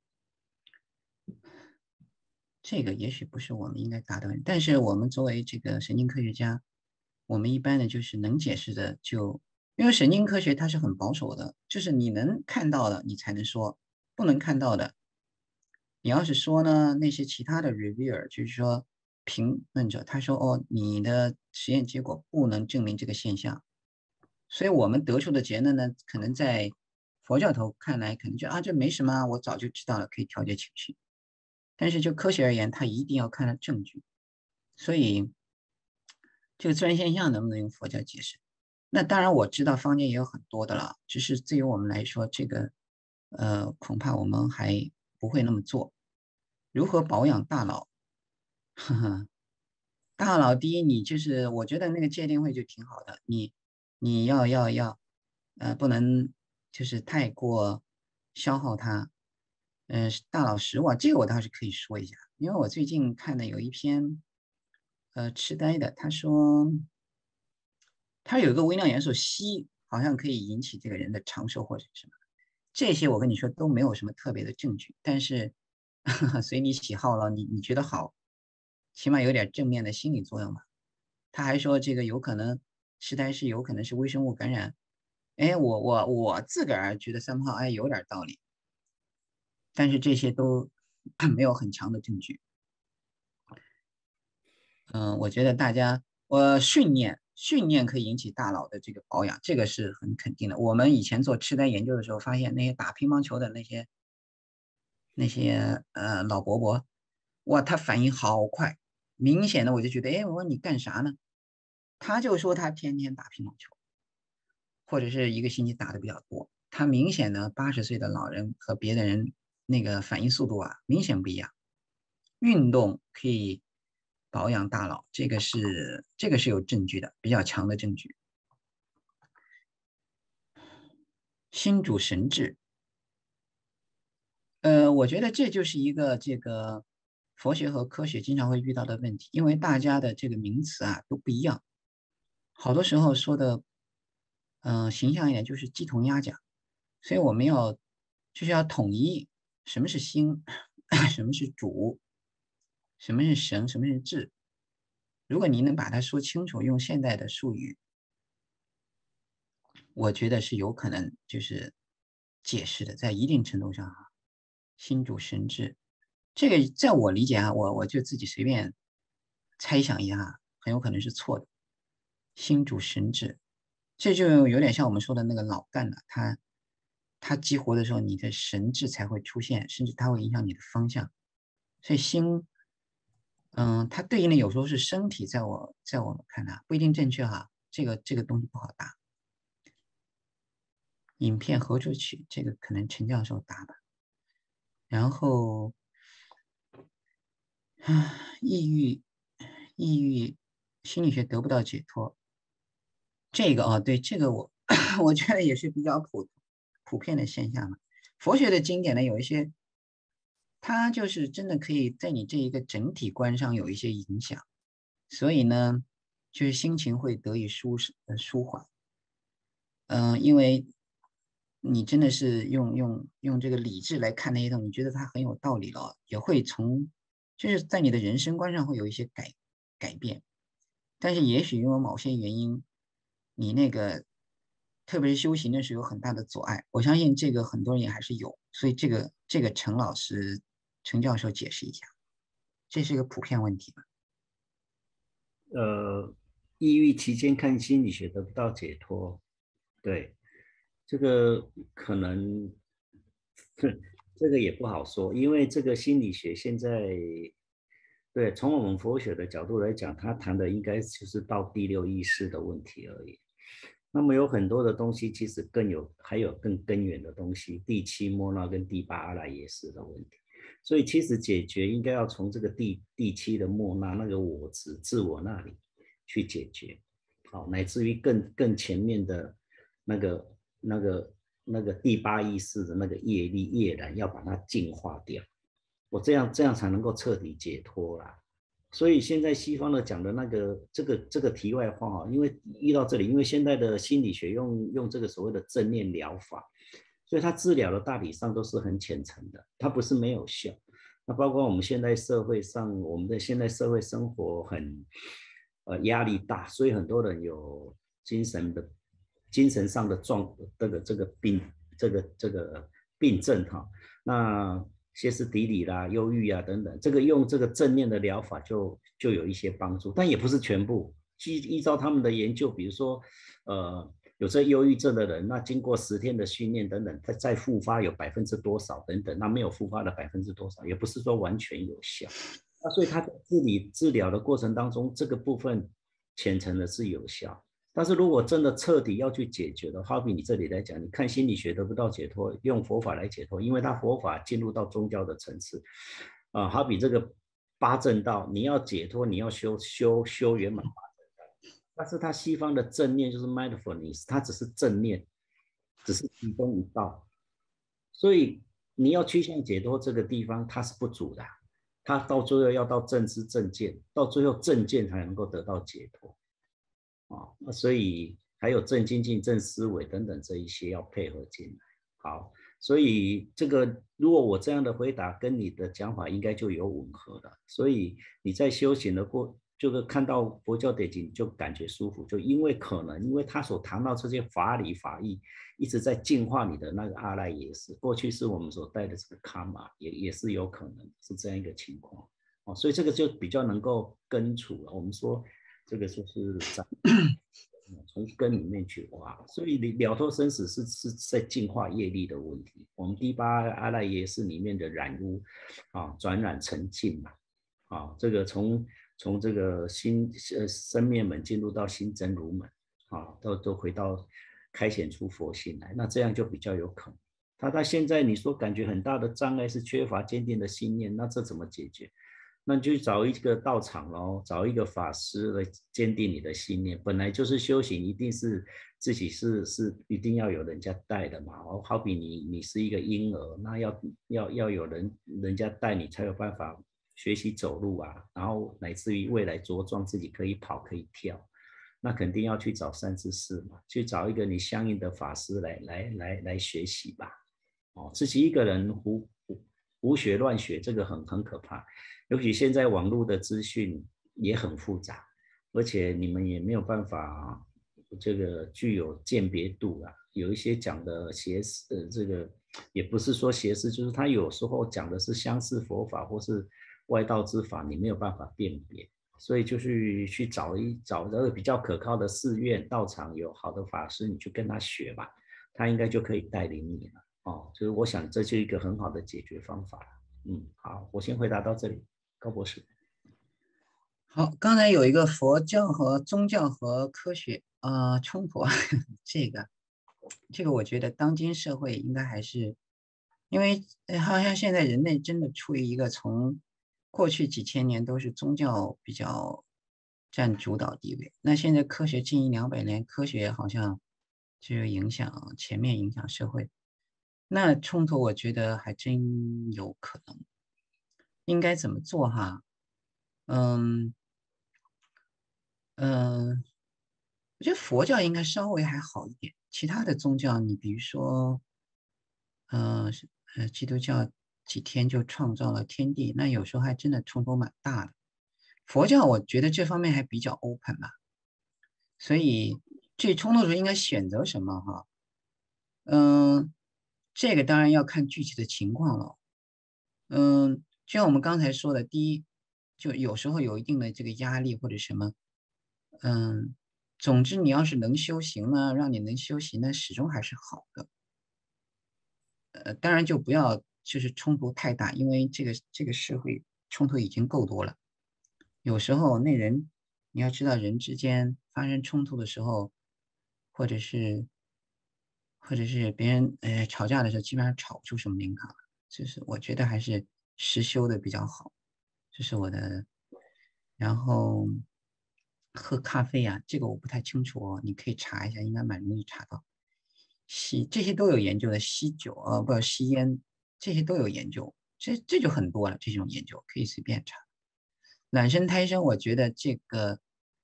这个也许不是我们应该答的，但是我们作为这个神经科学家，我们一般的就是能解释的就，因为神经科学它是很保守的，就是你能看到的你才能说，不能看到的，你要是说呢，那些其他的 reviewer 就是说评论者，他说哦，你的实验结果不能证明这个现象，所以我们得出的结论呢，可能在佛教头看来，可能就啊这没什么，我早就知道了，可以调节情绪。但是就科学而言，他一定要看到证据。 所以这个自然现象能不能用佛教解释？那当然我知道坊间也有很多的了，只是对于我们来说，这个呃恐怕我们还不会那么做。如何保养大脑？呵呵，大脑第一，你就是我觉得那个戒定慧就挺好的，你你要要要，呃，不能就是太过消耗它。嗯、呃，大脑食物这个我倒是可以说一下，因为我最近看的有一篇，呃，痴呆的，他说他有一个微量元素硒，好像可以引起这个人的长寿或者什么。这些我跟你说都没有什么特别的证据，但是随你喜好了，你你觉得好，起码有点正面的心理作用吧。他还说这个有可能痴呆是有可能是微生物感染，哎，我我我自个儿觉得三炮哎有点道理，但是这些都没有很强的证据。嗯，我觉得大家我训练训练可以引起大脑的这个保养，这个是很肯定的。我们以前做痴呆研究的时候，发现那些打乒乓球的那些那些呃老伯伯，哇，他反应好快，明显的我就觉得，哎，我说你干啥呢？他就说他天天打乒乓球，或者是一个星期打的比较多。他明显的八十岁的老人和别的人那个反应速度啊，明显不一样。运动可以保养大脑，这个是这个是有证据的，比较强的证据。心主神志，呃，我觉得这就是一个这个佛学和科学经常会遇到的问题，因为大家的这个名词啊都不一样，好多时候说的，嗯、呃，形象一点就是鸡同鸭讲，所以我们要就是要统一什么是心，什么是主，什么是神，什么是智。如果你能把它说清楚，用现代的术语，我觉得是有可能就是解释的，在一定程度上啊，心主神志，这个在我理解啊，我我就自己随便猜想一下，很有可能是错的。心主神志，这就有点像我们说的那个脑干了，它它激活的时候，你的神志才会出现，甚至它会影响你的方向。所以心，嗯，它对应的有时候是身体，在我在我们看来不一定正确哈，这个这个东西不好答。影片何处取？这个可能陈教授答吧。然后，啊，抑郁，抑郁，心理学得不到解脱。这个啊，对，这个我我觉得也是比较普普遍的现象嘛。佛学的经典呢，有一些，它就是真的可以在你这一个整体观上有一些影响，所以呢，就是心情会得以舒适呃舒缓。嗯、呃因为你真的是用用用这个理智来看那些东西，你觉得它很有道理了，也会从就是在你的人生观上会有一些改改变。但是也许因为某些原因，你那个特别是修行的时候有很大的阻碍，我相信这个很多人也还是有，所以这个这个陈老师陈教授解释一下，这是一个普遍问题吧？ 呃，抑郁期间看心理学得不到解脱，对，这个可能，这个也不好说，因为这个心理学现在，对，从我们佛学的角度来讲，他谈的应该就是到第六意识的问题而已。那么有很多的东西，其实更有还有更根源的东西，第七摩那跟第八阿赖耶识的问题。所以其实解决应该要从这个第第七的摩那那个我执自我那里去解决，好，乃至于更更前面的那个那个那个第八意识的那个业力业然，要把它净化掉。我这样这样才能够彻底解脱啦。所以现在西方的讲的那个这个这个题外话哈，因为遇到这里，因为现在的心理学用用这个所谓的正念疗法，所以它治疗的大体上都是很浅层的，它不是没有效。那包括我们现在社会上，我们的现在社会生活很呃压力大，所以很多人有精神的精神上的状这个这个病这个这个病症哈，那歇斯底里啦、忧郁啊等等，这个用这个正念的疗法就就有一些帮助，但也不是全部。依依照他们的研究，比如说，呃，有这忧郁症的人，那经过十天的训练等等，再再复发有百分之多少等等，那没有复发的百分之多少，也不是说完全有效。 那所以他在治理治疗的过程当中，这个部分虔诚的是有效。但是如果真的彻底要去解决的，好比你这里来讲，你看心理学得不到解脱，用佛法来解脱，因为他佛法进入到宗教的层次，啊、呃，好比这个八正道，你要解脱，你要修修修圆满八正道，但是他西方的正念就是 mindfulness， 它只是正念，只是其中一道，所以你要趋向解脱这个地方，它是不足的，它到最后要到正知正见，到最后正见才能够得到解脱。哦，所以还有正精进、正思维等等这一些要配合进来。好，所以这个如果我这样的回答跟你的讲法应该就有吻合了。所以你在修行的过，就是看到佛教典籍就感觉舒服，就因为可能因为他所谈到这些法理法义一直在净化你的那个阿赖耶识，过去是我们所带的这个卡玛，也也是有可能是这样一个情况。哦，所以这个就比较能够根除了。我们说。这个就是从根里面去挖，所以了脱生死是是在净化业力的问题。我们第八阿赖耶识里面的染污啊，转染成净嘛，啊，这个从从这个心呃生灭门进入到心真如门，啊，都都回到开显出佛性来，那这样就比较有可能。他他现在你说感觉很大的障碍是缺乏坚定的信念，那这怎么解决？那就找一个道场咯，找一个法师来坚定你的信念。本来就是修行，一定是自己是是一定要有人家带的嘛。好比你你是一个婴儿，那要要要有人人家带你才有办法学习走路啊，然后乃至于未来茁壮自己可以跑可以跳，那肯定要去找三知识嘛，去找一个你相应的法师来来来来学习吧。哦，自己一个人胡胡学乱学，这个很很可怕。尤其现在网络的资讯也很复杂，而且你们也没有办法这个具有鉴别度啊。有一些讲的邪思，呃，这个也不是说邪思，就是他有时候讲的是相似佛法或是外道之法，你没有办法辨别，所以就是去找一找那个比较可靠的寺院道场，有好的法师，你去跟他学吧，他应该就可以带领你了。哦，就是我想这就是一个很好的解决方法。嗯，好，我先回答到这里。高博士， 好，刚才有一个佛教和宗教和科学啊、呃、冲突，这个这个我觉得当今社会应该还是，因为好像现在人类真的处于一个从过去几千年都是宗教比较占主导地位，那现在科学近一两百年，科学好像就影响前面影响社会，那冲突我觉得还真有可能。应该怎么做哈？嗯嗯、呃，我觉得佛教应该稍微还好一点，其他的宗教，你比如说，呃呃，基督教几天就创造了天地，那有时候还真的冲突蛮大的。佛教我觉得这方面还比较 open 吧，所以这冲突的时候应该选择什么哈？嗯，这个当然要看具体的情况了。嗯，就像我们刚才说的，第一，就有时候有一定的这个压力或者什么，嗯，总之你要是能修行呢，让你能修行呢，始终还是好的。呃，当然就不要就是冲突太大，因为这个这个社会冲突已经够多了。有时候那人，你要知道人之间发生冲突的时候，或者是或者是别人呃吵架的时候，基本上吵不出什么灵感来。就是我觉得还是实修的比较好，这是我的。然后喝咖啡啊，这个我不太清楚哦，你可以查一下，应该蛮容易查到。吸这些都有研究的，吸酒啊，不吸烟，这些都有研究，这这就很多了，这种研究可以随便查。卵生胎生，我觉得这个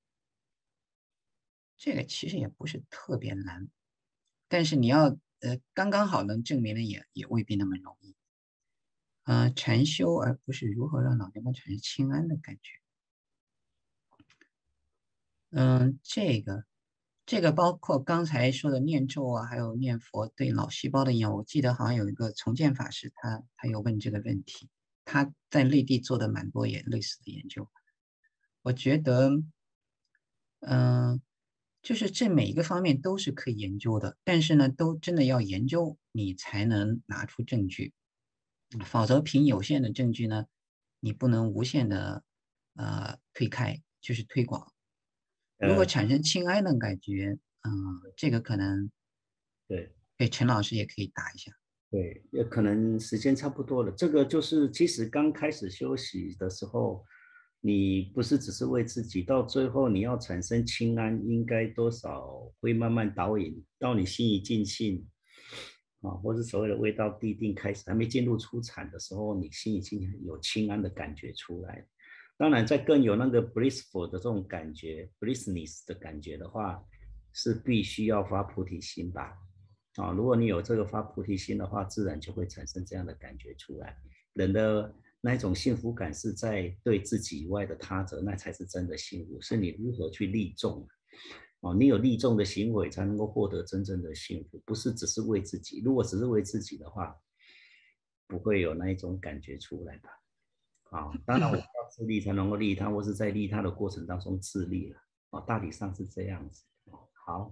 这个其实也不是特别难，但是你要呃刚刚好能证明的也也未必那么容易。啊、呃，禅修而不是如何让老年们产生清安的感觉。嗯，这个这个包括刚才说的念咒啊，还有念佛对脑细胞的影响。我记得好像有一个重建法师，他他有问这个问题，他在内地做的蛮多也类似的研究。我觉得，嗯、呃，就是这每一个方面都是可以研究的，但是呢，都真的要研究，你才能拿出证据，否则凭有限的证据呢， 你不能无限的呃推开，就是推广。如果呃， 产生亲安的感觉，嗯、这个可能对。 对陈老师也可以打一下。 对，也可能时间差不多了。这个就是，其实刚开始休息的时候，你不是只是为自己，到最后你要产生清安，应该多少会慢慢导引到你心一尽兴啊，或是所谓的味道地定开始，还没进入出产的时候，你心已经有清安的感觉出来。当然，在更有那个 blissful 的这种感觉 ，blissness 的感觉的话，是必须要发菩提心吧。啊，如果你有这个发菩提心的话，自然就会产生这样的感觉出来。人的那一种幸福感是在对自己以外的他者，那才是真的幸福，是你如何去利众。哦，你有利众的行为，才能够获得真正的幸福，不是只是为自己。如果只是为自己的话，不会有那一种感觉出来的。啊，当然我们要自利才能够利他，或是在利他的过程当中自利了。哦，大体上是这样子。哦，好。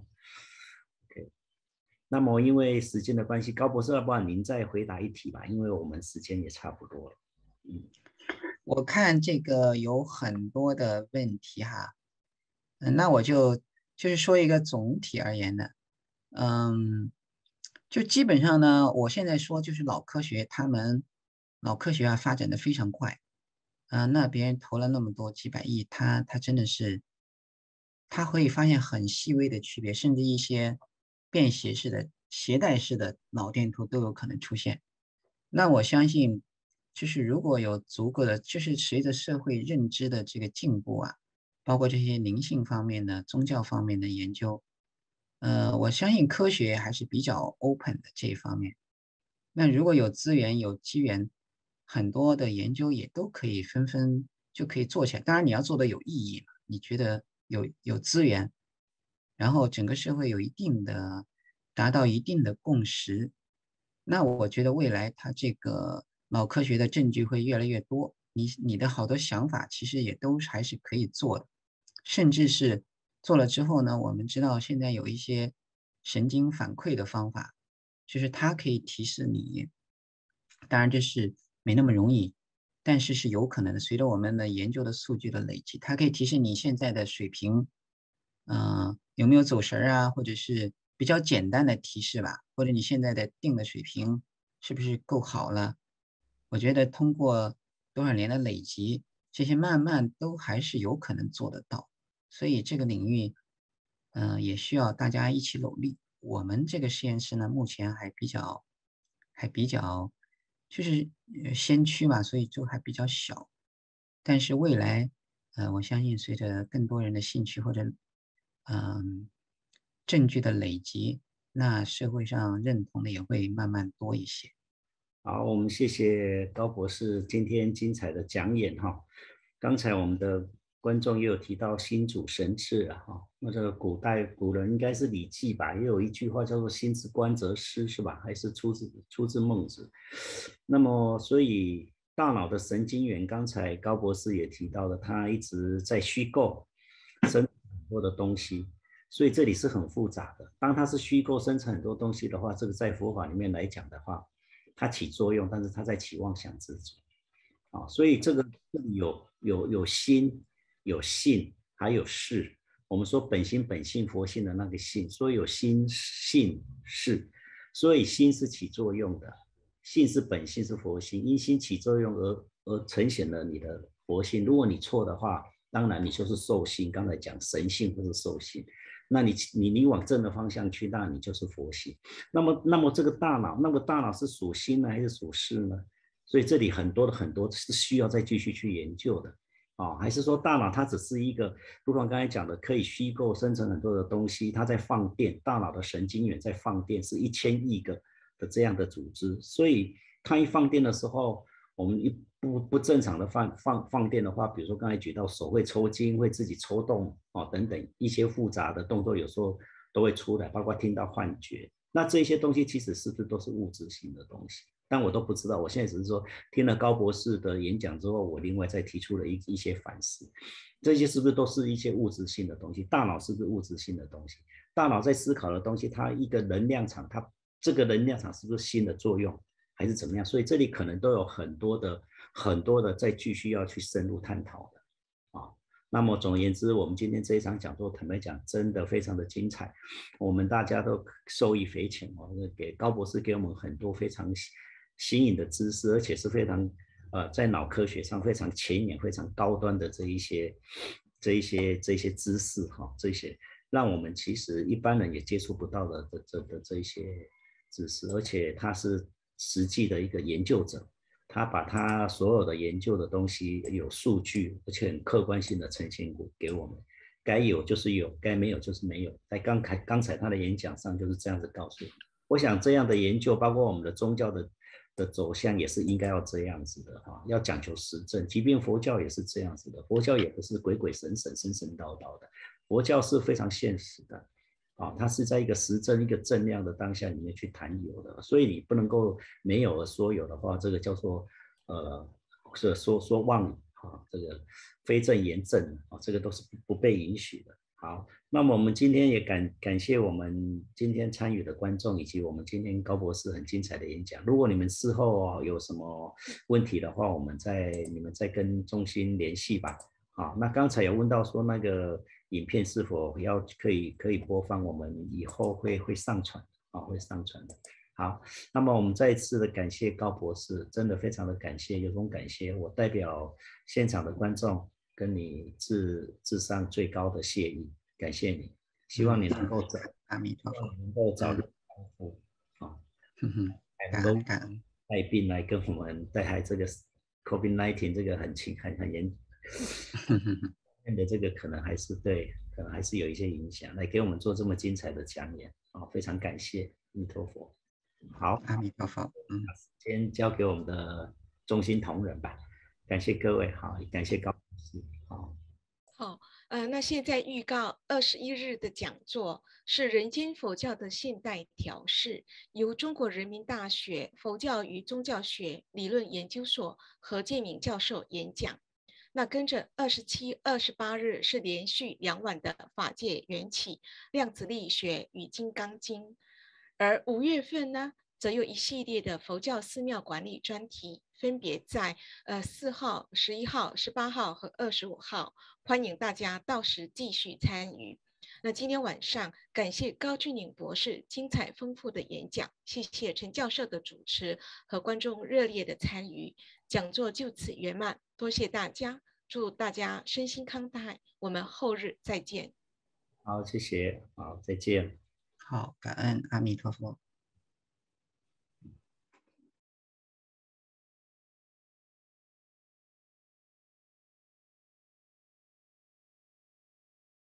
那么因为时间的关系，高博士，要不然您再回答一题吧，因为我们时间也差不多了。嗯， 我看这个有很多的问题哈，嗯，那我就就是说一个总体而言的，嗯，就基本上呢，我现在说就是脑科学，他们脑科学啊发展的非常快，啊、那别人投了那么多几百亿，他他真的是，他可以发现很细微的区别，甚至一些便携式的、携带式的脑电图都有可能出现。那我相信，就是如果有足够的，就是随着社会认知的这个进步啊，包括这些灵性方面的、宗教方面的研究，呃，我相信科学还是比较 open 的这一方面。那如果有资源、有机缘，很多的研究也都可以纷纷就可以做起来。当然，你要做的有意义嘛，你觉得有有资源，然后整个社会有一定的达到一定的共识，那我觉得未来它这个脑科学的证据会越来越多。你你的好多想法其实也都还是可以做的，甚至是做了之后呢，我们知道现在有一些神经反馈的方法。就是它可以提示你，当然这是没那么容易，但是是有可能的。随着我们的研究的数据的累积，它可以提示你现在的水平，嗯、有没有走神儿啊，或者是比较简单的提示吧，或者你现在的定的水平是不是够好了？我觉得通过多少年的累积，这些慢慢都还是有可能做得到。所以这个领域，嗯、也需要大家一起努力。我们这个实验室呢，目前还比较，还比较，就是呃先驱嘛，所以就还比较小。但是未来，呃，我相信随着更多人的兴趣或者，嗯、证据的累积，那社会上认同的也会慢慢多一些。 好，我们谢谢高博士今天精彩的讲演哈。刚才我们的观众也有提到心主神志啊哈，那这个古代古人应该是《礼记》吧，也有一句话叫做“心之观则失”是吧？还是出自出自孟子？那么所以大脑的神经元，刚才高博士也提到了，他一直在虚构生成很多的东西。所以这里是很复杂的。当它是虚构生成很多东西的话，这个在佛法里面来讲的话，它起作用，但是它在起妄想之中啊。所以这个这里有有有心、有性，还有事。我们说本心本性佛性的那个性，所以有心性事，所以心是起作用的，性是本性是佛性，因心起作用而而呈现了你的佛性。如果你错的话，当然你就是兽性。刚才讲神性或是兽性。那你你你往正的方向去，那你就是佛性。那么那么这个大脑，那个大脑是属心呢，还是属事呢？所以这里很多的很多是需要再继续去研究的啊、哦，还是说大脑它只是一个，如同刚才讲的，可以虚构生成很多的东西，它在放电，大脑的神经元在放电，是一千亿个的这样的组织，所以它一放电的时候，我们一不不正常的放放放电的话，比如说刚才举到手会抽筋，会自己抽动哦等等一些复杂的动作，有时候都会出来，包括听到幻觉。那这些东西其实是不是都是物质性的东西？但我都不知道。我现在只是说听了高博士的演讲之后，我另外再提出了一一些反思，这些是不是都是一些物质性的东西？大脑是不是物质性的东西？大脑在思考的东西，它一个能量场，它这个能量场是不是心的作用？还是怎么样？所以这里可能都有很多的很多的再继续要去深入探讨的啊。那么总而言之，我们今天这一场讲座，坦白讲，真的非常的精彩，我们大家都受益匪浅哦。给高博士给我们很多非常新颖的知识，而且是非常呃在脑科学上非常前沿、非常高端的这一些这一些这一些知识哈、哦，这些让我们其实一般人也接触不到的的这的这一些知识，而且他是实际的一个研究者。他把他所有的研究的东西有数据，而且很客观性的呈现给我们，该有就是有，该没有就是没有。在刚才刚才他的演讲上就是这样子告诉我。我想这样的研究，包括我们的宗教的的走向，也是应该要这样子的哈，要讲求实证。即便佛教也是这样子的，佛教也不是鬼鬼神神、神神叨叨的，佛教是非常现实的。啊、哦，它是在一个实证、一个正量的当下里面去谈有的，所以你不能够没有而说有的话，这个叫做呃，是说说妄语啊，这个非正言正啊，这个都是不被允许的。好，那么我们今天也感感谢我们今天参与的观众，以及我们今天高博士很精彩的演讲。如果你们事后有什么问题的话，我们再你们再跟中心联系吧。好，那刚才有问到说那个影片是否要可以可以播放，我们以后会会上传啊，会上传的。好，那么我们再一次的感谢高博士，真的非常的感谢，有种感谢。我代表现场的观众跟你致致上最高的谢意，感谢你，希望你能够早， 阿弥陀佛， 能够早日康复啊， 感恩感恩， 带病来跟我们带来这个 COVID 十九 这个很轻很很严。的这个可能还是对，可能还是有一些影响，来给我们做这么精彩的讲演啊、哦，非常感谢阿弥陀佛。好， 阿弥陀佛，嗯， 先交给我们的中心同仁吧，感谢各位，好，感谢高老师，好。 好，呃，那现在预告二十一日的讲座是人间佛教的现代调释，由中国人民大学佛教与宗教学理论研究所何建明教授演讲。那跟着二十七、二十八日是连续两晚的法界缘起、量子力学与金刚经，而五月份呢，则有一系列的佛教寺庙管理专题，分别在呃四号、十一号、十八号和二十五号，欢迎大家到时继续参与。那今天晚上，感谢高俊岭博士精彩丰富的演讲，谢谢陈教授的主持和观众热烈的参与，讲座就此圆满，多谢大家，祝大家身心康泰，我们后日再见。 好，谢谢，好，再见。 好，感恩阿弥陀佛。